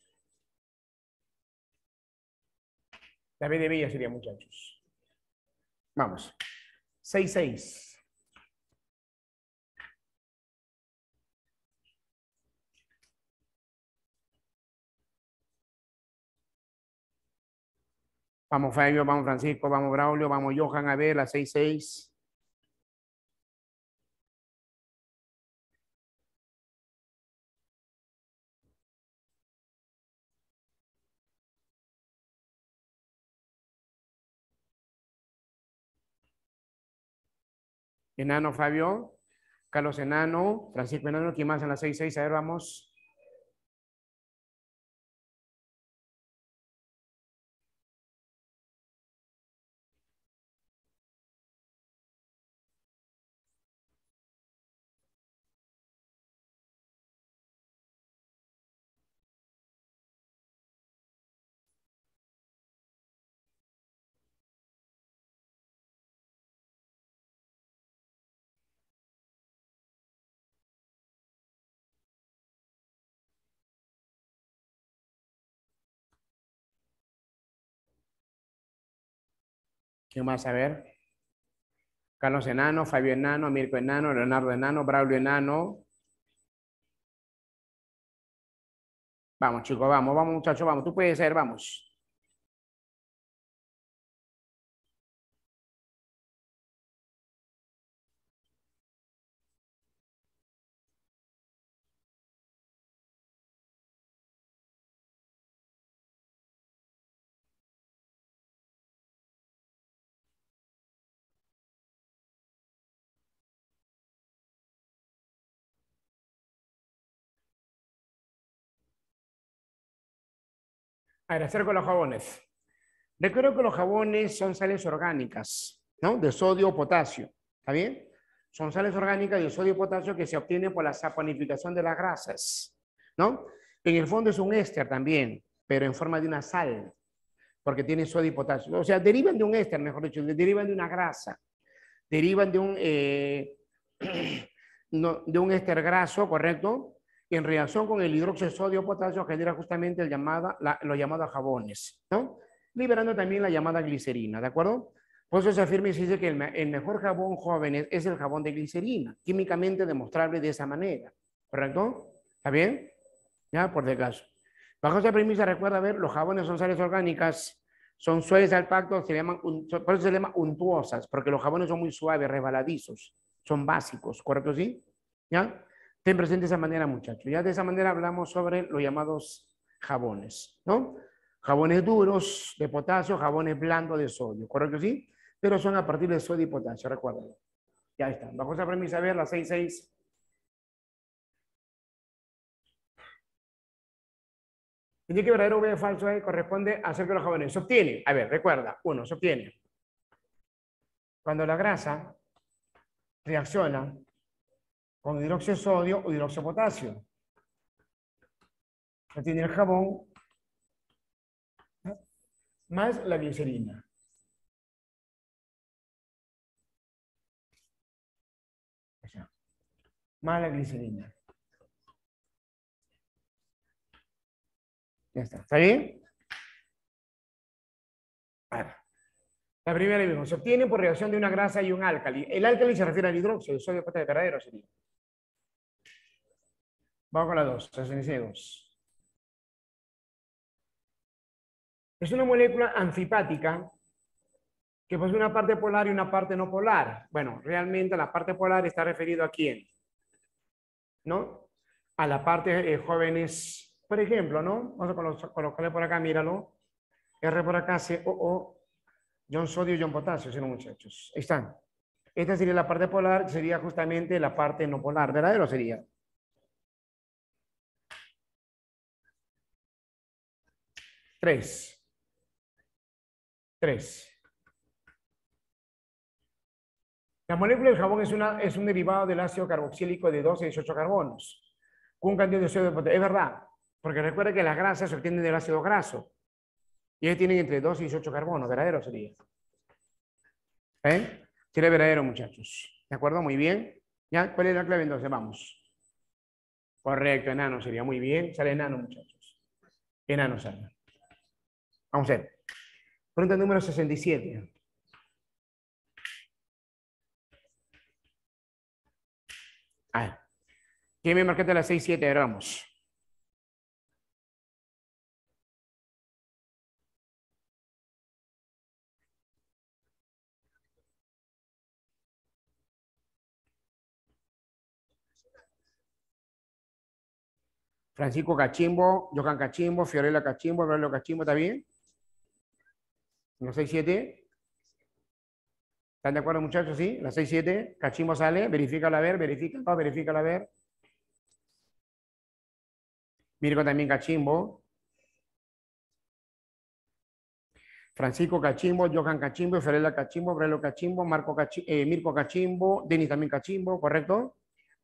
La B de Bella sería, muchachos. Vamos. seis seis. Vamos Fabio, vamos Francisco, vamos Braulio, vamos Johan, a ver, la seis seis. Enano Fabio, Carlos Enano, Francisco Enano, ¿quién más en la seis seis? A ver, vamos. ¿Quién más? A ver. Carlos Enano, Fabio Enano, Mirko Enano, Leonardo Enano, Braulio Enano. Vamos, chicos, vamos, vamos, muchachos, vamos. Tú puedes ser, vamos. A ver, acerco los jabones. Recuerdo que los jabones son sales orgánicas, ¿no? De sodio o potasio. ¿Está bien? Son sales orgánicas de sodio y potasio que se obtienen por la saponificación de las grasas, ¿no? En el fondo es un éster también, pero en forma de una sal, porque tiene sodio y potasio. O sea, derivan de un éster, mejor dicho, derivan de una grasa, derivan de un, eh, no, de un éster graso, ¿correcto? En reacción con el hidróxido de sodio o potasio genera justamente el llamada, la, los llamados jabones, ¿no? Liberando también la llamada glicerina, ¿de acuerdo? Por eso se afirma y se dice que el, el mejor jabón joven es, es el jabón de glicerina, químicamente demostrable de esa manera, ¿correcto? ¿Está bien? Ya, por si acaso. Bajo esa premisa, recuerda ver, los jabones son sales orgánicas, son suaves al tacto, se llaman, por eso se llaman untuosas, porque los jabones son muy suaves, resbaladizos, son básicos, ¿correcto? ¿Sí? ¿Ya? Ten presente esa manera, muchachos. Ya de esa manera hablamos sobre los llamados jabones, ¿no? Jabones duros de potasio, jabones blandos de sodio, ¿correcto? ¿Sí? Pero son a partir de sodio y potasio, recuerden. Ya está. Bajo esa premisa, a ver, la seis seis. Indique verdadero o falso ahí corresponde a hacer que los jabones se obtiene. A ver, recuerda, uno, se obtiene cuando la grasa reacciona con hidróxido de sodio o hidróxido de potasio. Se obtiene el jabón más la glicerina. O sea, más la glicerina. Ya está. ¿Está bien? A ver. La primera mismo, se obtiene por reacción de una grasa y un álcali. El álcali se refiere al hidróxido, el sodio de verdadero sería. Vamos con la dos, S N C dos. Es una molécula anfipática que posee una parte polar y una parte no polar. Bueno, realmente la parte polar está referido a quién, ¿no? A la parte eh, jóvenes, por ejemplo, ¿no? Vamos a colocarle por acá, míralo. R por acá, C O O, John sodio, John potasio, ¿sí, no, muchachos? Ahí están. Esta sería la parte polar, sería justamente la parte no polar, ¿verdadero sería? Tres. Tres. La molécula del jabón es, una, es un derivado del ácido carboxílico de doce a dieciocho carbonos, con un cantidad de sodio de potasio. Es verdad, porque recuerda que las grasas se obtienen del ácido graso, y ellos tienen entre dos y dieciocho carbonos, ¿verdadero sería? ¿Eh? Sería verdadero, muchachos. ¿De acuerdo? Muy bien. ¿Ya? ¿Cuál es la clave entonces? Vamos. Correcto, enano sería muy bien. Sale enano, muchachos. Enano sale. Vamos a ver. Pregunta número sesenta y siete. A ver. ¿Quién me marcaste las seis siete? Vamos. Francisco Cachimbo, Johan Cachimbo, Fiorella Cachimbo, Aurelio Cachimbo, ¿está bien? ¿Los seis siete? ¿Están de acuerdo, muchachos? Sí, las seis siete. Cachimbo sale, verifícala a ver, verifícala, verifícala a ver. Mirko también Cachimbo. Francisco Cachimbo, Johan Cachimbo, Fiorella Cachimbo, Aurelio Cachimbo, Marco Cachimbo, eh, Mirko Cachimbo, Denis también Cachimbo, ¿correcto?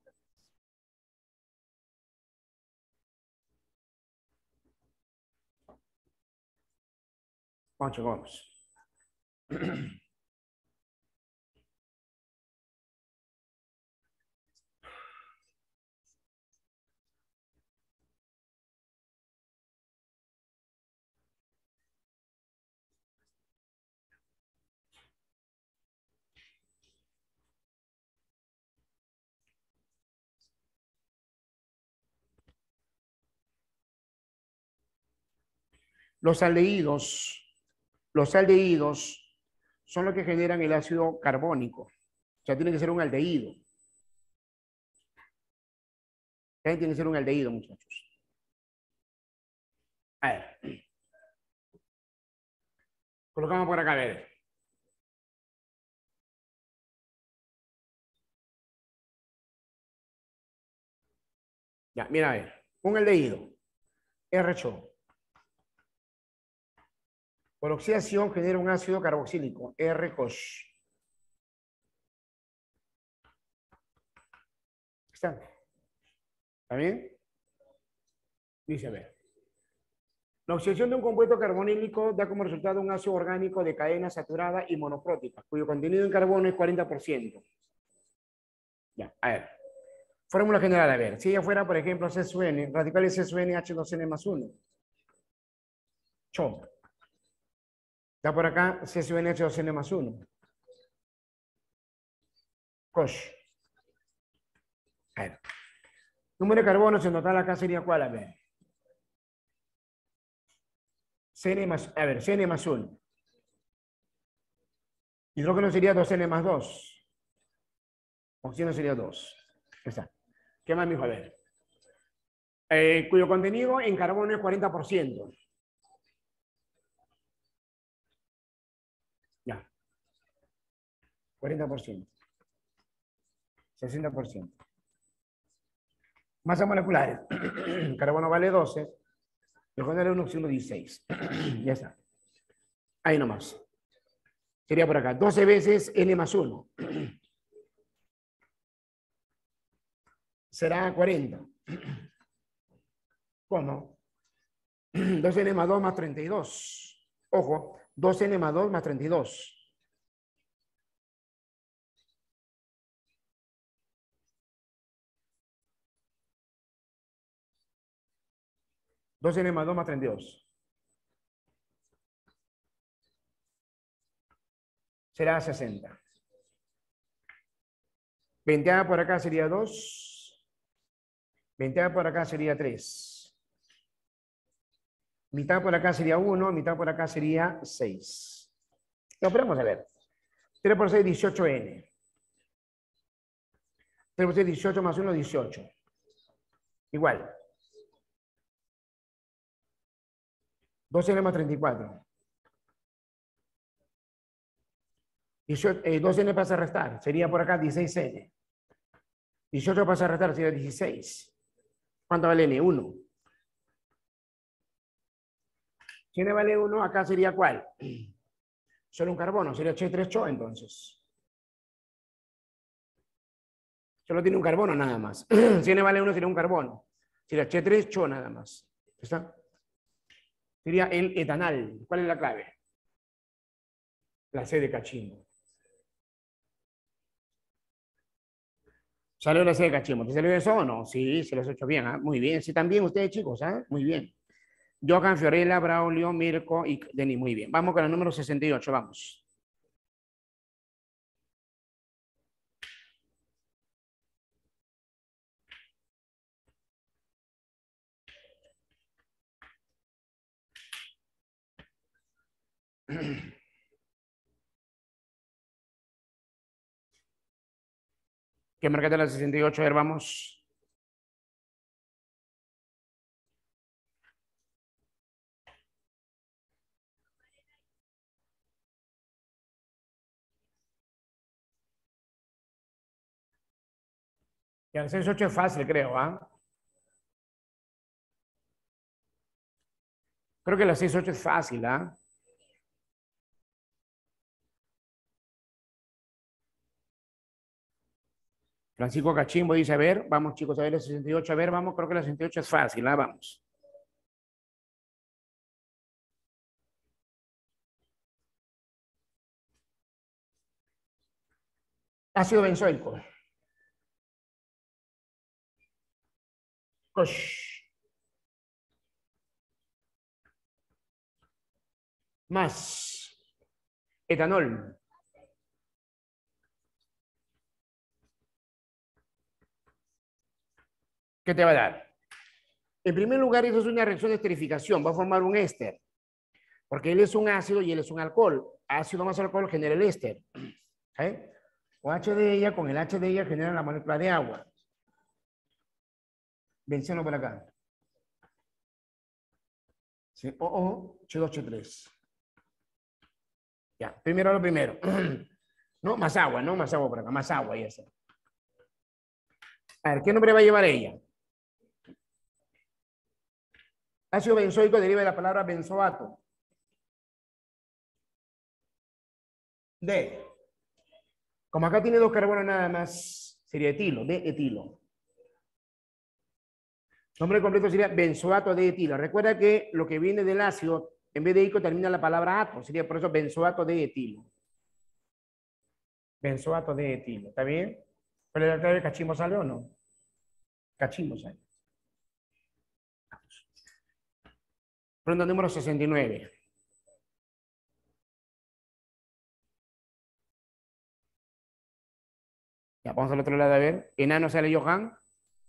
Vamos, chicos, vamos. Los aldehídos, los aldehídos son los que generan el ácido carbónico. O sea, tiene que ser un aldehído. Tiene que ser un aldehído, muchachos. A ver. Colocamos por acá, a ver. Ya, mira, a ver. Un aldehído. R ocho. Por oxidación genera un ácido carboxílico, R-COH. ¿Está? ¿Está bien? Dice, a ver. La oxidación de un compuesto carbonílico da como resultado un ácido orgánico de cadena saturada y monoprótica, cuyo contenido en carbono es cuarenta por ciento. Ya, a ver. Fórmula general, a ver. Si ella fuera, por ejemplo, C S U N, radicales C S U N, H dos N más uno. Cho. Está por acá C S U N, H dos N más uno. COSH. A ver. Número de carbonos en total acá sería ¿cuál? A ver. Cn más, a ver, Cn más uno. Hidrógeno sería dos N más dos. Oxígeno sería dos. Está. ¿Qué más me dijo? A ver. Eh, cuyo contenido en carbono es cuarenta por ciento. Ya. cuarenta por ciento. sesenta por ciento. Masas moleculares. Carbono vale doce. Hidrógeno vale uno, oxígeno dieciséis. Ya está. Ahí nomás. Sería por acá. doce veces N más uno. Será cuarenta. ¿Cómo? dos N más dos más treinta y dos. Ojo, dos N más dos más treinta y dos. dos N más dos más treinta y dos. Será sesenta. Veinteada por acá sería dos. Veinteada por acá sería tres. Mitad por acá sería uno. Mitad por acá sería seis. Lo vamos a ver. tres por seis, dieciocho N. tres por seis, dieciocho más uno, dieciocho. Igual. dos N más treinta y cuatro. dieciocho, eh, dos N pasa a restar. Sería por acá dieciséis N. dieciocho pasa a restar, sería dieciséis. ¿Cuánto vale N? uno. Si N vale uno, acá sería ¿cuál? Solo un carbono, sería H tres Cho entonces. Solo tiene un carbono nada más. Si N vale uno, sería un carbono. Sería H tres Cho nada más. ¿Está? Sería el etanal. ¿Cuál es la clave? La C de cachimbo. ¿Salió la C de cachimbo? ¿Te salió eso o no? Sí, se los he hecho bien. ¿eh? Muy bien. Sí, también ustedes, chicos. ¿eh? Muy bien. Johan, Fiorella, Braulio, Mirko y Denis. Muy bien. Vamos con el número sesenta y ocho. Vamos. ¿Qué marcaste la sesenta y ocho? A ver, vamos. Y el sesenta y ocho es fácil, creo, ¿ah? ¿eh? Creo que la sesenta y ocho es fácil, ¿ah? ¿eh? Francisco Cachimbo dice, a ver, vamos chicos, a ver la sesenta y ocho, a ver, vamos, creo que la sesenta y ocho es fácil, ¿ah? Vamos. Ácido benzoico. Cosh. Más. Etanol. ¿Qué te va a dar? En primer lugar, eso es una reacción de esterificación, va a formar un éster, porque él es un ácido y él es un alcohol. Ácido más alcohol genera el éster. ¿Eh? O H de ella con el H de ella genera la molécula de agua. Benceno por acá. Sí, O, O, H dos, H tres. Ya, primero lo primero. No, más agua, no más agua por acá, más agua y eso. A ver, ¿qué nombre va a llevar ella? Ácido benzoico deriva de la palabra benzoato. D. Como acá tiene dos carbonos nada más, sería etilo, de etilo. Nombre completo sería benzoato de etilo. Recuerda que lo que viene del ácido, en vez de ico, termina la palabra ato. Sería por eso benzoato de etilo. Benzoato de etilo. ¿Está bien? ¿Pero la otra vez cachimbo sale o no? Cachimbo sale. Pregunta número sesenta y nueve. Ya, vamos al otro lado a ver. Enano sale Johan.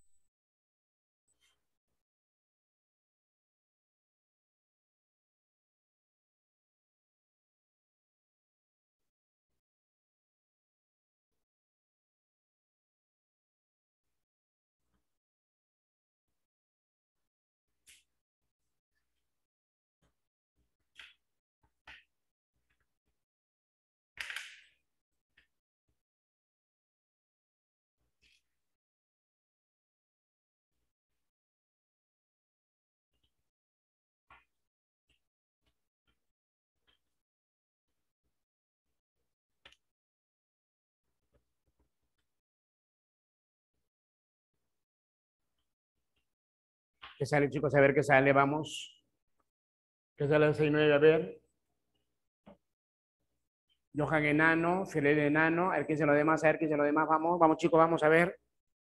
¿Qué sale, chicos? A ver qué sale, vamos. ¿Qué sale el sesenta y nueve? A ver. Johan enano, Fiorel enano. A ver quién se lo demás, a ver quién se lo demás. Vamos, vamos, chicos, vamos a ver.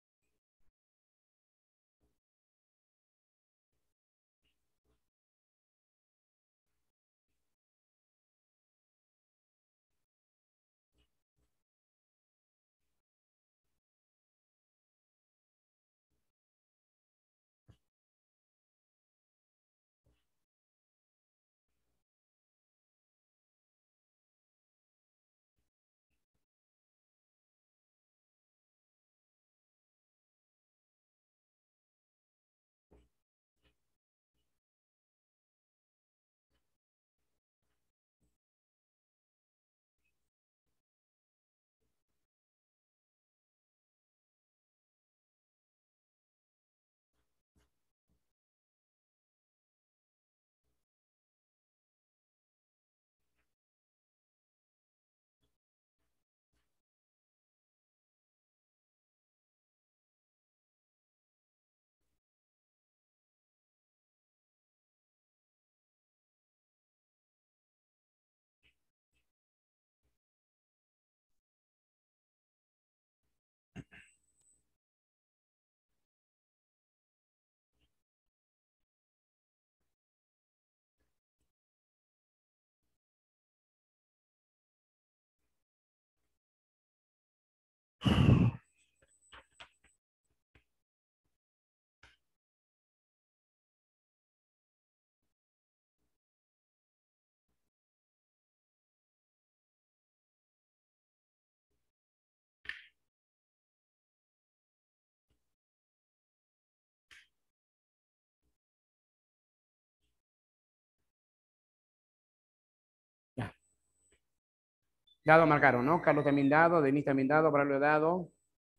Ya. Dado marcaron, ¿no? Carlos también dado, Denis también dado, Braulio dado.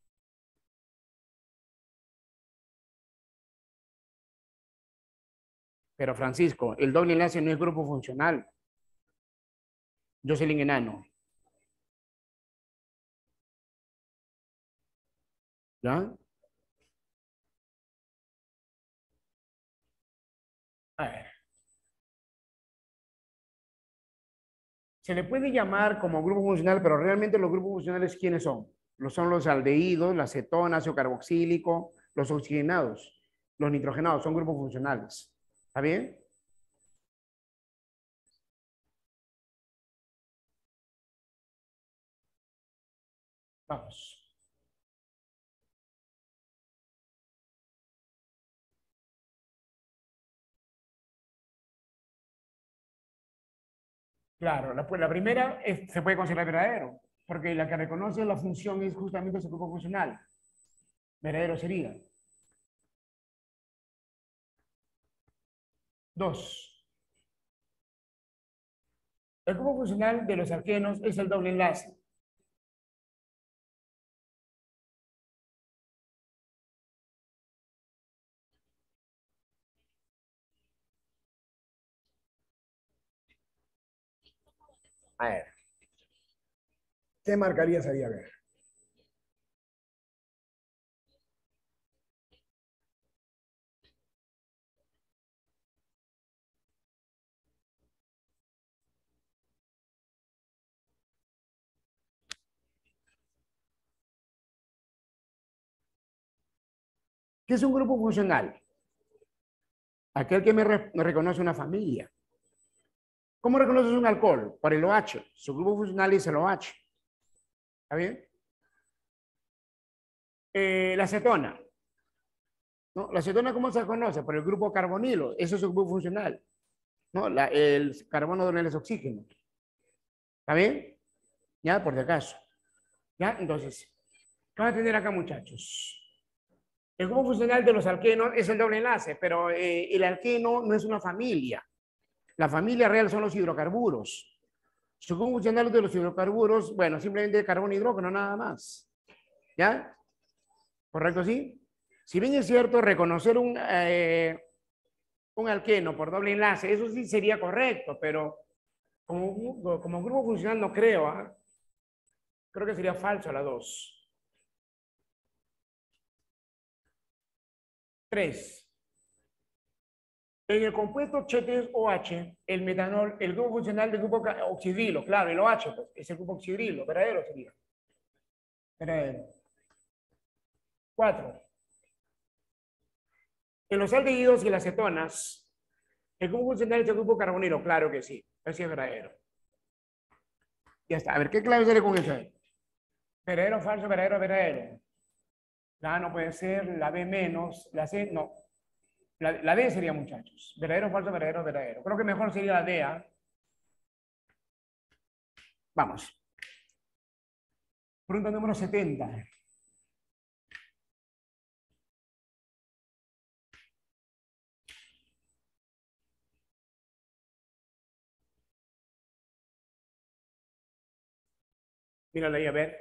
Pero Francisco, el doble enlace no es grupo funcional. Jocelyn enano. ¿Ya? A ver. Se le puede llamar como grupo funcional, pero realmente los grupos funcionales, ¿quiénes son? Los son los aldehídos, la cetona, ácido carboxílico, los oxigenados, los nitrogenados, son grupos funcionales. ¿Está bien? Vamos. Claro, la, pues, la primera es- se puede considerar verdadero, porque la que reconoce la función es justamente ese grupo funcional. Verdadero sería. Dos. El grupo funcional de los alquenos es el doble enlace. A ver. ¿Qué marcarías ahí? A ver. ¿Qué es un grupo funcional? Aquel que me, re- me reconoce una familia. ¿Cómo reconoces un alcohol? Por el OH. Su grupo funcional es el OH. ¿Está bien? Eh, la acetona. ¿No? La acetona, ¿cómo se conoce? Por el grupo carbonilo. Eso es su grupo funcional. ¿No? La- el carbono donde es oxígeno. ¿Está bien? Ya, por si acaso. ¿Ya? Entonces, ¿qué van a tener acá, muchachos? El grupo funcional de los alquenos es el doble enlace, pero eh, el alqueno no es una familia. La familia real son los hidrocarburos. Su grupo funcional de los hidrocarburos, bueno, simplemente carbono y hidrógeno, nada más. ¿Ya? ¿Correcto, sí? Si bien es cierto, reconocer un, eh, un alqueno por doble enlace, eso sí sería correcto, pero como, como grupo funcional no creo, ¿eh? Creo que sería falso la dos. Tres. En el compuesto H tres O H, el metanol, el grupo funcional del grupo oxidrilo, claro, el OH, pues, es el grupo oxidrilo, verdadero sería. Verdadero. Cuatro. En los aldehídos y las cetonas, el grupo funcional es el grupo carbonilo, claro que sí, así es verdadero. Ya está, a ver, ¿qué clave sale con eso? Verdadero, falso, verdadero, verdadero. La A no puede ser, la B menos, la C, no. La, la D sería, muchachos. Verdadero, falso, verdadero, verdadero. Creo que mejor sería la D, ¿ah? Vamos. Pregunta número setenta. Mírala ahí, a ver.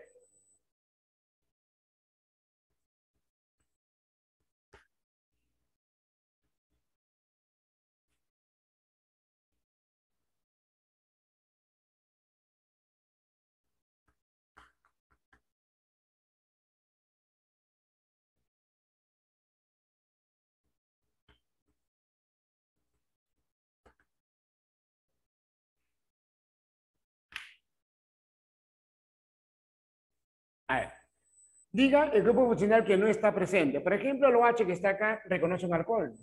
A ver. Diga el grupo funcional que no está presente. Por ejemplo, el OH que está acá reconoce un alcohol.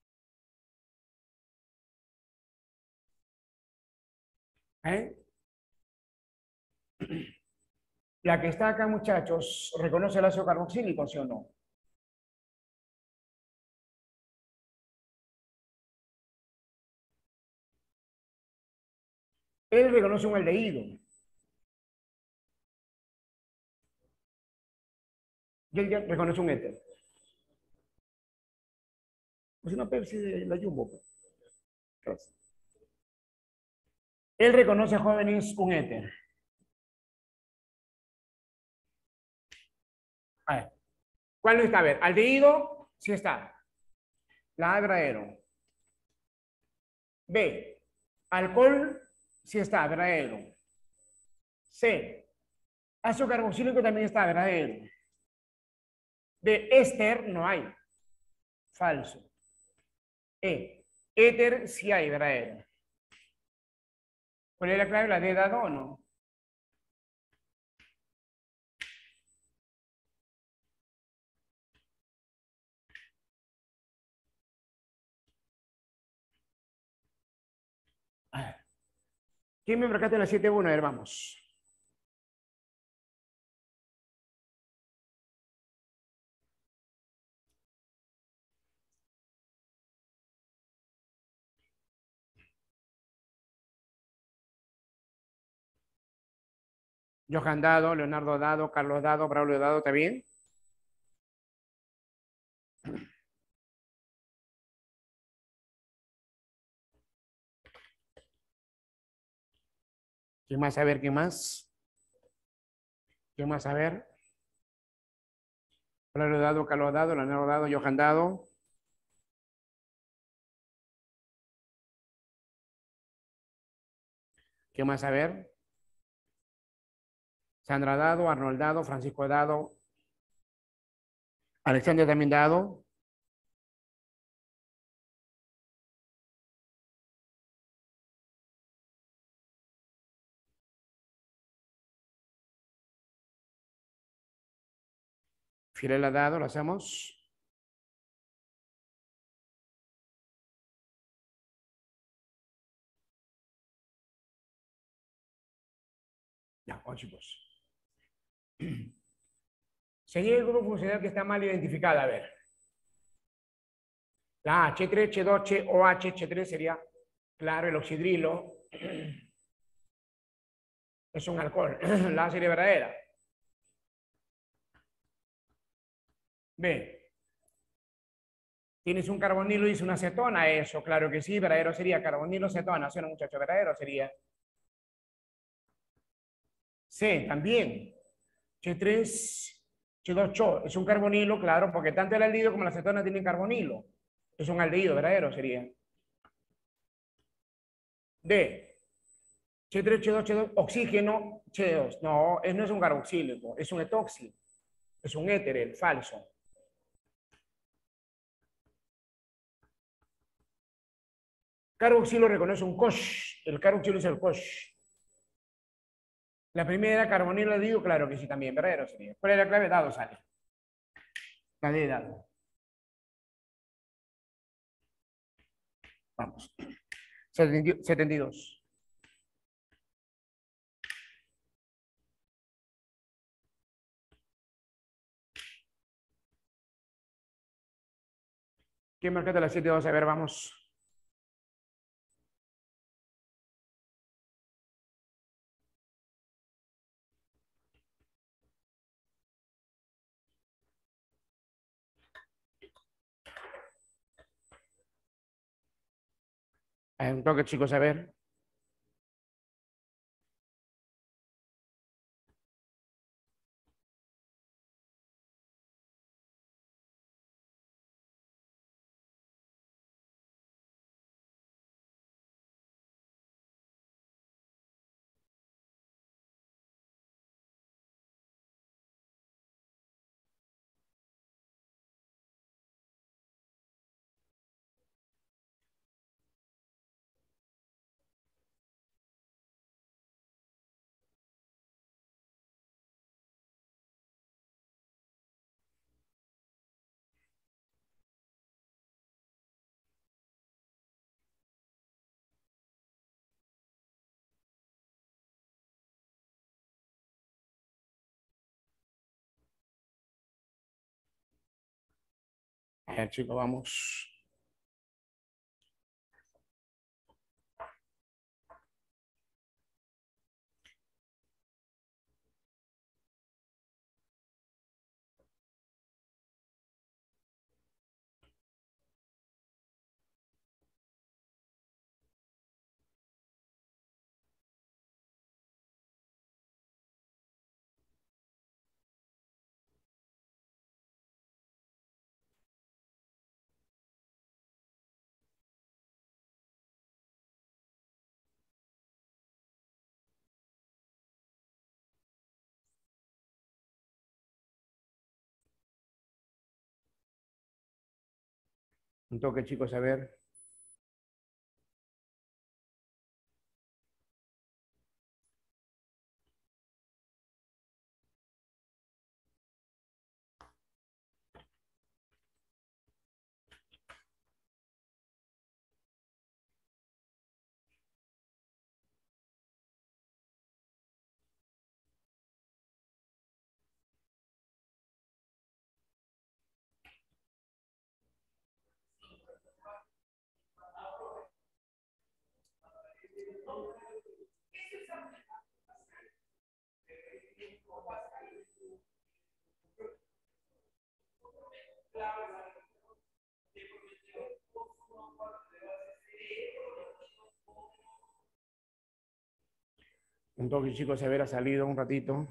¿Eh? La que está acá, muchachos, reconoce el ácido carboxílico, ¿sí o no? Él reconoce un aldehído. Y él ya reconoce un éter. Es una Pepsi de la Jumbo, pues. Gracias. Él reconoce, jóvenes, un éter. A ver, ¿cuál no está? A ver, aldehído, sí está. La A, verdadero. B, alcohol, sí está, verdadero. C, ácido carboxílico también está, verdadero. De éster no hay, falso. E, éter sí hay, verdadero. ¿Cuál es la clave? La D, dado o no. A ver, ¿quién me percate en la siete uno? A ver, vamos. Johan Dado, Leonardo Dado, Carlos Dado, Braulio Dado, ¿está bien? ¿Quién más? A ver, ¿quién más? ¿Quién más? A ver. Braulio Dado, Carlos Dado, Leonardo Dado, Johan Dado. ¿Qué más? A ver. Sandra dado, Arnold dado, Francisco dado, Alexander también dado. Firela dado, lo hacemos. Ya, vamos chicos. Seguir el grupo funcional que está mal identificado. A ver. La H tres, H dos, H O H, H tres sería, claro, el oxidrilo. Es un alcohol. La A sería verdadera. B. Tienes un carbonilo y dice una cetona. Eso, claro que sí. Verdadero sería carbonilo, cetona. ¿Sí o no, muchacho? Verdadero sería. C. También. H tres, H dos, cho. Es un carbonilo, claro, porque tanto el aldehído como la cetona tienen carbonilo. Es un aldehído, verdadero sería. D. H tres, H dos, H dos, oxígeno, H dos. No, no es un carboxílico, es un etóxido. Es un éter, el falso. Carboxilo reconoce un COSH. El carboxilo es el COSH. La primera, carbonilo aldehído, claro que sí también, verdadero sería. ¿Cuál es la clave? Dado sale. La D dado. Vamos. setenta y dos. ¿Quién marca las siete? Vamos a ver, vamos. A ver, un toque, chicos, a ver. A ver, chicos, vamos. Un toque, chicos, a ver. Un toque, chicos, a ver, ha salido un ratito.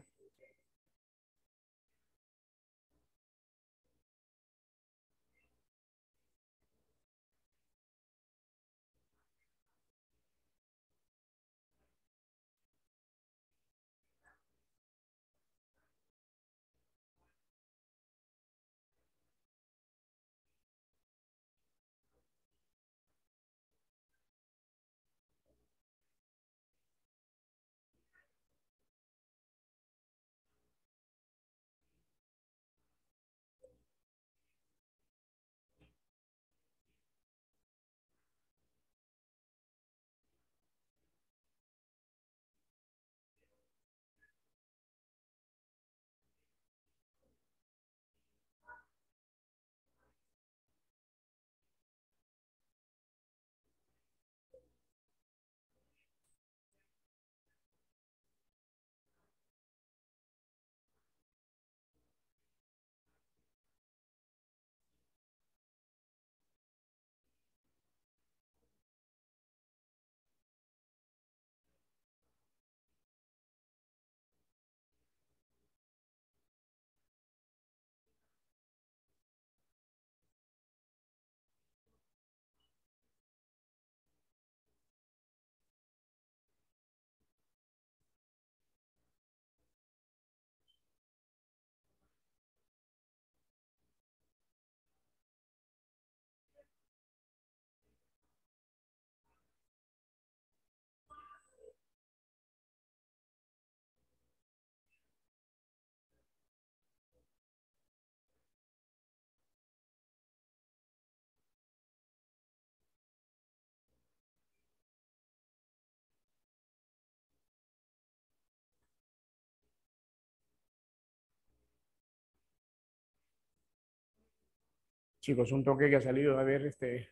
Chicos, un toque que ha salido a ver este.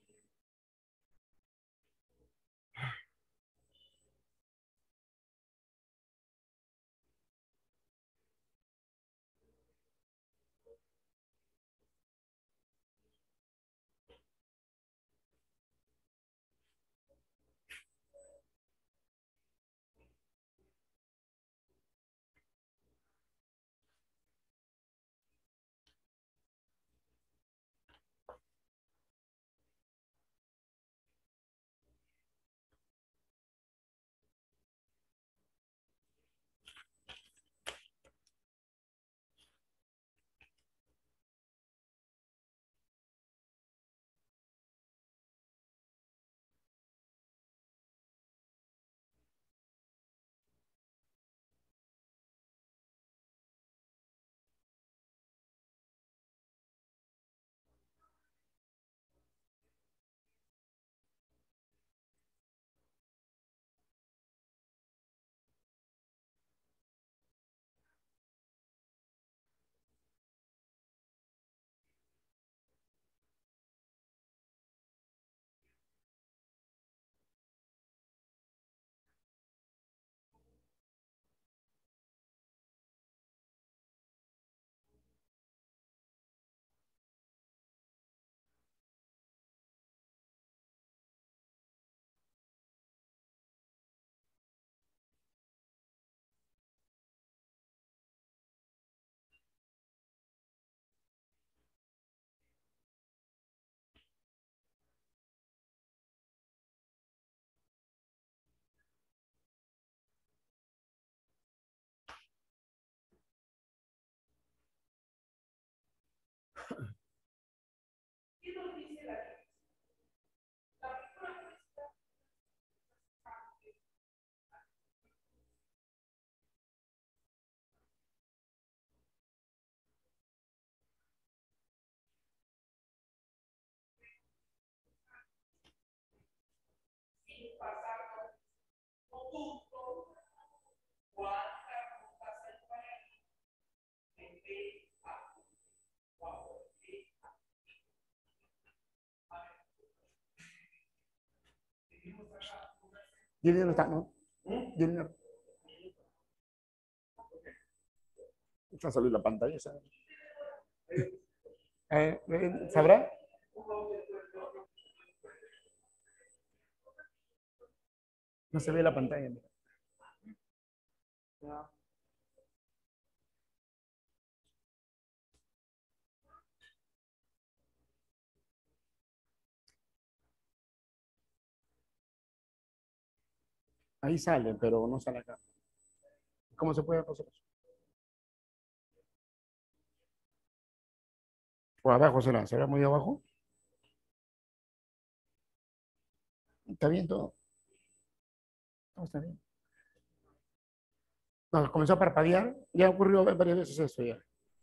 Junior no está, ¿no? Junior. Va a salir la pantalla, ¿sabes? Eh, eh, ¿Sabrá? No se ve la pantalla. Mira. Ahí sale, pero no sale acá. ¿Cómo se puede hacer eso? Por abajo será, será muy abajo. Está bien todo. Todo está bien. No, comenzó a parpadear. Ya ocurrió varias veces eso ya.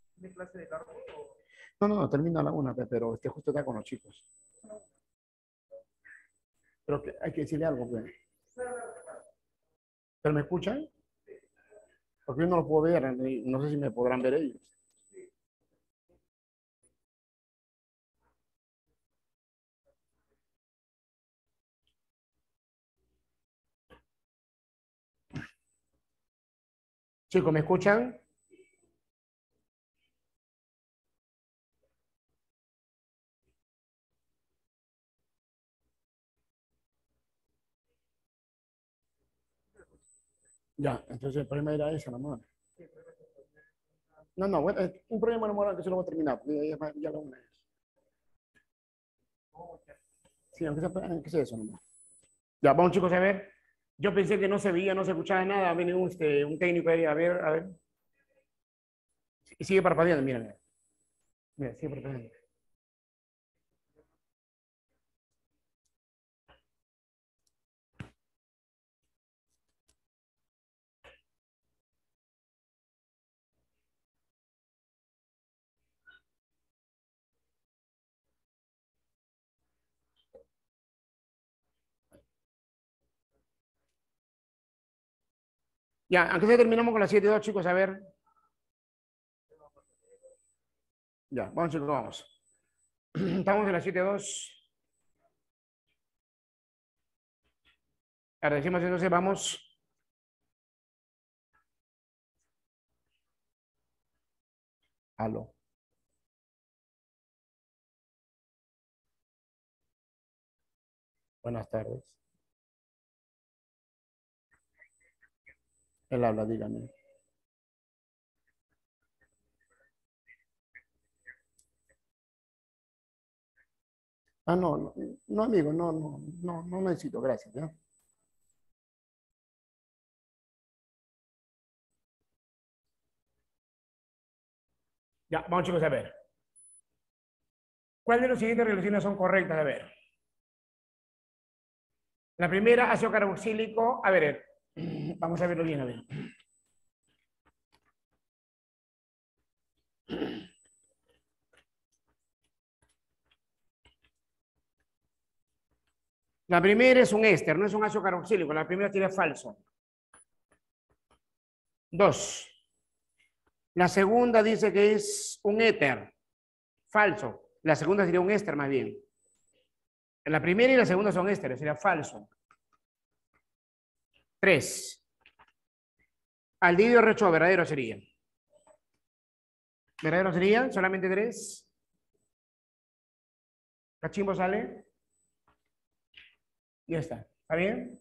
No, no, no, termina a la una, pe- pero este justo está con los chicos. Pero que hay que decirle algo, pues. ¿Pero me escuchan? Porque yo no lo puedo ver, ni- no sé si me podrán ver ellos. Chicos, ¿me escuchan? Ya, entonces el problema era ese, nomás. No, no, bueno, es un problema normal que se lo voy a terminar, porque ya, ya, ya lo una es. Sí, aunque sea, aunque sea eso nomás. Ya, vamos chicos a ver. Yo pensé que no se veía, no se escuchaba nada. Viene un, este, un técnico ahí, a ver, a ver. Y sigue parpadeando, mira, mira. Mira, sigue parpadeando. Ya, aunque sea terminamos con las siete dos chicos, a ver. Ya, vamos chicos, vamos. Estamos en la siete dos. Ahora decimos entonces, vamos. Aló. Buenas tardes. Él habla, dígame. Ah, no, no, no, amigo, no, no, no, no necesito, gracias, ¿ya? Ya, vamos chicos a ver. ¿Cuál de las siguientes relaciones son correctas? A ver. La primera, ácido carboxílico. A ver, vamos a verlo bien, a ver. La primera es un éster, no es un ácido carboxílico. La primera tiene falso. Dos. La segunda dice que es un éter. Falso. La segunda sería un éster más bien. La primera y la segunda son ésteres, sería falso. Tres. Aldehído recho, verdadero sería. ¿Verdadero sería? Solamente tres. Cachimbo sale. Ya está. ¿Está bien?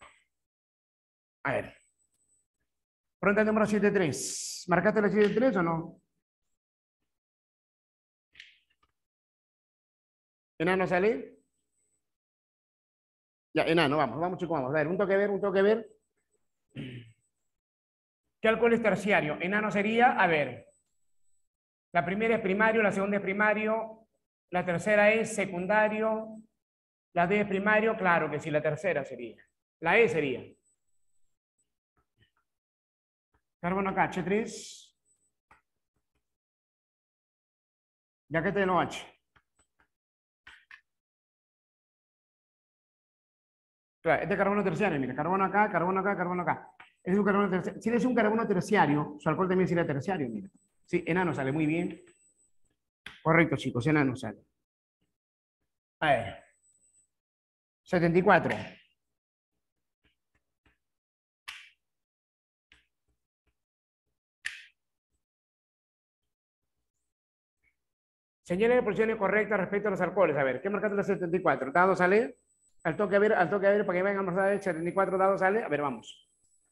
A ver. Pregunta número siete tres. ¿Marcaste la siete tres o no? ¿Enano sale? Ya, enano, vamos, vamos chicos, vamos. A ver, un toque ver, un toque ver. ¿Qué alcohol es terciario? Enano sería, a ver, la primera es primario, la segunda es primario, la tercera es secundario, la D es primario, claro que sí, la tercera sería. La E sería. Carbono acá, H tres. Ya que te lo H. Claro, este es carbono terciario, mira, carbono acá, carbono acá, carbono acá. Es un carbono terciario. Si es un carbono terciario, su alcohol también sería terciario, mira. Sí, enano sale muy bien. Correcto, chicos, enano sale. A ver. setenta y cuatro. Señale las posiciones correctas respecto a los alcoholes. A ver, ¿qué marcaste la setenta y cuatro? ¿Dado sale? Al toque a ver, al toque a ver, para que vengan a mostrar el setenta y cuatro dados sale. A ver, vamos.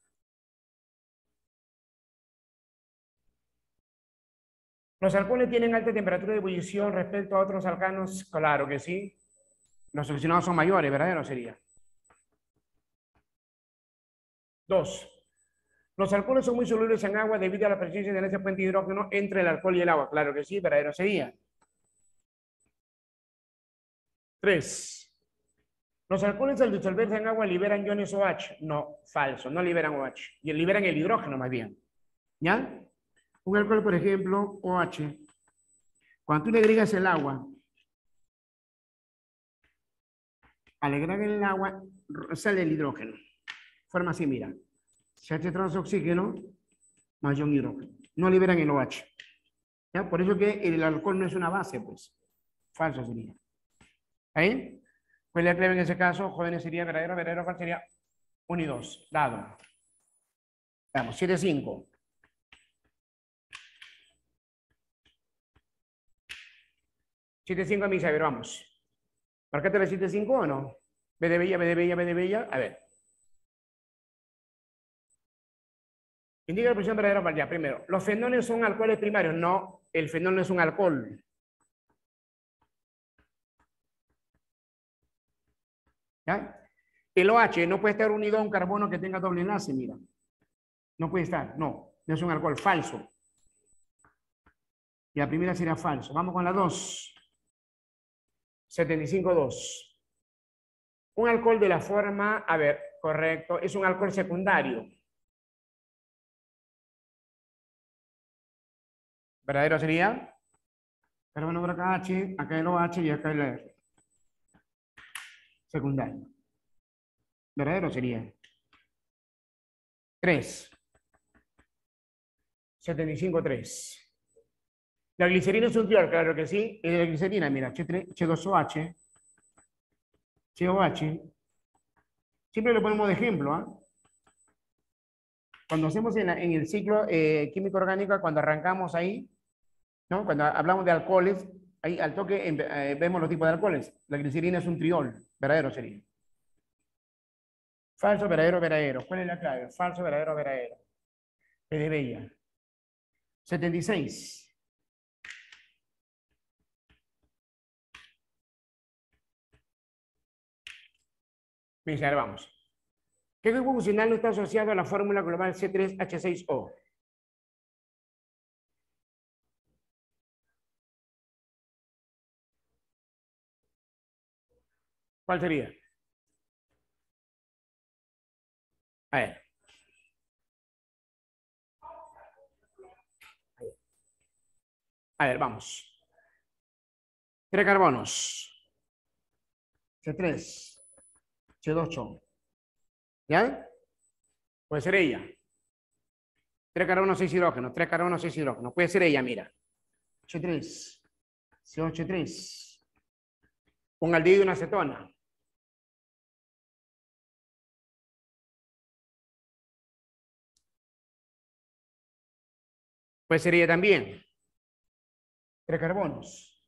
¿Los alcoholes tienen alta temperatura de ebullición respecto a otros alcanos? Claro que sí. Los solucionados son mayores, ¿verdad? No sería. Dos. Los alcoholes son muy solubles en agua debido a la presencia de ese puente de hidrógeno entre el alcohol y el agua. Claro que sí, verdadero sería. Tres. Los alcoholes al disolverse en agua liberan iones OH. No, falso, no liberan OH. Y liberan el hidrógeno más bien. ¿Ya? Un alcohol, por ejemplo, OH. Cuando tú le agregas el agua, al agregar el agua, sale el hidrógeno. Forma así, mira. C H tres oxígeno más ion hidrógeno. No liberan el OH. ¿Ya? Por eso que el alcohol no es una base, pues. Falso sería. ¿Ahí? Pues la clave en ese caso, jóvenes, sería verdadero, verdadero, ¿cuál sería? uno y dos. Dado. Vamos, siete cinco. siete cinco a mi saber, vamos. ¿Marcaste la siete cinco o no? B de bella, B de bella, B de bella. A ver. Indica la posición verdadera para allá. Primero, ¿los fenoles son alcoholes primarios? No, el fenol no es un alcohol. ¿Ya? El OH no puede estar unido a un carbono que tenga doble enlace, mira. No puede estar, no. No es un alcohol, falso. Y la primera sería falso. Vamos con la dos. setenta y cinco dos. Un alcohol de la forma, a ver, correcto, es un alcohol secundario. ¿Verdadero sería? Carbono por acá H, acá el OH y acá el R. Secundario. ¿Verdadero sería? tres. setenta y cinco tres. La glicerina es un triol, claro que sí. Es la glicerina, mira, H dos O H, C O H. Siempre lo ponemos de ejemplo, ¿ah? Cuando hacemos en, la- en el ciclo eh, químico orgánico, cuando arrancamos ahí, ¿no? Cuando hablamos de alcoholes, ahí al toque em- eh, vemos los tipos de alcoholes. La glicerina es un triol, verdadero sería. Falso, verdadero, verdadero. ¿Cuál es la clave? Falso, verdadero, verdadero. P de Bella. setenta y seis. Bien, ahora vamos. ¿Qué grupo funcional no está asociado a la fórmula global C tres H seis O? ¿Cuál sería? A ver. A ver, vamos. Tres carbonos. C tres. C ocho. ¿Ya? Puede ser ella. Tres carbonos, seis hidrógenos. Tres carbonos, seis hidrógenos. Puede ser ella, mira. H tres. C ocho tres. Un aldehído y una acetona. Puede ser ella también. Tres carbonos.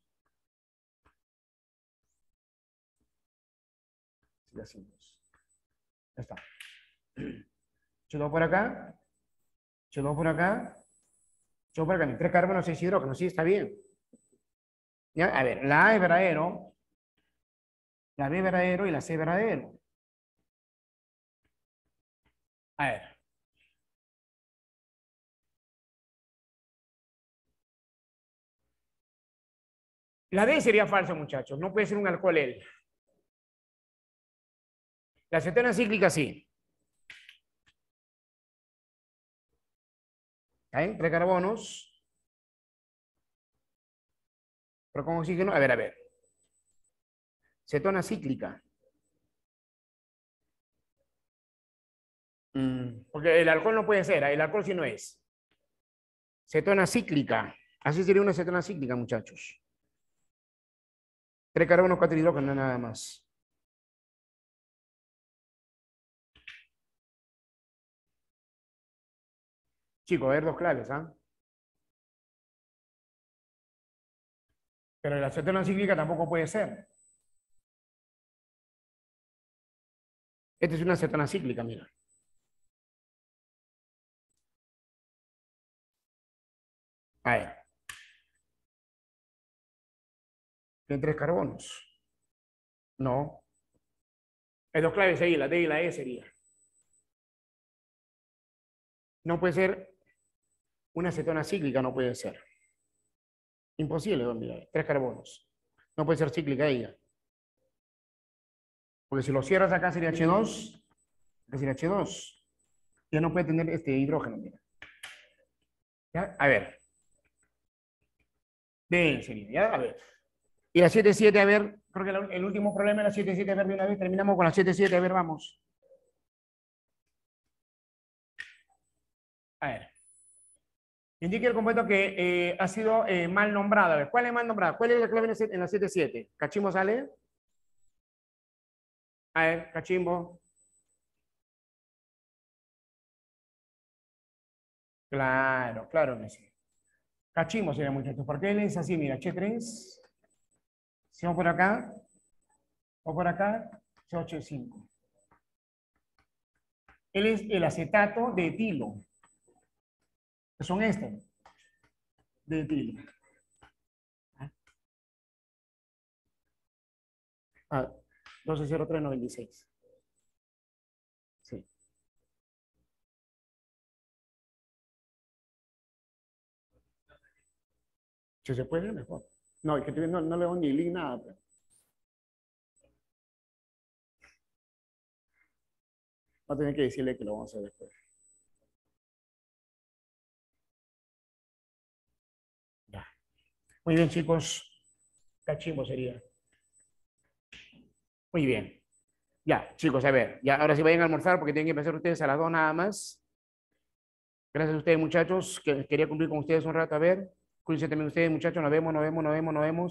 Ya está. H dos por acá. H dos por acá. H dos por acá. Tres carbonos, seis hidrógenos. Sí, está bien. ¿Ya? A ver, la A es verdadero. La B es verdadero y la C es verdadero. A ver. La D sería falso, muchachos. No puede ser un alcohol él. La acetona cíclica sí. ¿Eh? Tres carbonos. Pero con oxígeno. A ver, a ver. Cetona cíclica. Mm, porque el alcohol no puede ser. El alcohol sí no es. Cetona cíclica. Así sería una cetona cíclica, muchachos. Tres carbonos, cuatro hidrógenos, nada más. Chicos, a ver dos claves, ¿ah? Pero la cetona cíclica tampoco puede ser. Esta es una cetona cíclica, mira. A ver. Tiene tres carbonos. No. Hay dos claves ahí, la D y la E sería. No puede ser una cetona cíclica, no puede ser. Imposible, don mira, tres carbonos. No puede ser cíclica ella. Porque si lo cierras acá sería H dos, acá sería H dos. Ya no puede tener este hidrógeno, mira. ¿Ya? A ver. D sería, ¿ya? A ver. Y la siete siete, a ver, creo que el último problema es la siete siete, a ver, de una vez terminamos con la siete siete, a ver, vamos. A ver. Indique el compuesto que eh, ha sido eh, mal nombrado. A ver, ¿cuál es mal nombrado? ¿Cuál es la clave en la siete siete? ¿Cachimbo sale? A ver, cachimbo. Claro, claro que sí. Cachimbo sería, muchachos. ¿Por qué él es así? Mira, H tres. Si vamos por acá, o por acá, C ocho cinco. Él es el acetato de etilo. Que son estos. De etilo. Ah, doce cero tres noventa y seis. Sí. Si se puede, mejor. No, es que no, no le doy ni link nada. Pero. Va a tener que decirle que lo vamos a hacer después. Ya. Muy bien, chicos. Cachimbo sería. Muy bien. Ya, chicos, a ver. Ya, ahora sí vayan a almorzar porque tienen que empezar ustedes a las dos nada más. Gracias a ustedes, muchachos. Que quería cumplir con ustedes un rato. A ver. Cuídense también ustedes, muchachos. Nos vemos, nos vemos, nos vemos, nos vemos.